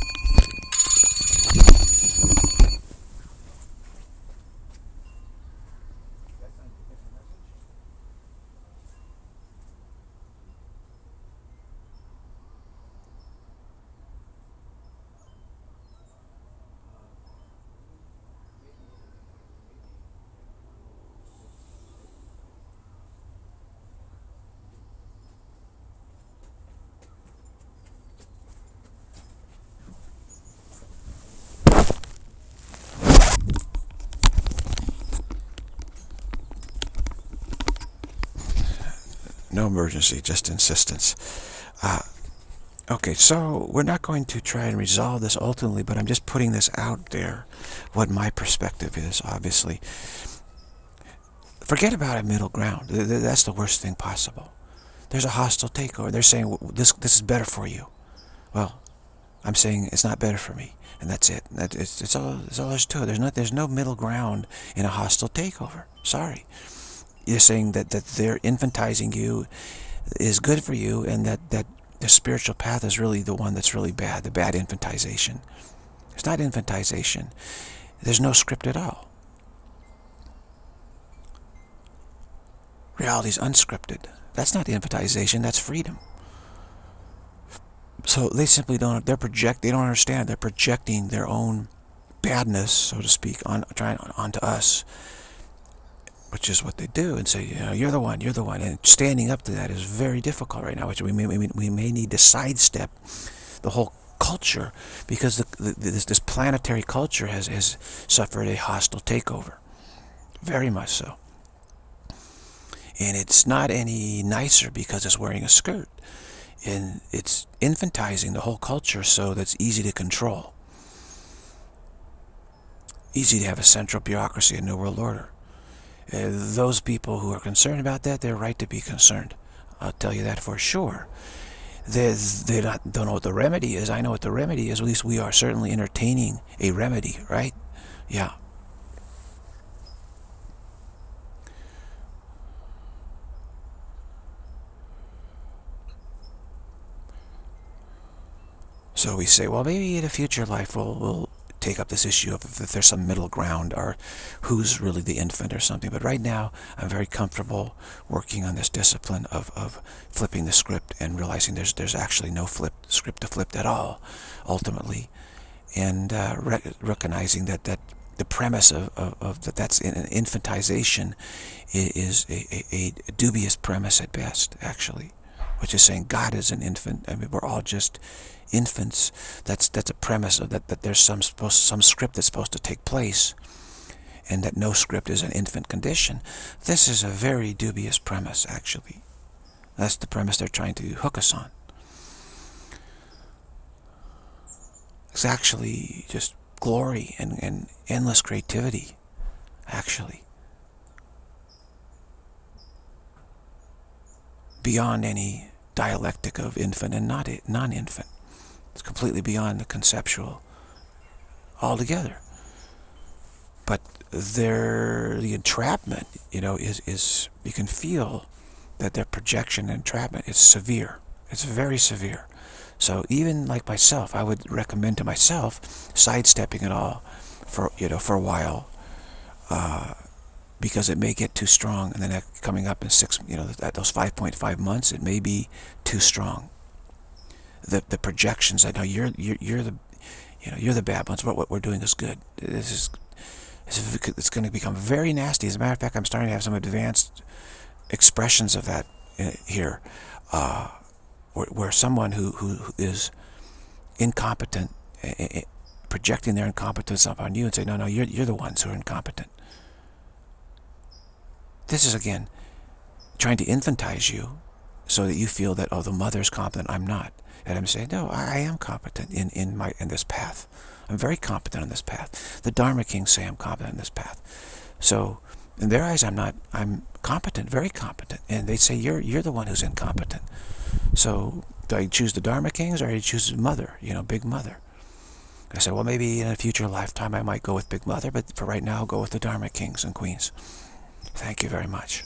No emergency, just insistence. Okay, so we're not going to try and resolve this ultimately, but I'm just putting this out there, what my perspective is, obviously. Forget about a middle ground. That's the worst thing possible. There's a hostile takeover. They're saying, this is better for you. Well, I'm saying it's not better for me, and that's it. It's all there's to it. There's no middle ground in a hostile takeover. Sorry. You're saying that they're infantizing you is good for you, and that the spiritual path is really the one that's really bad, the bad infantization. It's not infantization. There's no script at all. Reality is unscripted. That's not infantization, that's freedom. So they simply don't, they don't understand. They're projecting their own badness, so to speak, onto us, which is what they do, and say, you're the one, and standing up to that is very difficult right now, which we may need to sidestep the whole culture, because this planetary culture has suffered a hostile takeover, very much so. And it's not any nicer because it's wearing a skirt, and it's infantizing the whole culture so that's easy to control, easy to have a central bureaucracy, a new world order. Those people who are concerned about that, they're right to be concerned. I'll tell you that for sure. They don't know what the remedy is. I know what the remedy is. At least we are certainly entertaining a remedy, right? Yeah. So we say, well, maybe in a future life we'll take up this issue of if there's some middle ground or who's really the infant or something. But right now, I'm very comfortable working on this discipline of flipping the script and realizing there's actually no script to flip at all, ultimately, and recognizing that the premise of that's an infantization is a dubious premise at best, actually, which is saying God is an infant. I mean, we're all just infants. That's a premise of that there's some script that's supposed to take place, and that no script is an infant condition. This is a very dubious premise, actually. That's the premise they're trying to hook us on. It's actually just glory and endless creativity, actually, beyond any dialectic of infant and non-infant. It's completely beyond the conceptual altogether. But the entrapment, is you can feel that their projection and entrapment is severe. It's very severe. So even like myself, I would recommend to myself sidestepping it all for a while, because it may get too strong, and then coming up in at those 5.5 months, it may be too strong. The projections, I know you're the bad ones, but what we're doing is good. It's going to become very nasty. As a matter of fact, I'm starting to have some advanced expressions of that here, where someone who is incompetent, projecting their incompetence upon you and say, no, you're the ones who are incompetent. This is, again, trying to infantize you so that you feel that, oh, the mother's competent, I'm not. And I'm saying, no, I am competent in this path. I'm very competent on this path. The Dharma Kings say I'm competent in this path. So in their eyes, I'm not. I'm competent, very competent. And they say, you're the one who's incompetent. So do I choose the Dharma Kings, or do I choose Mother, Big Mother? I said, well, maybe in a future lifetime I might go with Big Mother, but for right now, I'll go with the Dharma Kings and Queens. Thank you very much.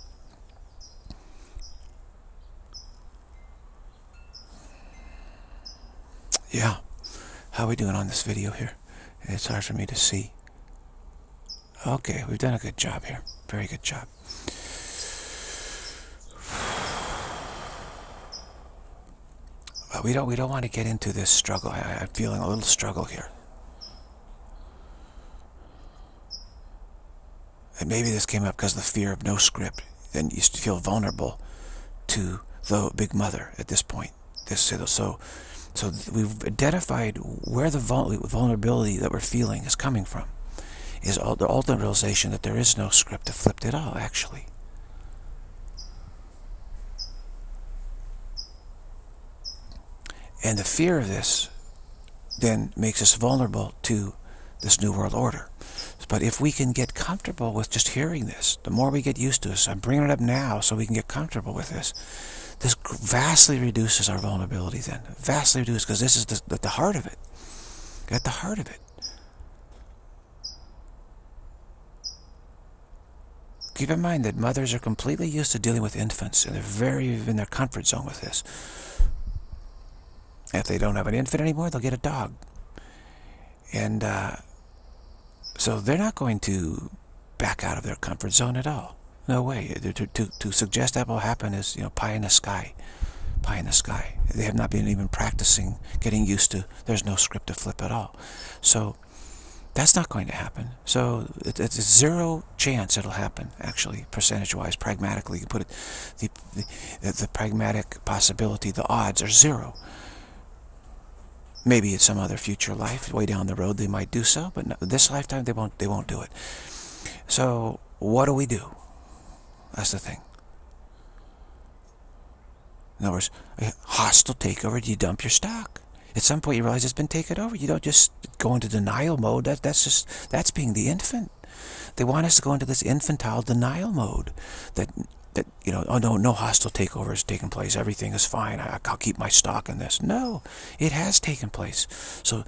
Yeah. How are we doing on this video here? It's hard for me to see. Okay, we've done a good job here. Very good job. But we don't want to get into this struggle. I'm feeling a little struggle here. And maybe this came up because of the fear of no script. Then you feel vulnerable to the Big Mother at this point. So we've identified where the vulnerability that we're feeling is coming from. Is the ultimate realization that there is no script to flip at all, actually. And the fear of this then makes us vulnerable to this New World Order. But if we can get comfortable with just hearing this, the more we get used to this, I'm bringing it up now so we can get comfortable with this. This vastly reduces our vulnerability then. Vastly reduces, because this is at the heart of it. At the heart of it. Keep in mind that mothers are completely used to dealing with infants, and they're very in their comfort zone with this. And if they don't have an infant anymore, they'll get a dog. And so they're not going to back out of their comfort zone at all. No way. To suggest that will happen is, pie in the sky. Pie in the sky. They have not been even practicing getting used to there's no script to flip at all. So that's not going to happen. So it's zero chance it'll happen, actually, percentage-wise, pragmatically. You put it, the pragmatic possibility, the odds are zero. Maybe in some other future life, way down the road, they might do so, but no, this lifetime they won't do it. So what do? That's the thing. In other words, a hostile takeover, you dump your stock. At some point you realize it's been taken over. You don't just go into denial mode. That's being the infant. They want us to go into this infantile denial mode. That oh no hostile takeover has taken place. Everything is fine. I'll keep my stock in this. No, it has taken place. So,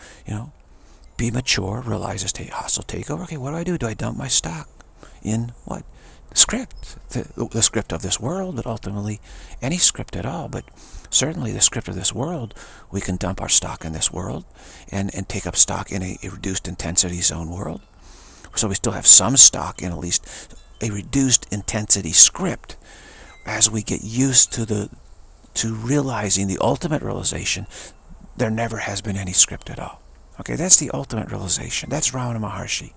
be mature, realize it's hostile takeover. Okay, what do? Do I dump my stock in what? script, the script of this world, but ultimately any script at all, but certainly the script of this world. We can dump our stock in this world and take up stock in a reduced intensity zone world. So we still have some stock in at least a reduced intensity script as we get used to realizing the ultimate realization. There never has been any script at all. Okay, that's the ultimate realization. That's Ramana Maharshi.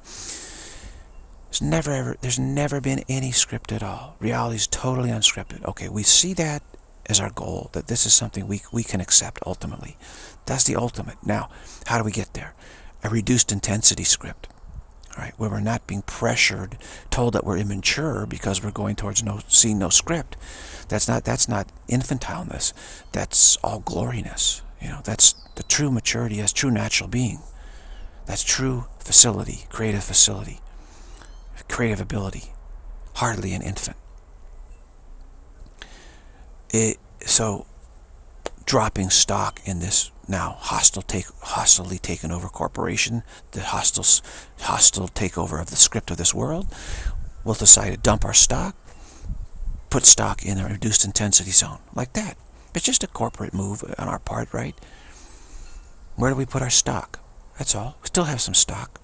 There's never been any script at all. Reality is totally unscripted. Okay, we see that as our goal, that this is something we can accept ultimately. That's the ultimate. Now, how do we get there? A reduced intensity script. All right, where we're not being pressured, told that we're immature because we're going towards seeing no script. That's not infantileness. That's all gloriness. You know, that's the true maturity as true natural being. That's true facility, creative ability, hardly an infant. So dropping stock in this now hostily taken over corporation, the hostile takeover of the script of this world, we'll decide to dump our stock, put stock in a reduced intensity zone, like that. It's just a corporate move on our part, right? Where do we put our stock? That's all. We still have some stock.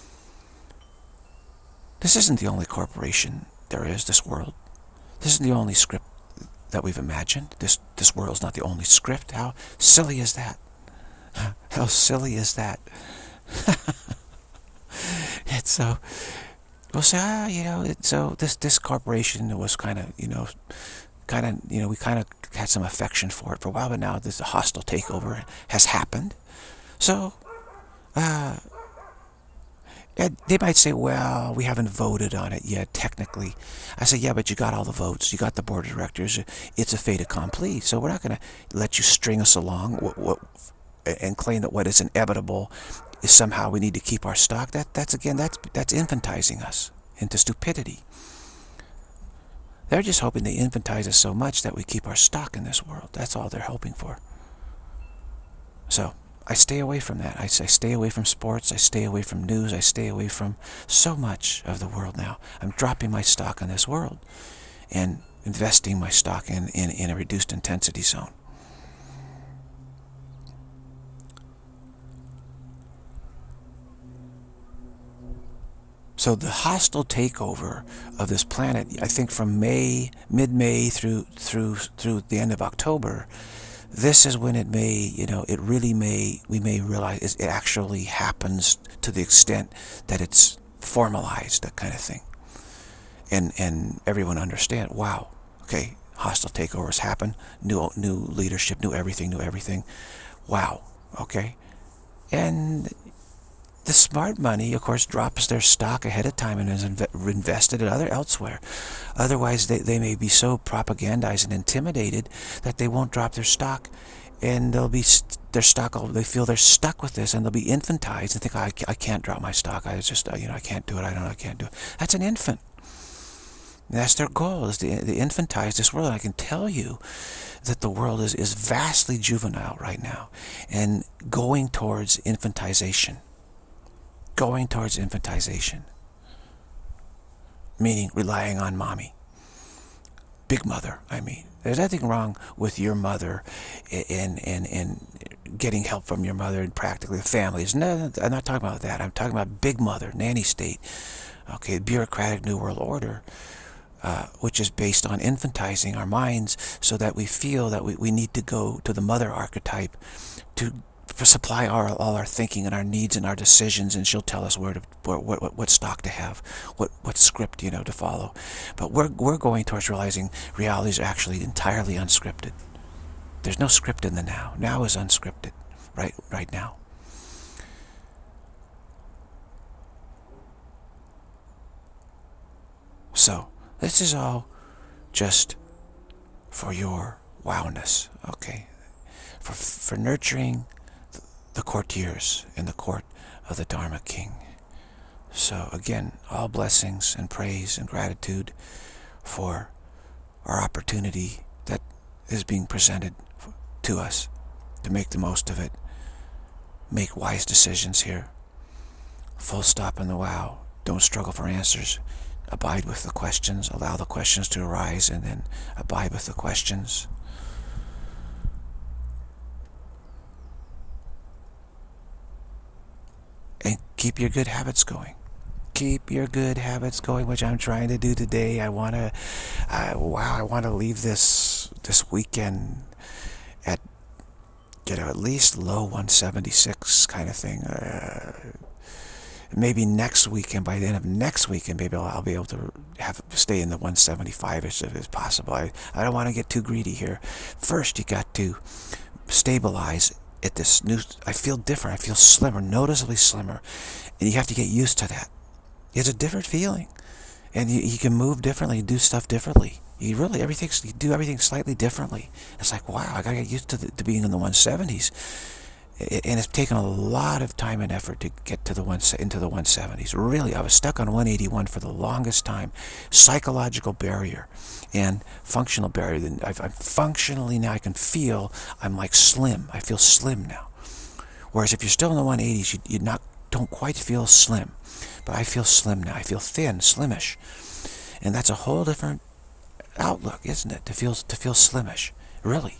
This isn't the only corporation there is, this world. This isn't the only script that we've imagined. This world's not the only script. How silly is that? How silly is that? It's so... We'll say, you know, so this corporation was kind of, we kind of had some affection for it for a while, but now this hostile takeover has happened. So, they might say, well, we haven't voted on it yet, technically. I say, yeah, but you got all the votes. You got the board of directors. It's a fait accompli. So we're not going to let you string us along and claim that what is inevitable is somehow we need to keep our stock. That's infantizing us into stupidity. They're just hoping they infantize us so much that we keep our stock in this world. That's all they're hoping for. So I stay away from that. I stay away from sports. I stay away from news. I stay away from so much of the world now. I'm dropping my stock in this world and investing my stock in a reduced intensity zone. So the hostile takeover of this planet, I think from mid-May through the end of October, this is when it may, we may realize it actually happens to the extent that it's formalized, that kind of thing. And everyone understand, wow, okay, hostile takeovers happen, new leadership, new everything. Wow, okay. And the smart money, of course, drops their stock ahead of time and is invested elsewhere. Otherwise, they may be so propagandized and intimidated that they won't drop their stock, and they'll be they feel they're stuck with this, and they'll be infantized and think, I can't drop my stock. I just, I can't do it. I can't do it. That's an infant. And that's their goal, is to infantize this world. And I can tell you that the world is vastly juvenile right now and going towards infantization. Going towards infantization, meaning relying on mommy, big mother. I mean, there's nothing wrong with your mother and getting help from your mother and practically the families. No, I'm not talking about that. I'm talking about big mother, nanny state. Okay, bureaucratic new world order, which is based on infantizing our minds so that we feel that we need to go to the mother archetype to supply all our thinking and our needs and our decisions, and she'll tell us what stock to have, what script to follow. But we're going towards realizing reality is actually entirely unscripted. There's no script in the now. Now is unscripted, right now. So this is all just for your wowness, okay? For nurturing the courtiers in the court of the Dharma King. So again, all blessings and praise and gratitude for our opportunity that is being presented to us to make the most of it, make wise decisions here. Full stop in the wow. Don't struggle for answers. abide with the questions, allow the questions to arise, and then abide with the questions. And keep your good habits going. Keep your good habits going, which I'm trying to do today. I want to leave this weekend at, at least low 176 kind of thing. Maybe next weekend, by the end of next weekend, maybe I'll be able to stay in the 175-ish if it's possible. I don't want to get too greedy here. First, you got to stabilize at this new. I feel different. I feel slimmer, noticeably slimmer, and you have to get used to that. It's a different feeling, and you can move differently, do stuff differently. You do everything slightly differently. It's like, wow, I gotta get used to being in the 170s. And it's taken a lot of time and effort to get to into the 170s. Really, I was stuck on 181 for the longest time. Psychological barrier and functional barrier. I'm functionally now, I can feel I'm like slim. I feel slim now. Whereas if you're still in the 180s, you don't quite feel slim. But I feel slim now. I feel thin, slimish. And that's a whole different outlook, isn't it? To feel slimish. Really.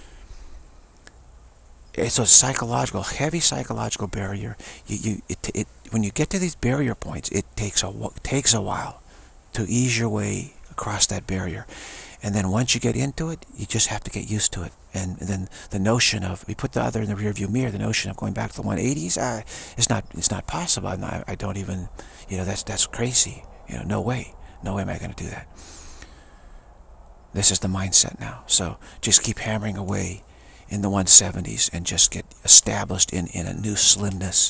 It's a heavy psychological barrier. When you get to these barrier points, it takes a while to ease your way across that barrier. And then once you get into it, you just have to get used to it. And then the notion of, we put the other in the rearview mirror, the notion of going back to the 180s, it's not possible. I don't even, that's crazy. No way am I going to do that. This is the mindset now. So just keep hammering away in the 170s and just get established in a new slimness,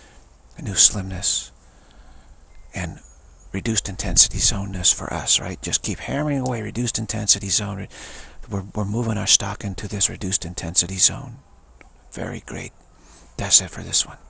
and reduced intensity zoneness for us, right? Just keep hammering away, reduced intensity zone. We're moving our stock into this reduced intensity zone. Very great. That's it for this one.